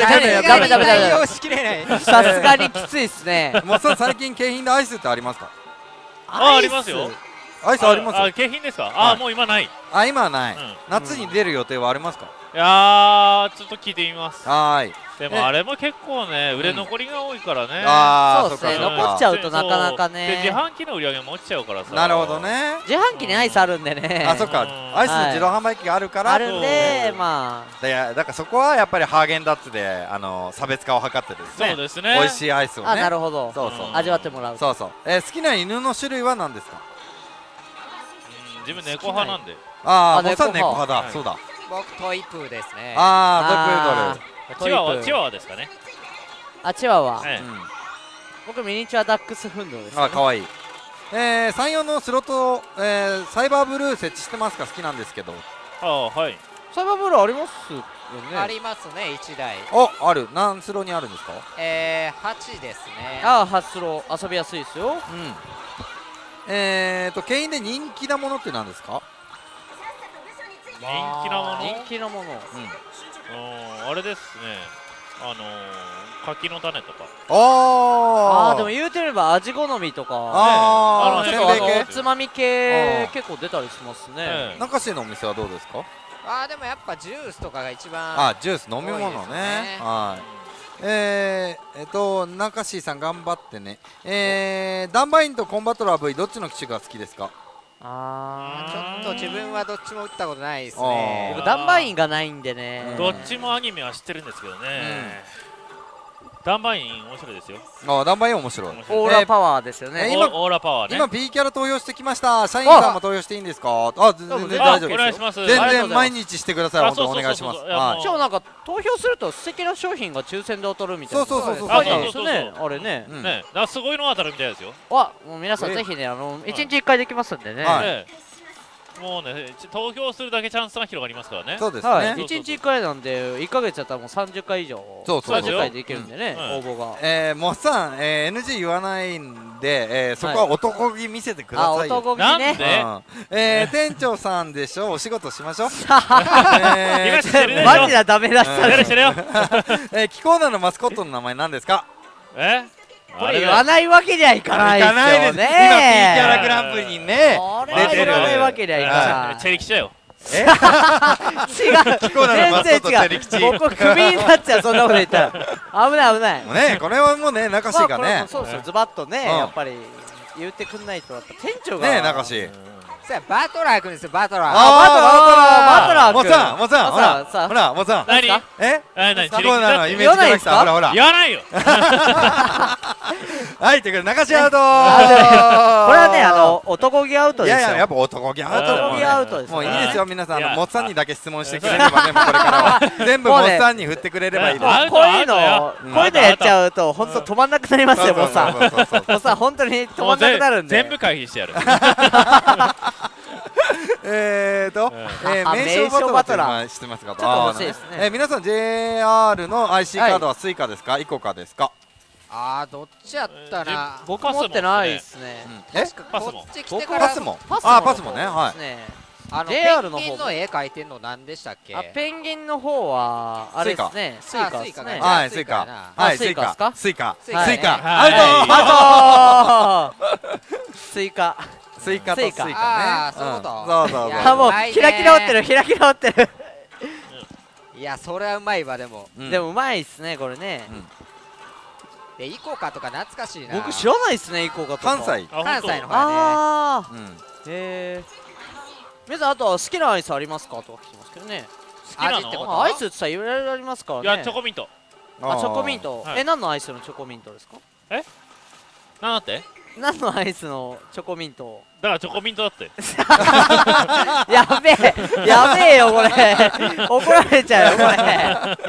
さすがにきついっすね。 もっさん最近景品でアイスってありますか？ ありますよ。 アイスあります。 景品ですか？もう今ない。 今はない。夏に出る予定はありますか？ いやちょっと聞いてみます。 はい。 でもあれも結構ね売れ残りが多いからね。 そうですね、残っちゃうとなかなかね。 自販機の売り上げも落ちちゃうからさ。 なるほどね。 自販機にアイスあるんでね。 あ、そっか、アイスの自動販売機があるからあるんで、まあだからそこはやっぱりハーゲンダッツで差別化を図ってですね、 そうですね、 美味しいアイスをね、 なるほど、 そうそう味わってもらう。 そうそう。好きな犬の種類は何ですか？ 自分猫派なんで。 あ、もっさん猫派だ。そうだ、 僕トイプーですね。 あー、トイプードル。チワワですかね。 チワワ。僕ミニチュアダックスフンドです。 かわいい。34のスロット、サイバーブルー設置してますか？好きなんですけど。 はい。 サイバーブルーありますよね。 ありますね、1台。 ある。何スロにあるんですか ？8ですね。 8スロ遊びやすいですよ。 景品で人気なものって何ですか？ 人気なもの？ 人気なもの。 あれですね。柿の種とか。 でも言うてれば味好みとか、ちょっとおつまみ系結構出たりしますね。 中市のお店はどうですか？ でもやっぱジュースとかが一番。 ジュース飲み物ね。はい。中市さん頑張ってね。ダンバインとコンバトラー V どっちの機種が好きですか？ ちょっと自分はどっちも打ったことないですね。 僕ダンバインがないんでね。 どっちもアニメは知ってるんですけどね。ダンバイン面白いですよ。 ダンバイン面白い。 オーラパワーですよね。 オーラパワーね。 今 P キャラ投票してきました。社員さんも投票していいんですか？全然大丈夫。 お願いします。 全然毎日してください。本当お願いします。 しかもなんか投票すると素敵な商品が抽選で当たるみたいな。 そう。 あれね。 すごいの当たるみたいですよ。 もう皆さんぜひね、1日1回できますんでね。 もうね、投票するだけチャンスが広がりますからね。 そうですね。 1日1回なんで1ヶ月だったらもう30回以上、30回できるんでね、応募が。 もっさん NG 言わないんで、そこは男気見せてくださいよ。 男気ね。 店長さんでしょ、お仕事しましょう。 マジなダメ出しされてるよ。 キコーナーのマスコットの名前何ですか？ これ言わないわけにはいかないですよね。今 P キャラグランプリにね出てる。言わないわけにはいかない。 チェリキチだよ。 違う。全然違う。僕クビになっちゃう、そんなこと言ったら。危ない。 これはもうね、中志がね。 そうそう、ズバッとね、やっぱり言ってくんないと、店長が。 ね、中志。 バトラー君ですよ、バトラー。 バトラー君。 もっさん、ほら、もっさん。 何？ キコーナーのイメージキャラクター、ほら。 言わないよ。 はい、ということで中志アウト。これはね、男気アウトですよ。 いや、やっぱ男気アウト。 男気アウトです。 もういいですよ、皆さん、もっさんにだけ質問してくれればね、これからは全部もっさんに振ってくれればいいです。 こういうのやっちゃうと、本当止まんなくなりますよ、もっさん。もっさん、本当に止まんなくなるんで。 全部回避してやる。 名称バトラーしてますか？皆さん JR の IC カードはスイカですか？イコカですか？ どっちやったな。 僕持ってないですね。 こっち来てからパスモね。はい。 JR の方の絵描いてんの何でしたっけ？ ペンギンの方はあれですね。スイカですね。 はい、スイカ。はい、スイカ。スイカ。 アウト。スイカ。 スイカとスイカね。 そう。 もう開き直ってる。 いや、それはうまいわ、でも。 でもうまいっすね、これね。 イコカとか懐かしいな。 僕知らないっすね、イコカとか。 関西の方ね。 皆さん、あとは好きなアイスありますかとか聞きますけどね。 好きなの？ アイスってさ、いろいろありますからね。 いや、チョコミント。 チョコミント。何のアイスのチョコミントですか？ なんだって？ 何のアイスのチョコミント？ だからチョコミントだって。 やべえよ、これ。怒られちゃうよ、こ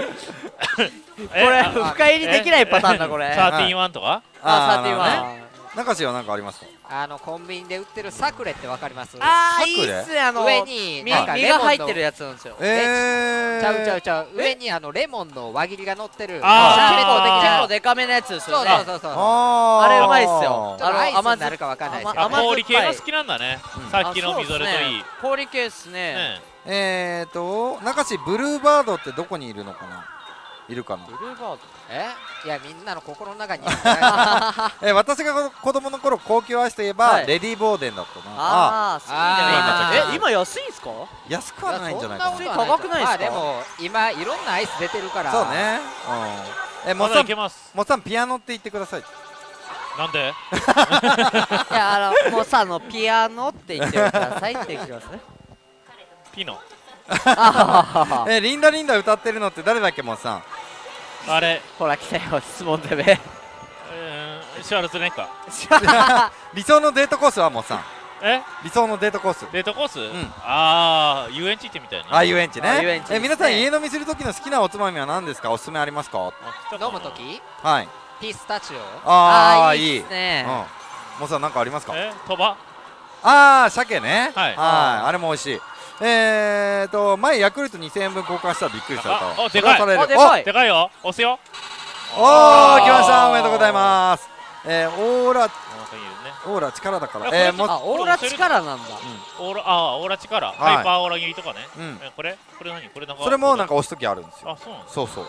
れ。これ深入りできないパターンだ、これ。 31とか？ 31。 中志は何かありますか？ コンビニで売ってるサクレってわかります？ いいっすね。 上に身が入ってるやつなんですよ。 ちゃう上にレモンの輪切りが乗ってる結構デカめのやつですよね。 そうあれうまいっすよ。 アイスになるかわかんないですけど氷系が好きなんだね。さっきのみぞれといい氷系っすね。 中志ブルーバードってどこにいるのかな？いるかな？ ブルーバードいやみんなの心の中に私が子供の頃高級アイスといえばレディーボーデンだったな。 今安いんすか？ 安くはないんじゃないかな。 高くないですか？ でも今いろんなアイス出てるから。 そうね。もっさんピアノって言ってください。 なんで？ いやもっさんのピアノって言ってくださいって言ってますね。 ピノ。 リンダリンダ歌ってるのって誰だっけ？もっさん。 あれほら来たよ質問攻め。 シュワルツェネッカ理想のデートコースはもっさん。理想のデートコース。 デートコース？遊園地行ってみたいな。遊園地ね。皆さん家飲みする時の好きなおつまみは何ですか？おすすめありますか？ 飲む時？ はい。 ピスタチオ。いいですね。 もっさん何かありますか？ 鳥羽。 鮭ね。はい。あれも美味しい。前ヤクルト2000円分交換したらびっくりされた。 でかい。でかいよ。押すよ。 来ました。おめでとうございます。オーラ力だから。 オーラ力なんだ。 オーラ力。ハイパーオーラ切りとかね。これ何？これなんか。 それもなんか押す時あるんですよ。そうそう。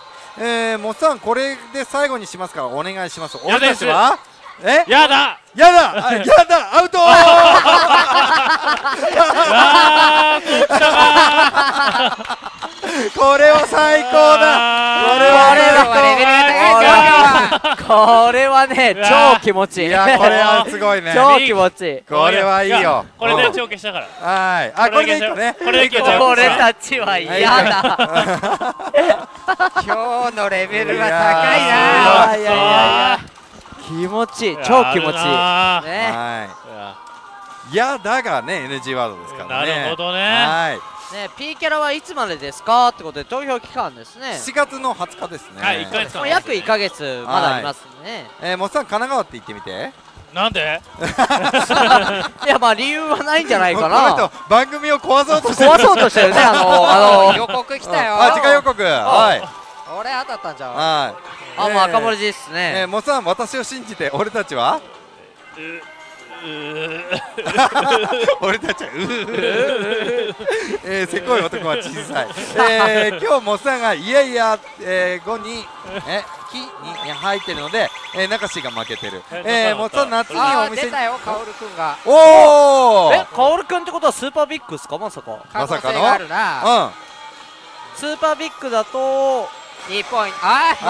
もっさんこれで最後にしますからお願いします。俺たちは？ やだアウトこれは最高だ。 これはね超気持ちいい。 いやこれはすごいね。 超気持ちいい。 これはいいよ。 これで帳消したから。 はい。これでいいとね。 俺たちは嫌だ。 今日のレベルが高いな。 いや気持ちいい。超気持ちいい。 いやだがね NG ワードですからね。 なるほどね。 はい。 P キャラはいつまでですかってことで投票期間ですね。 7月の20日ですね。 はい、1ヶ月。 約1ヶ月まだありますね。 もっさん神奈川って言ってみて。 なんで？ いや理由はないんじゃないかな。 番組を壊そうとしてるね。 予告来たよ。 次回予告。はい。 俺当たったんじゃん。 はい。 もう赤文字ですね。 もっさん私を信じて俺たちは？俺たちはせこい男は小さい。今日もっさんがいやいや5に木に入ってるので中志が負けてる。もっさん夏にお店に出たよカオルくんが。 カオルくんってことはスーパービッグですか？まさかのスーパービッグだと 2ポイント。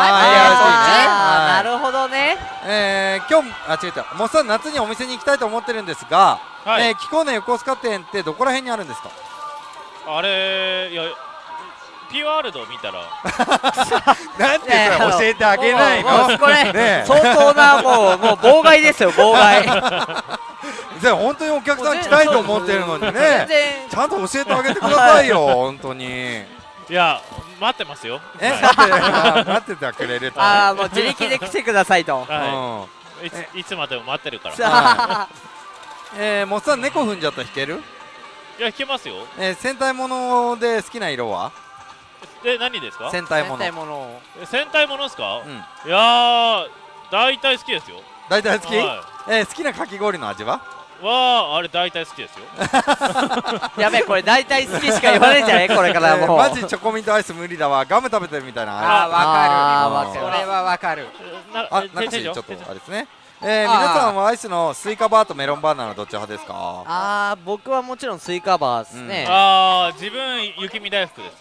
なるほどね。 今日違うもっさん夏にお店に行きたいと思ってるんですが、キコーネ横須賀店ってどこら辺にあるんですか？ あれいやP ワールド見たらなんて教えてあげないの？ これ相当なもう妨害ですよ妨害。 本当にお客さん来たいと思ってるのにね。ちゃんと教えてあげてくださいよ本当に。 いや待ってますよ。 待っててくれると。 もう自力で来てくださいと。 いつまでも待ってるから。 もっさん猫踏んじゃったら弾ける？ いや弾けますよ。 戦隊もので好きな色は？ 何ですか？ 戦隊ものですか？いや大体好きですよ。 大体好き？好きなかき氷の味は？ あれ大体好きですよ。 やべこれ大体好きしか言わないんじゃないこれからもう。 マジチョコミントアイス無理だわ。ガム食べてるみたいな。 わかる。それはわかる。 中志ちょっとあれですね。皆さんはアイスのスイカバーとメロンバーならどっち派ですか？ 僕はもちろんスイカバーですね。 自分雪見大福です。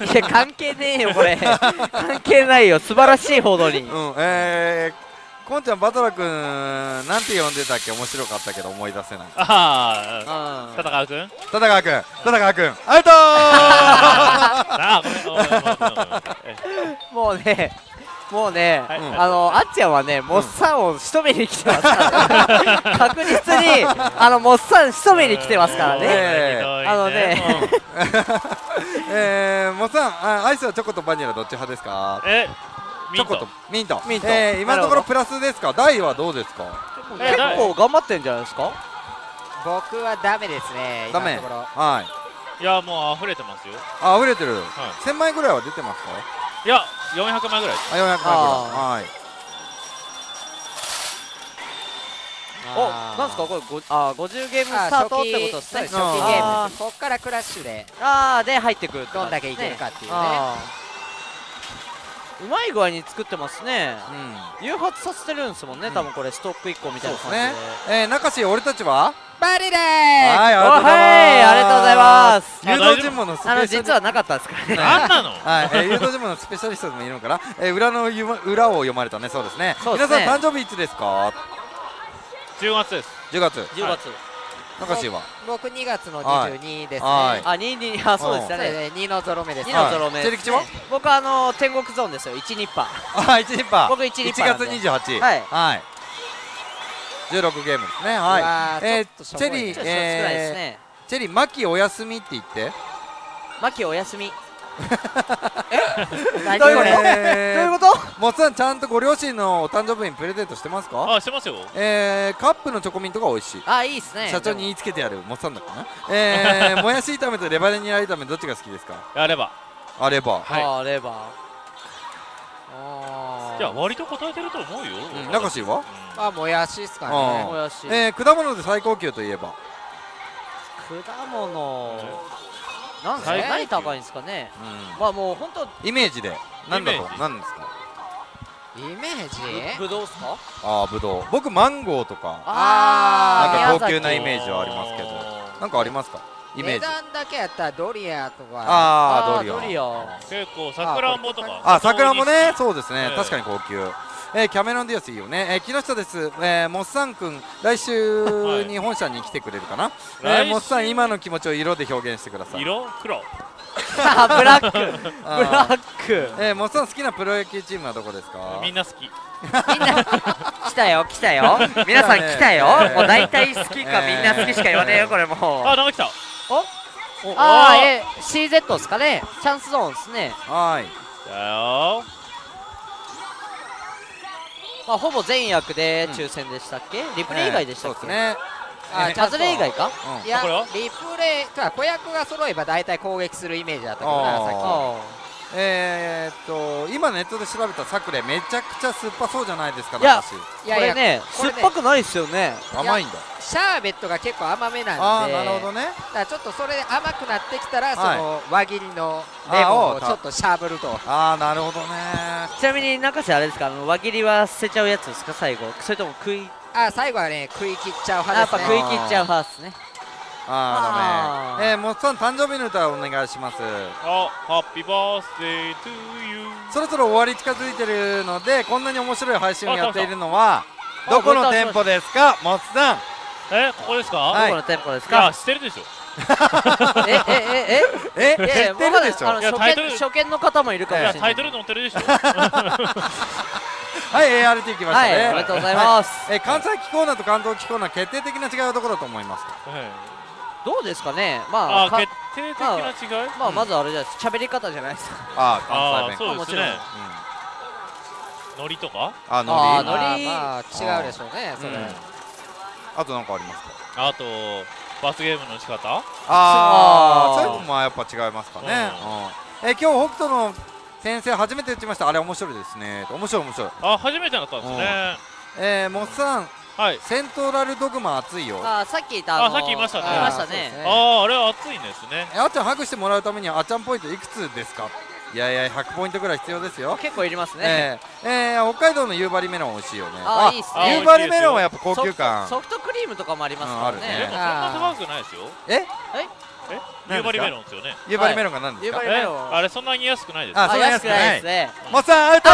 いや関係ねえよこれ。関係ないよ素晴らしい報道に。 こんちゃんバトラ君なんて呼んでたっけ？面白かったけど思い出せない。 戦うくんアウト。 もうねあっちゃんはねモッサンを仕留めに来てますから確実にモッサン仕留めに来てますからね。 モッサンアイスはチョコとバニラどっち派ですか？チョコとミント。今のところプラスですか？大はどうですか？ 結構頑張ってんじゃないですか。 僕はダメですね。 ダメ。はい。 いやもう溢れてますよ。 溢れてる。1000枚ぐらいは出てますか。 いや400枚ぐらいです。 400枚ぐらい。はい。 お、なんですかこれ50ゲームスタートってことですね。 初期ゲームです。こっからクラッシュでで入ってくる。 どんだけいけるかっていうね。 うまい具合に作ってますね。誘発させてるんですもんね。多分これストック1個みたいな感じで。 中志俺たちはバリでーす。 はい、ありがとうございます。 誘導尋問のスペシャリスト実はなかったですからね。 なんなの。 はい、誘導尋問のスペシャリストでもいるのかな。裏の裏を読まれたね。そうですね。皆さん誕生日いつですか。 10月です。 10月。 10月。 中志は僕2月の22ですね。 22、そうですね。 2のゾロ目です。 2のゾロ目。 チェリキチは僕天国ゾーンですよ。1ニッパー。 1ニッパー。 僕1ニッパー。 1月28。はい。16ゲームですね。はい。チェリー、チェリー、マキお休みって言って。 マキお休み。 何これ。どういうこと？もっさんちゃんとご両親のお誕生日にプレゼントしてますか？ してますよ。 カップのチョコミントが美味しい。 いいですね。 社長に言いつけてやるもっさんだかな。もやし炒めとレバニラ炒めどっちが好きですか？ レバー。レバー。レバー。いや割と答えてると思うよ。 中志は？ もやしですかね。 もやし。 果物で最高級といえば。 果物。何高いんですかね。まあもう本当イメージで何だと何ですか。 イメージ？ ブドウですか？ ブドウ。僕マンゴーとかなんか高級なイメージはありますけど、なんかありますか？イメージ。 値段だけやったらドリアとか。 ドリア。 結構さくらんぼとか。 さくらんぼね、そうですね。確かに高級。キャメロンディアスいいよね。木下です。モッサン君来週に本社に来てくれるかな。モッサン今の気持ちを色で表現してください。 色？黒。 ブラック。 モッサン好きなプロ野球チームはどこですか？ みんな好き。みんな来たよ。皆さん来たよ。もう大体好きかみんな好きしか言わねえよこれもう。 なんか来た。 CZ ですかね。チャンスゾーンですね。 はい。 だよ。 ほぼ全役で抽選でしたっけ？リプレイ以外でしたっけ？ハズレ以外か？ いや、リプレイ子役が揃えば大体攻撃するイメージだったけどな、さっき。今ネットで調べたサクレめちゃくちゃ酸っぱそうじゃないですか。 いやこれね酸っぱくないですよね。 甘いんだ。 シャーベットが結構甘めなんで。 なるほどね。 だからちょっとそれで甘くなってきたらその輪切りのレモンをちょっとしゃぶると。 なるほどね。 ちなみに中瀬あれですか、輪切りは捨てちゃうやつですか最後？それとも最後はね食い切っちゃう派ですね。 やっぱ食い切っちゃう派ですね。 ダメ。もっさん誕生日の歌お願いします。 ハッピーバースデートゥーユー。 そろそろ終わり近づいてるので、こんなに面白い配信をやっているのはどこの店舗ですか？もっさん。 ここですか？ どこの店舗ですか？ 知ってるでしょ。 知ってるでしょ。 初見の方もいるかもしれない。 タイトル載ってるでしょ。 はい、ART 来ましたね。 おめでとうございます。 関西機構なと関東機構な決定的な違いはどこだと思いますか？ どうですかね。 決定的な違い？ まずあれじゃないですか、喋り方じゃないですか。 関西弁。そうですね。ノリとか？ ノリ違うでしょうね。それ。 あと何かありますか？ あと罰ゲームの仕方？ そういうのもやっぱ違いますかね。今日北斗の先生初めて打ちました。あれ面白いですね。面白い。 初めてだったんですね。 モッさん、セントラルドグマ熱いよ。 さっき言った。 さっき言いましたね。あれは熱いんですね。 あっちゃんハグしてもらうためにあっちゃんポイントいくつですか？いや100ポイントぐらい必要ですよ。 結構いりますね。 北海道の夕張メロン美味しいよね。 いいっすね。 夕張メロンはやっぱ高級感。 ソフトクリームとかもありますからね。 でもそんな高くないですよ。夕張メロンですよね。 夕張メロンが何ですか？ あれそんなに安くないです。 安くないですね。 もっさんアウト。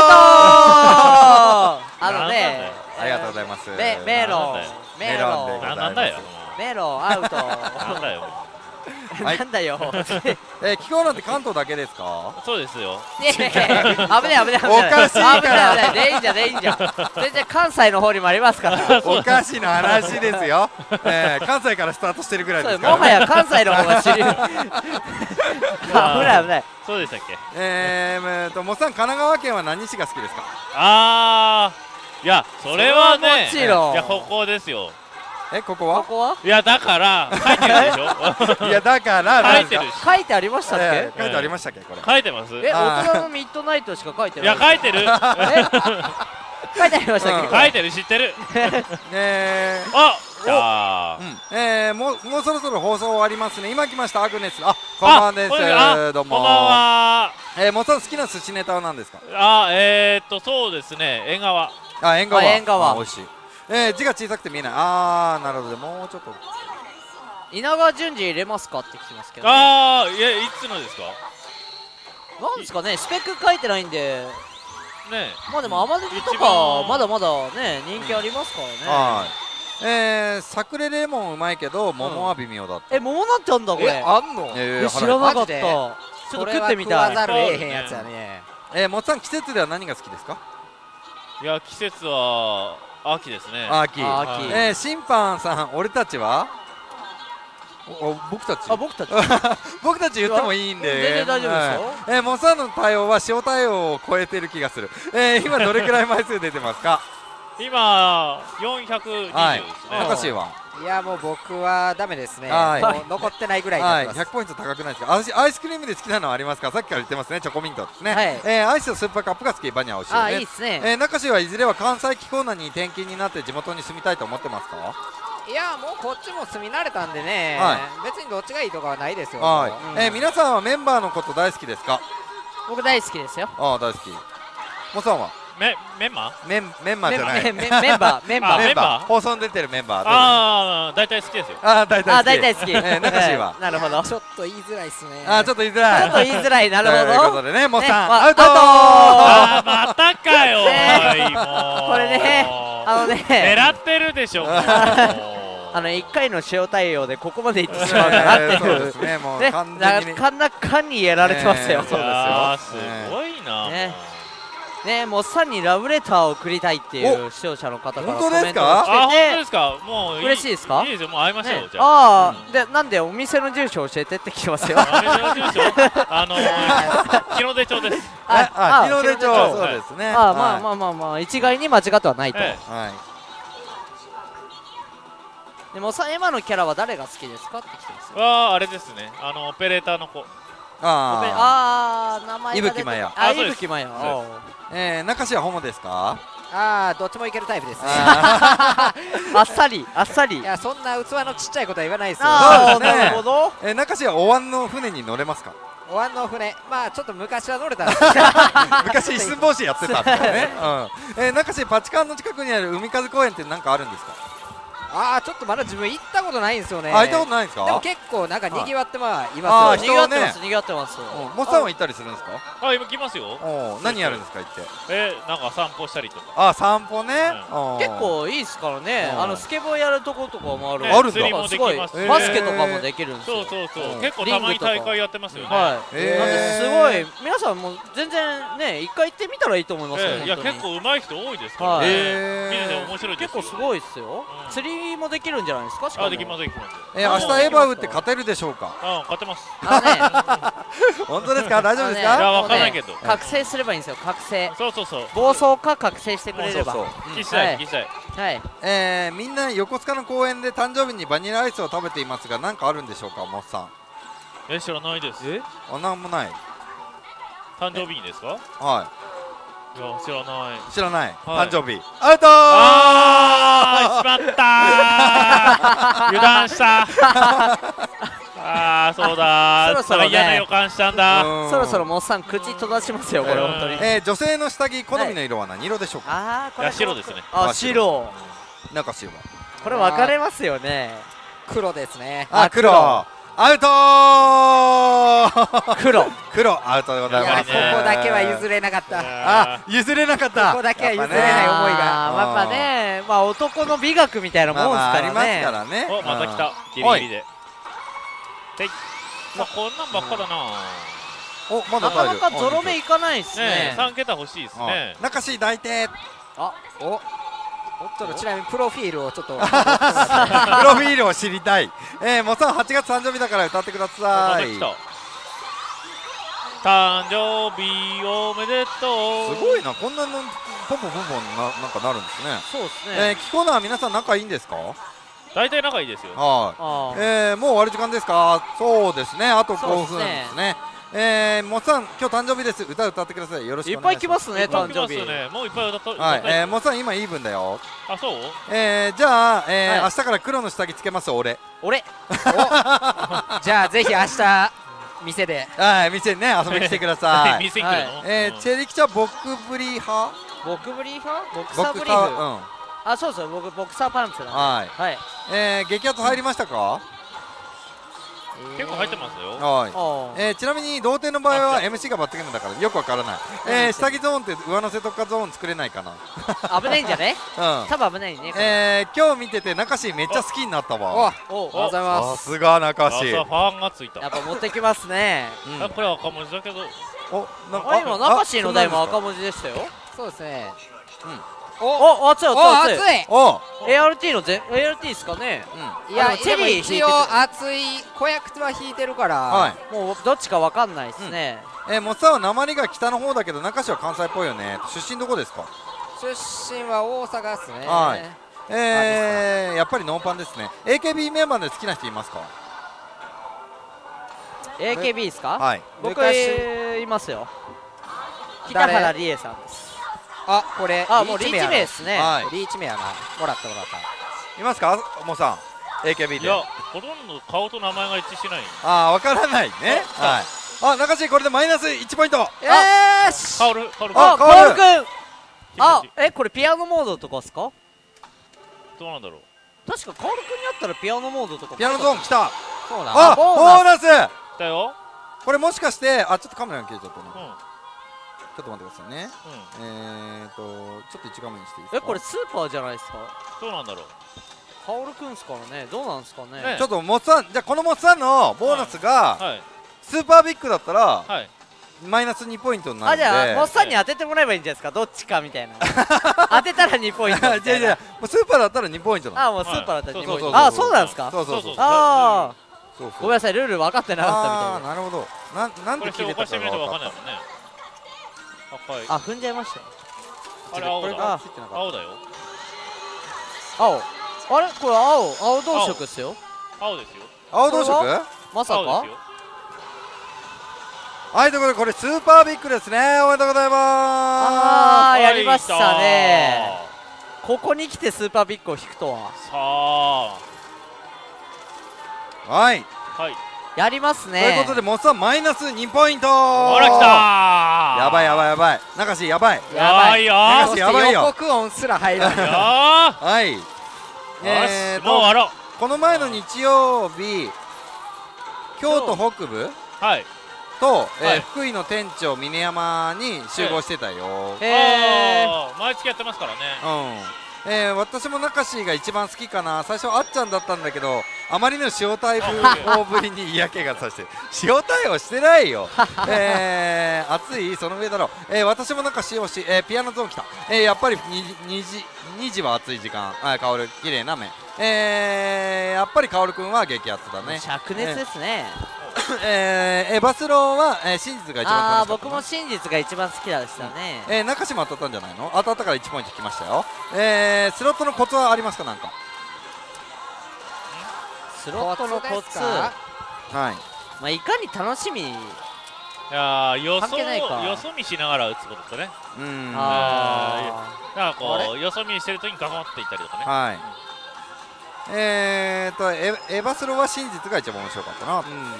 ありがとうございます。 メロンなんだよ。 メロンアウト。 なんだよ。 なんだよ。 気候なんて関東だけですか？ そうですよ。 危ない。おかしいから。 でいいんじゃ全然関西の方にもありますから。 おかしな話ですよ。関西からスタートしてるぐらいですから。 もはや関西の方が主流。危ない。 そうでしたっけ？ もっさん神奈川県は何市が好きですか？ いやそれはね、 もちろん。 いやここですよ。 ここは？ ここは？ いやだから書いてるでしょ。 いやだから書いてるし。 書いてありましたっけ？ 書いてありましたっけこれ？ 書いてます？ 大人のミッドナイトしか書いてない。 いや書いてる。 書いてありましたっけ？ 書いてる知ってる。あ、 もうそろそろ放送終わりますね。今来ましたアグネス。あ、こんばんはです。どうも。 こんばんは。 もっさん好きな寿司ネタは何ですか？ そうですね。縁側。 縁側。 縁側。 美味しい。字が小さくて見えない。なるほど。もうちょっと。 稲川淳二入れますかって聞きますけど。 いやいつのですか？ なんですかね、スペック書いてないんで。 ね。 まあでもアマディとかまだまだね人気ありますからね。 はい。サクレレモンうまいけど桃は微妙だった。 桃なんてあんだこれ。 あんの？ 知らなかった。ちょっと食ってみたい。 食わざるええへんやつやね。 もっさん季節では何が好きですか？ いや季節は秋ですね。 秋。審判さん俺たちは？僕たち僕たち言ってもいいんで全然大丈夫ですよ。 モッサンの対応は塩対応を超えてる気がする。今どれくらい枚数出てますか？ 今420ですね。 高橋は？ いやもう僕はダメですね。残ってないぐらいになってます。 100ポイント高くないですか？アイスクリームで好きなのはありますか？さっきから言ってますね。チョコミントですね。アイスとスーパーカップが好き。バニラ美味しいね。 いいですね。 中志はいずれは関西気候内に転勤になって地元に住みたいと思ってますか？ いやもうこっちも住み慣れたんでね、別にどっちがいいとかはないですよ。 皆さんはメンバーのこと大好きですか？ 僕大好きですよ。 大好き。モさんは？ メンマじゃない。 メンバー放送に出てるメンバー。 大体好きですよ。 大体好き。 中志は？ なるほど。 ちょっと言いづらいですね。 ちょっと言いづらい。 なるほど。 ということでね、モさんアウト。 またかよ。 これね、 狙ってるでしょ。 1回の塩対応でここまでいってしまうんだなっていう。 そうですね、もう完全に。 なかなかにやられてますよ。 そうですよ。すごいな。 ね、モッサンにラブレターを送りたいっていう視聴者の方からコメントが来てて。 本当ですか？もう嬉しいですか？ いいですよ、もう会いましょう。じゃあ。 で、なんでお店の住所教えてって聞きますよ。 お店の住所？日の出町です。 日の出町、そうですね。 まあ一概に間違ってはないと。でも今のキャラは誰が好きですかって来てます。 あれですね。オペレーターの子。 名前が出て。 伊吹マヤ。 伊吹マヤ。 中志はホモですか？ どっちもいけるタイプですね。 あっさり。いやそんな器のちっちゃいことは言わないですよ。 なるほど。 中志はお椀の船に乗れますか？ お椀の船、まあちょっと昔は乗れたんですけど昔一寸法師やってたんですよね。中志パチカンの近くにある海風公園って何かあるんですか？ ちょっとまだ自分行ったことないんですよね。 行ったことないんですか？ でも結構なんか賑わっていますよ。賑わってます。 モッさんは行ったりするんですか？ 今来ますよ。 何やるんですか行って？ なんか散歩したりとか。 散歩ね。 結構いいですからね。スケボーやるとことかもある。 あるんだ。 すごいバスケとかもできるんですよ。 そう。結構たまに大会やってますよね。 なんですごい皆さんも全然ね一回行ってみたらいいと思いますよ。 いや結構上手い人多いですからね。見てて面白いです。 結構すごいですよ。釣りもできるんじゃないですか？ できます。 明日エヴァ打って勝てるでしょうか？ 勝てます。 本当ですか？大丈夫ですか？ いやわかんないけど。 覚醒すればいいんですよ。覚醒。 そう。 暴走か覚醒してくれれば。 聞きたい。 はい。 みんな横須賀の公園で誕生日にバニラアイスを食べていますが何かあるんでしょうか？モッさん。 知らないです。 なんもない。 誕生日にですか？ はい。 いや知らない。 誕生日。アウトー。しまった。油断した。そうだ。そろそろ嫌な予感したんだ。 そろそろモッさん口閉ざしますよこれ本当に。 女性の下着好みの色は何色でしょうか？ これ白ですね。 白。 中白。 これ分かれますよね。 黒ですね。 黒。アウトー。黒アウトでございます。 ここだけは譲れなかった。 譲れなかった。 ここだけは譲れない思いが。 やっぱね、男の美学みたいなもんですからね。 ありますからね。 また来た。ギリギリで。こんなんばっかだな。 なかなかゾロ目いかないですね。 3桁欲しいですね。 中志抱いて。 ちょっとちなみにプロフィールをちょっとプロフィールを知りたい。もさん8月誕生日だから歌ってください。 誕生日おめでとう。 すごいな、こんなのポンポンなんかなるんですね。 そうですね。 キコナー皆さん仲いいんですか？ 大体仲いいですよ。 はい。もう終わる時間ですか？そうですね。あと5分ですね。もっさん今日誕生日です。歌ってください。よろしくお願いします。 いっぱい来ますね、誕生日。 もういっぱい歌った。 はい。もっさん今イーブンだよ。 あ、そう？ じゃあ明日から黒の下着つけます。俺。 じゃあぜひ明日店で。 はい、店にね遊びに来てください。 店行くの？ チェリキちゃんボクブリ派？ ボクブリ派？ボクサーブリーフ。あ、そうですよ。僕ボクサーパンツなんで。 はい。激アツ入りましたか？ 結構入ってますよ。 はい。ちなみに同点の場合は MC が罰ゲームだからよくわからない。下着ゾーンって上乗せ特化ゾーン作れないかな。 危ないんじゃね？多分危ないね。 今日見てて中志めっちゃ好きになったわ。 ありがとうございます。 さすが中志。 ファンがついた。 やっぱ持ってきますね。 これは赤文字だけど。 今中志の台も赤文字でしたよ。 そうですね。 熱い。ART のART ですかね。 いや、チェリー一応熱い子役は引いてるから、 もうどっちかわかんないですね。 モッサンは訛りが北の方だけど中志は関西っぽいよね。出身どこですか？ 出身は大阪ですね。 はい。やっぱりノーパンですね。AKB メンバーで好きな人いますか？ AKB ですか？ はい。 僕いますよ。北原理恵さんです。 これもうリーチ名ですね。 リーチ名やな。もらった。 いますか？モさん AKB で。 いや、ほとんど顔と名前が一致しない。 わからないね。はい。中志これでマイナス1ポイント。よし。 カオル君。これピアノモードとかですか？ どうなんだろう。 確かカオル君にあったらピアノモードとか。 ピアノゾーン来た。 そうだ。 ボーナス。 来たよ。 これもしかしてちょっとカメラが消えちゃったな。ちょっと待ってくださいね。ちょっと一画面にしていいですか？ これスーパーじゃないですか？ どうなんだろう。 カオルくんですからね。どうなんですかね。 ちょっとモッサン、じゃあこのモッサンのボーナスがスーパービッグだったらマイナス2ポイントになるんで。 じゃあモッサンに当ててもらえばいいんじゃないですか？どっちかみたいな。当てたら2ポイント。 じゃあスーパーだったら2ポイントなの。 もうスーパーだったら2ポイント。そうなんですか？ そう。 ごめんなさい、ルール分かってなかったみたいな。 なるほど。なんで切れたかが分かった。 踏んじゃいましたよ。 あれ青だ。青だよ。 青。あれこれ青同色ですよ。 青ですよ。 青同色？ まさか？ はい、ということでこれスーパービッグですね。おめでとうございます。 やりましたね。ここに来てスーパービッグを引くとは。 はい。 やりますね。 ということでモッサンマイナス2ポイント。 ほら来たやばい。中志やばい。 よ。 予告音すら入らない。 はい。 もう終わろう。 この前の日曜日、京都北部と福井の店長峰山に集合してたよ。 毎月やってますからね。 私も中志が一番好きかな。最初あっちゃんだったんだけど、あまりの塩対応ぶりに嫌気がさして塩対応してないよ。熱いその上だろう。私もなんか塩し、ピアノゾーン来た。やっぱり2時は暑い時間。カオル綺麗な目。やっぱりカオル君は激アツだね。 灼熱ですね。 バスローは真実が一番楽しかった。 僕も真実が一番好きでしたね。 中島当たったんじゃないの？当たったから1ポイント引きましたよ。スロットのコツはありますか？なんかスロットのコツ、いかに楽しみ、いやよそ見しながら打つことですね。なんかこうよそ見してるときにガコンっていったりとかね。 エバスロは真実が一番面白かったな。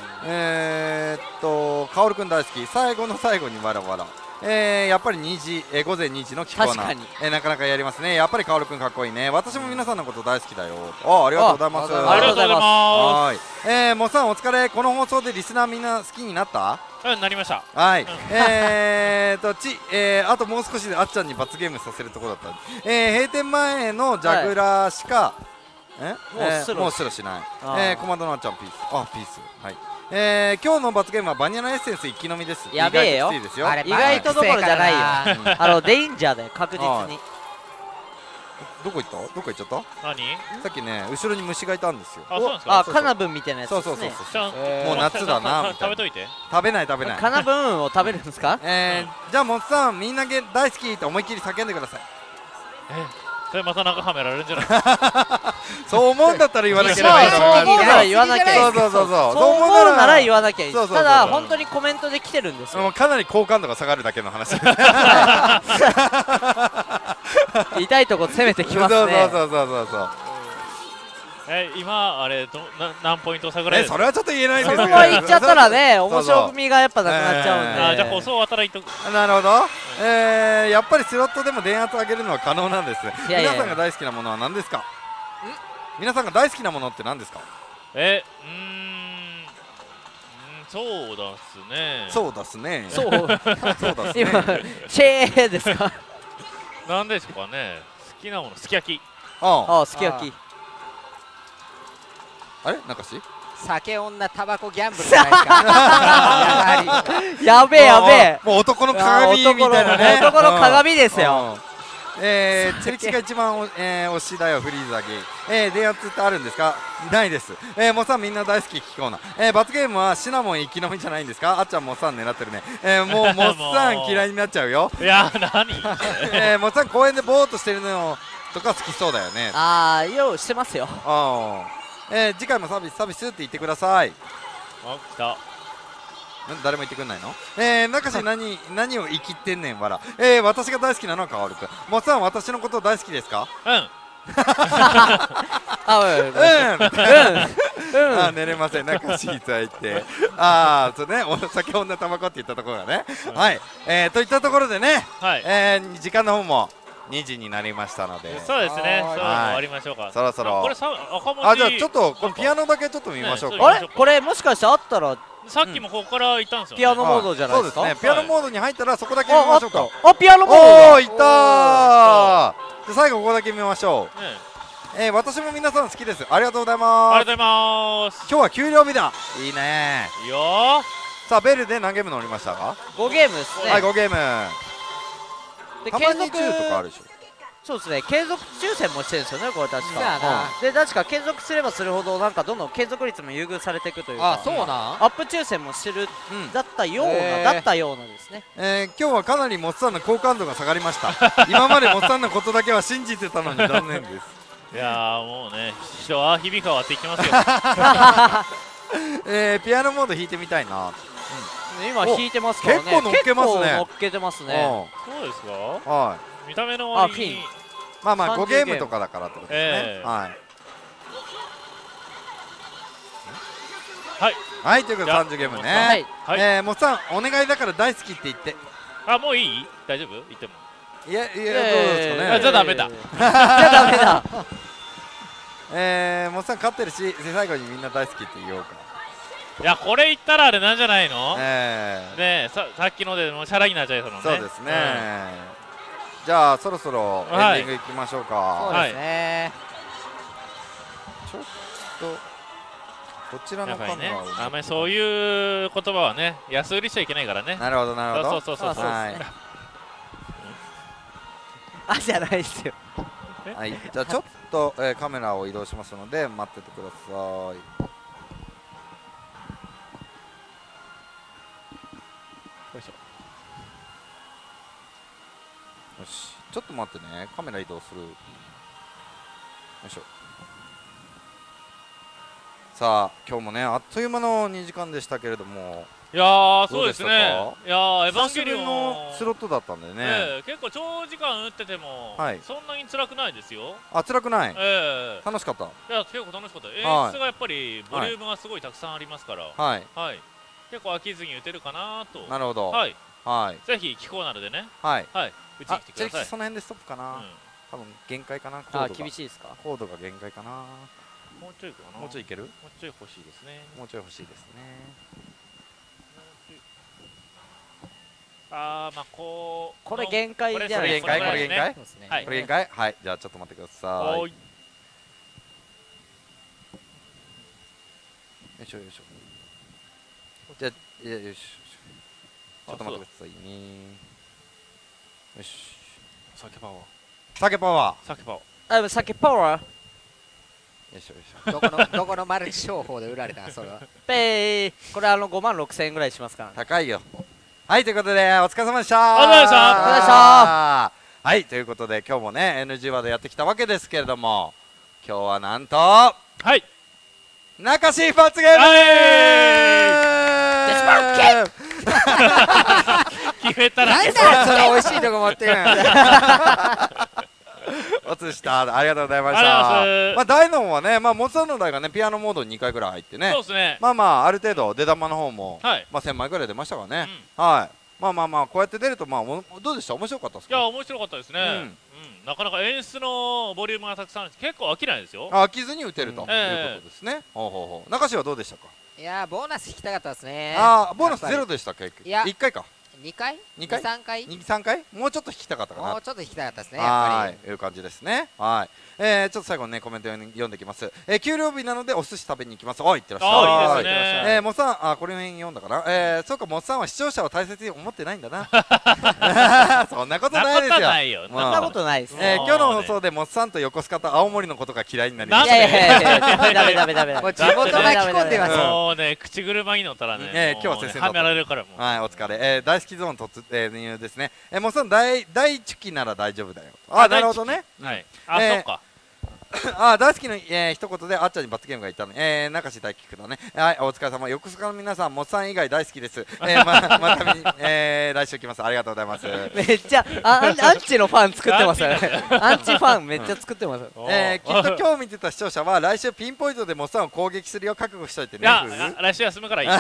カオル君大好き。最後の最後にわらわら。やっぱり午前2時のキコーナー、なかなかやりますね。やっぱりカオル君かっこいいね。私も皆さんのこと大好きだよ。ありがとうございます。 ありがとうございます。 モッサンお疲れ。この放送でリスナーみんな好きになった？ なりました。 はい。あともう少しであっちゃんに罰ゲームさせるところだった。閉店前のジャグラーしかもうスルーしない。コマンドのあっちゃんピース。ピース。はい。今日の罰ゲームはバニラエッセンス一気飲みです。 やべえよ。意外とどころじゃないよ。デインジャーだよ、確実に。 どこ行った？どこ行っちゃった？ 何？ さっきね後ろに虫がいたんですよ。 あ、そうなんですか。 あ、カナブンみたいなやつですね。 そうもう夏だなみたいな。 食べといて。 食べない。 カナブンを食べるんですか？ じゃあモッさんみんな大好きって思いっきり叫んでください。 それまた中はめられるんじゃない？ そう思うんだったら言わなきゃいけない。 そう思うなら言わなきゃいけない。 そう思うなら言わなきゃいけない。ただ本当にコメントで来てるんですよ。 かなり好感度が下がるだけの話。 痛いとこ攻めてきますね。 そう。 今あれ何ポイント差ぐらい？ それはちょっと言えないんですけど。そのまま言っちゃったらね、面白みがやっぱなくなっちゃうんで。 じゃあそう働いとく。 なるほど。やっぱりスロットでも電圧上げるのは可能なんです。皆さんが大好きなものは何ですか？皆さんが大好きなものって何ですか？ そうだっすね。 そうだっすね。 そうだっすね。今チェーですか？ なんですかね。好きなものすき焼き。 あ、すき焼き。 あれ中し？ 酒女タバコギャンブルじゃないですか。 やべえ。 もう男の鏡みたいなね。 男の鏡ですよ。 チェリキが一番推しだよフリーザギ。電圧ってあるんですか？ないです。モッさんみんな大好き聞こうな。罰ゲームはシナモン生き延びじゃないんですか？あっちゃんモッさん狙ってるね。もうモッさん嫌いになっちゃうよ。 いや何？ モッさん公園でぼーっとしてるのとか好きそうだよね。 ようしてますよ。 次回もサービスって言ってください。 あ、来た。 誰も言ってくんないの？中志何を生きてんねんわら。私が大好きなのはカオルくん。モッさん私のこと大好きですか？寝れません。中志いたいて。そうね。酒女タバコって言ったところがね。はい。といったところでね。時間の方も2時になりましたので。 そうですね。そう終わりましょうか。 そろそろ。 これ赤文字。 じゃあちょっとこのピアノだけちょっと見ましょうか。 あれこれもしかしてあったら。 さっきもここから行ったんですよ。 ピアノモードじゃないですか。 そうですね。ピアノモードに入ったらそこだけ見ましょうか。 ピアノモード。 おお、いったー。最後ここだけ見ましょう。私も皆さん好きです。ありがとうございます。 ありがとうございます。 今日は給料日だ。いいね。 いいよ。 さあベルで何ゲーム乗りましたか ？5ゲームですね。 はい、5ゲーム。たまに10とかあるでしょ。 そうですね、継続抽選もしてるんですよね、これ確か。で、確か継続すればするほど、なんかどんどん継続率も優遇されていくというか、 そうなんアップ抽選もしてる、だったようなですね。 今日はかなりモッツさんの好感度が下がりました。今までモッツさんのことだけは信じてたのに残念です。 いやー、もうね、人は響かわっていきますよ。 ピアノモード弾いてみたいな。 今弾いてますからね。 結構乗っけますね。 乗っけてますね。 そうですか？ はい。 見た目の割にまあ5ゲームとかだからってことですね。はい、ということで30ゲームね。モッさんお願いだから大好きって言って。 もういい？大丈夫？言っても。 いやどうですかね。 じゃあダメだ。 じゃあダメだ。 モッさん勝ってるし最後にみんな大好きって言おうか。 いやこれ言ったらあれなんじゃないの？ねさっきのでもうシャラになっちゃいそうなのね。 そうですね。じゃあそろそろエンディングいきましょうか。 そうですね。 ちょっとこちらのカメラをあんまりそういう言葉はね安売りしちゃいけないからね。 なるほどなるほど。 そう。 じゃないですよ。 はい。じゃあちょっとカメラを移動しますので待っててください。よいしょ。よし、ちょっと待ってね、カメラ移動する。よいしょ。さあ、今日もね、あっという間の2時間でしたけれども。 いやー、そうですね。いやー、エヴァンゲリオンのスロットだったんでね。 結構長時間打ってても、そんなに辛くないですよ。 辛くない。楽しかった。 いや、結構楽しかった。演出がやっぱりボリュームがすごいたくさんありますから。はい。結構飽きずに打てるかなと。 なるほど。 はい。ぜひ気候なのでね。はい。打ちに来てください。 その辺でストップかな。多分限界かな。 厳しいですか。 コードが限界かな。 もうちょいかな。 もうちょいいける？ もうちょい欲しいですね。 もうちょい欲しいですね。 まあこれ限界じゃないですか。 これ限界？これ限界？はい。じゃあちょっと待ってください。よいしょよいしょ。じゃあよし。ちょっと待ってくださいね。よし。 酒パワー。 酒パワー。 酒パワー。 酒パワー。 よいしょよいしょ。どこのマルチ商法で売られたそれは。 ペイ。これ5万6000円ぐらいしますから。 高いよ。はい、ということでお疲れ様でした。 お疲れ様でした。 お疲れ様でした。 はい、ということで今日もね NG ワードやってきたわけですけれども、今日はなんとはい中志罰ゲーム決めたらなんだそれ美味しいとこ持ってるおつしたありがとうございました。まあ大のはね、まあモンスターの台がねピアノモードに2回ぐらい入ってね、 そうですね、 まあある程度出玉の方も、まあ1000枚ぐらい出ましたからね。はい、まあこうやって出るとまあどうでした？面白かったですか？ いや面白かったですね。なかなか演出のボリュームがたくさんあるんです。結構飽きないですよ。 飽きずに打てるということですね。中志はどうでしたか？ いやボーナス引きたかったですね。 ボーナスゼロでしたっけ？いや1回か。 2回？3回 ？3回？もうちょっと引きたかったかな。 もうちょっと引きたかったですね。 はい、いう感じですね。はい。ちょっと最後にねコメント読んできます。給料日なのでお寿司食べに行きます。おい、行ってらっしゃい。 いいですね。 モッさん、これ読んだかな。そうか、モッさんは視聴者を大切に思ってないんだな。そんなことないですよ。 そんなことないです。 今日の放送でモッさんと横須賀と青森のことが嫌いになりました。 いやダメ。 もう地元巻き込んでます。 もうね口車に乗ったらね。 今日は先生はめられるからもう。 はい、お疲れ。大好きゾーン突入ですね。モッさん大チュキなら大丈夫だよ。なるほどね。 はい。そっか。 大好きの一言であっちゃんに罰ゲームがいたね。中志大輝くだね。はい、お疲れ様。横須賀の皆さん、モッさん以外大好きです。また来週来ます。ありがとうございます。 めっちゃアンチのファン作ってますよね。アンチファンめっちゃ作ってます。 きっと今日見てた視聴者は来週ピンポイントでモッさんを攻撃するよう覚悟しといてね。 来週休むからいい。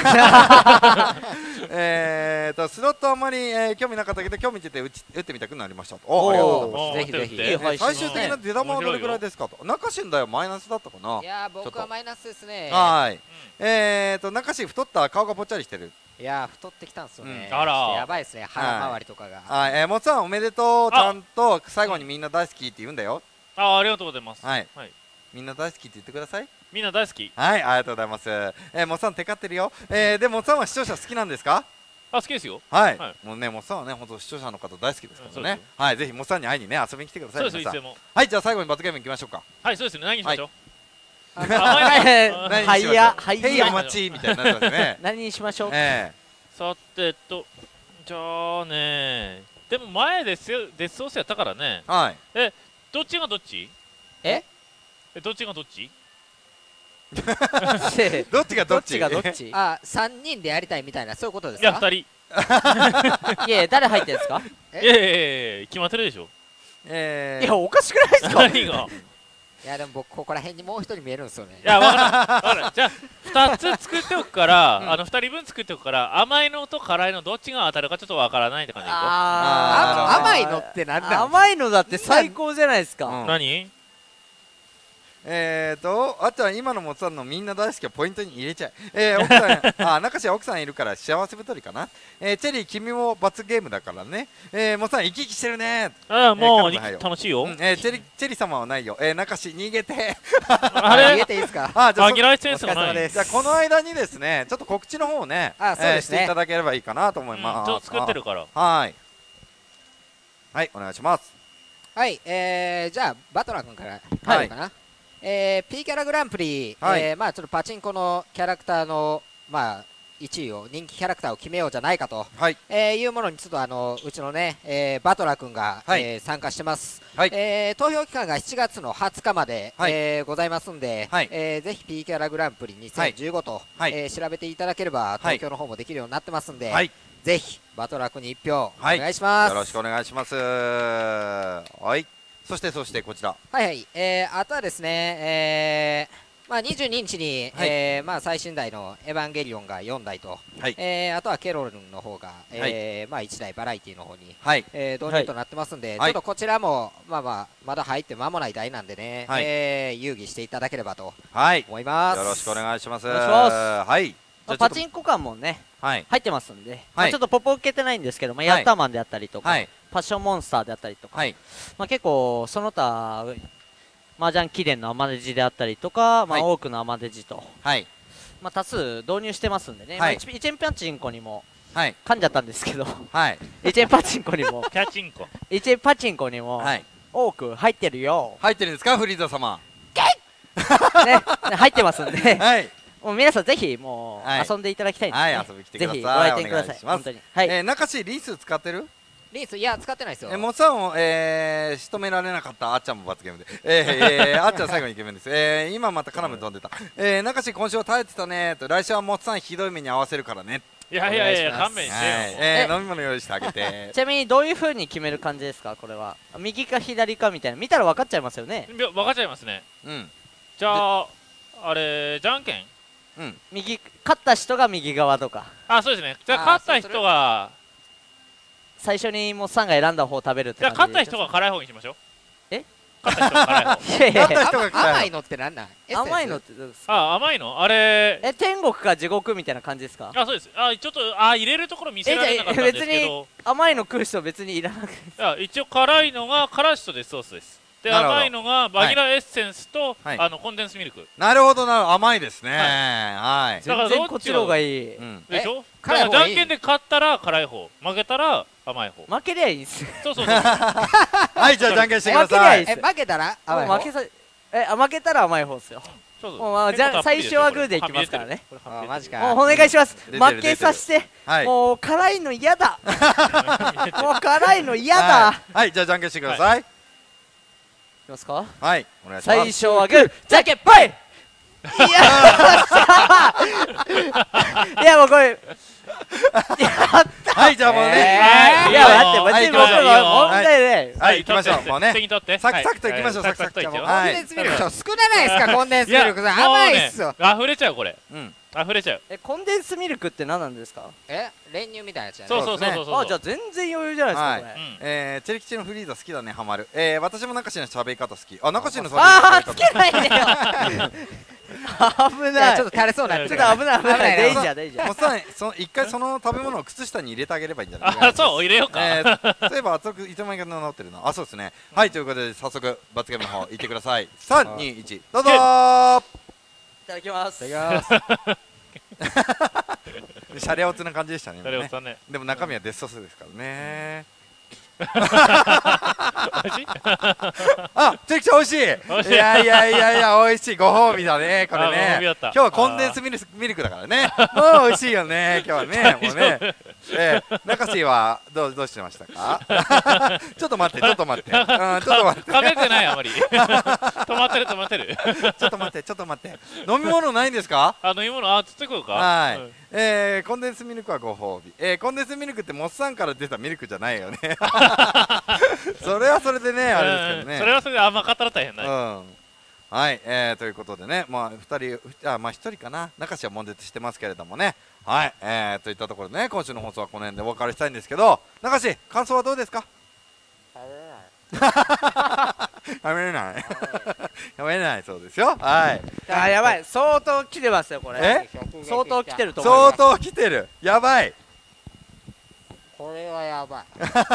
スロットあんまり興味なかったけど今日見てて打ってみたくなりましたと。ありがとうございます。 ぜひ最終的な出玉はどれくらいですかと。中志だよマイナスだったかな。 いや僕はマイナスですね。 はい。中志太った顔がぽっちゃりしてる。 いや太ってきたんですよね。 あらやばいですね腹回りとかが。 はい。もつさんおめでとう。ちゃんと最後にみんな大好きって言うんだよ。 ありがとうございます。 はい。みんな大好きって言ってください。 みんな大好き。 はい、ありがとうございます。もつさんテカってるよ。でもつさんは視聴者好きなんですか？ 好きですよ。 はい。もうね、モッさんはね、本当視聴者の方大好きですからね。はい、ぜひモッさんに会いにね、遊びに来てください。 そうです、いつでも。 はい、じゃあ最後に罰ゲームいきましょうか。 はい、そうですね。何にしましょう。 はいやお待ちみたいになってますね。 何にしましょう。 さてと、じゃあね、でも前デスソースやったからね。 はい。 どっちがどっち？どっちがどっち？ どっちがどっちがどっち ？3人でやりたいみたいなそういうことですか？ いや2 人。いや誰入ってんですか？ いや決まってるでしょ。 いやおかしくないですか？ 何が？ いやでも僕ここら辺にもう1人見えるんですよね。 いや分かる。じゃあ2つ作っておくから2人分作っておくから甘いのと辛いのどっちが当たるかちょっと分からないって感じでいこう。 甘いのってなんだ？ 甘いのだって最高じゃないですか。 何？ あっちゃん今のもつさんのみんな大好きはポイントに入れちゃえ。奥さん中志は奥さんいるから幸せ太りかな。チェリー君も罰ゲームだからね。もつさん生き生きしてるね。 もう楽しいよ。 チェリー様はないよ。中志逃げて。 あれ逃げていいですか？ 紛らわしセンスがない。 じゃあこの間にですねちょっと告知の方をねしていただければいいかなと思います。 ちょっと作ってるから。 はいお願いします。 はい、じゃあバトラー君から入るかな。P キャラグランプリ、まあちょっとパチンコのキャラクターのまあ1位を人気キャラクターを決めようじゃないかと、いうものにちょっとうちのね、バトラー君が、参加してます。投票期間が7月の20日まで、ございますんで、ぜひ P キャラグランプリ2015と、調べていただければ投票の方もできるようになってますんで、ぜひバトラー君に1票お願いします。 よろしくお願いします。はい。そしてこちらあとはですねまあ22日にまあ最新台のエヴァンゲリオンが4台とあとはケロルの方がまあ1台バラエティの方に導入となってますんでちょっとこちらもまだ入って間もない台なんでね遊戯していただければと思います。 よろしくお願いします。 パチンコ感もね入ってますんでちょっとポポ受けてないんですけどヤッターマンであったりとかパッションモンスターであったりとか、結構その他麻雀貴殿のアマデジであったりとか、多くのアマデジと、多数導入してますんでね、1円パチンコにも噛んじゃったんですけど、1円パチンコにも1円パチンコにも多く入ってるよ。 入ってるんですか、フリーザ様。 ね、入ってますんで、 はい、 もう皆さんぜひもう遊んでいただきたいんですね。 はい、遊びに来てください。 ぜひご来店ください。本当に。はい。 中市リース使ってる？ リースいや使ってないですよ。 モッさんを仕留められなかったあっちゃんも罰ゲームで、あっちゃん最後にイケメンです。今またカナム飛んでた。中市今週は耐えてたねと、来週はモッさんひどい目に合わせるからね。 いやいやいや、勘弁してよ。飲み物用意してあげて。 ちなみにどういう風に決める感じですか、これは。右か左かみたいな、見たら分かっちゃいますよね。 分かっちゃいますね。 うん。 じゃああれじゃんけん。 うん。右勝った人が右側とか。 あ、そうですね。じゃあ勝った人が最初にもうさんが選んだ方を食べるって感じで。じゃあ勝った人が辛い方にしましょう。 え？ 勝った人が辛い方。 勝った人が甘いのってなんなん？ 甘いのってどうですか？ あ、甘いの？あれ天国か地獄みたいな感じですか？ あ、そうです。あ、ちょっと入れるところ見せられなかったんですけど。 別に甘いの食う人別にいらなくて。 一応辛いのが辛子とデスソースです。で、甘いのがバニラエッセンスとコンデンスミルク。 なるほどな、甘いですね。はい。 だからこっちの方がいい。 でしょ？じゃんけんで勝ったら辛い方、負けたら甘い方。 負けりゃいいっす。 そうそう。 はい、じゃあじゃんけんしてください。 負けたら甘い方。 負けたら甘い方っすよ。じゃあ最初はグーでいきますからね。 マジか。 もうお願いします。負けさせて。もう辛いの嫌だ。もう辛いの嫌だ。 はい、じゃあじゃんけんしてください。 いきますか。 はい、お願いします。 最初はグー、じゃんけんぽい。いやもうこれ。 はい、じゃあもうね。 いや待って、別に僕は問題で。 はい、行きましょう。もうね。サクサクと行きましょう。サクサクと。 コンデンスミルク少なないですか、コンデンスミルクさん。甘いっすよ。 溢れちゃうこれ。溢れちゃう。 コンデンスミルクって何なんですか？ 練乳みたいなやつじゃないですか。そう。 じゃあ全然余裕じゃないですかこれ。チェリキチのフリーザ好きだね、ハマる。私も中志の喋り方好き。あ、中志の喋り方。つけないでよ。危ない。 ちょっと垂れそうになっちょっと危ない危ない。デイジャーデイジャー。 もうさ、一回その食べ物を靴下に入れてあげればいいんじゃない？ あ、そう、入れようか。 そういえば圧力いつの間にか治ってるな。あ、そうですね。はい、ということで早速罰ゲームの方行ってください。3、2、1、どうぞー。 いただきます。 いただきます。シャレオツな感じでしたね。でも中身はデスソースですからね。あ、チェキちゃん美味しい。いや美味しい。ご褒美だね、これね。今日はコンデンスミルクだからね。もう美味しいよね、今日はね。もうね。中志はどうしてましたか？ちょっと待って。 食べてないあまり。止まってる。 ちょっと待って。飲み物ないんですか？ 飲み物、つってこようか。 はい。コンデンスミルクはご褒美。コンデンスミルクってモッさんから出たミルクじゃないよね。それはそれでね、あれですけどね。 それはそれで甘かったら大変だ。 はい、ということでね、まあ1人かな、中志は悶絶してますけれどもね。はい、といったところでね、今週の放送はこの辺でお別れしたいんですけど、中志、感想はどうですか？食べれないそうですよ。はい。 あ、やばい、相当来てますよこれ。相当来てると思う。相当来てる。やばい。 これはやばい。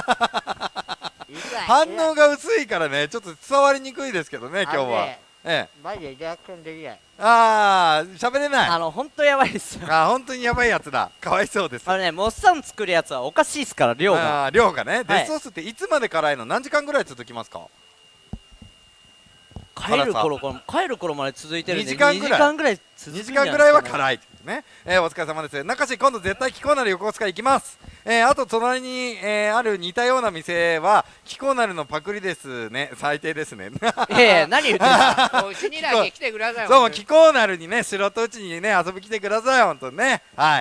反応が薄いからね、ちょっと伝わりにくいですけどね、今日は。 マジでリアクションできない。 ああ、喋れない。 本当やばいですよ。 本当にやばいやつだ。かわいそうです。 モッサン作るやつはおかしいっすから、量が。 量がね。デスソースっていつまで辛いの？何時間ぐらい続きますか？ 帰る頃まで続いてるんで 2時間ぐらい 2 時間ぐらいは辛いね。お疲れ様です。中志、今度絶対キコーナル横須賀行きます。あと隣にある似たような店はキコーナルのパクリですね。最低ですね。 何言ってんすうちにだけ来てください。 そう、キコーナルにね、素人うちにね、遊び来てください、本当にね。はい。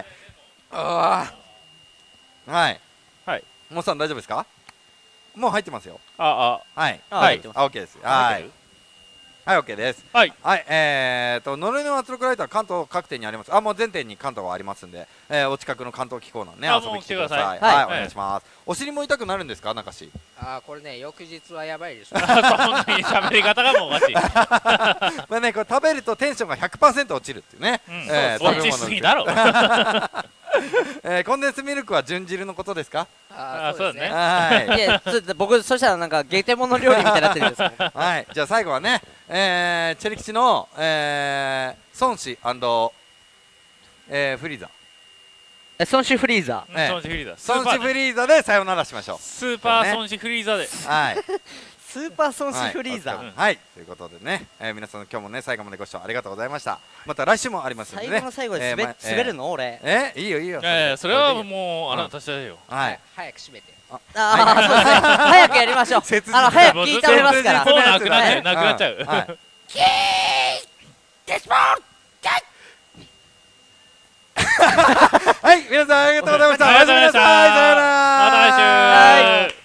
はい。モッさん大丈夫ですか？もう入ってますよ。 はい。 OK です。はい。はい、OK です。 はい。 呪いの圧力ライトは関東各店にあります。もう全店に関東はありますんで、お近くの関東機構のね、遊びに来てください。はい、お願いします。お尻も痛くなるんですか、中志？ これね、翌日はやばいです。 本当に喋り方がもうおかしい。 まあね、これ食べるとテンションが 100% 落ちるっていうね。 落ちすぎだろ。 コンデンスミルクは純汁のことですか？ そうですね。 いや、僕そしたらなんかゲテモノ料理みたいになってるんですよ。 はい、じゃあ最後はね、チェリ吉の孫子&フリーザ。 孫子フリーザ。 孫子フリーザ。 孫子フリーザでさよならしましょう。 スーパー孫子フリーザで。 ススーパー孫子フリーザ。 はい、ということでね、皆さん今日もね最後までご視聴ありがとうございました。また来週もありますのでね。 最後の最後で滑るの俺。 いいよいいよ。 それはもうあなた次第よ。 はい。 早く締めて。 そうですね。早くやりましょう。早く聞いておりますから。 もうなくなっちゃう。 キーデスボール。 はい、皆さんありがとうございました。 ありがとうございました。 さよなら。 また来週。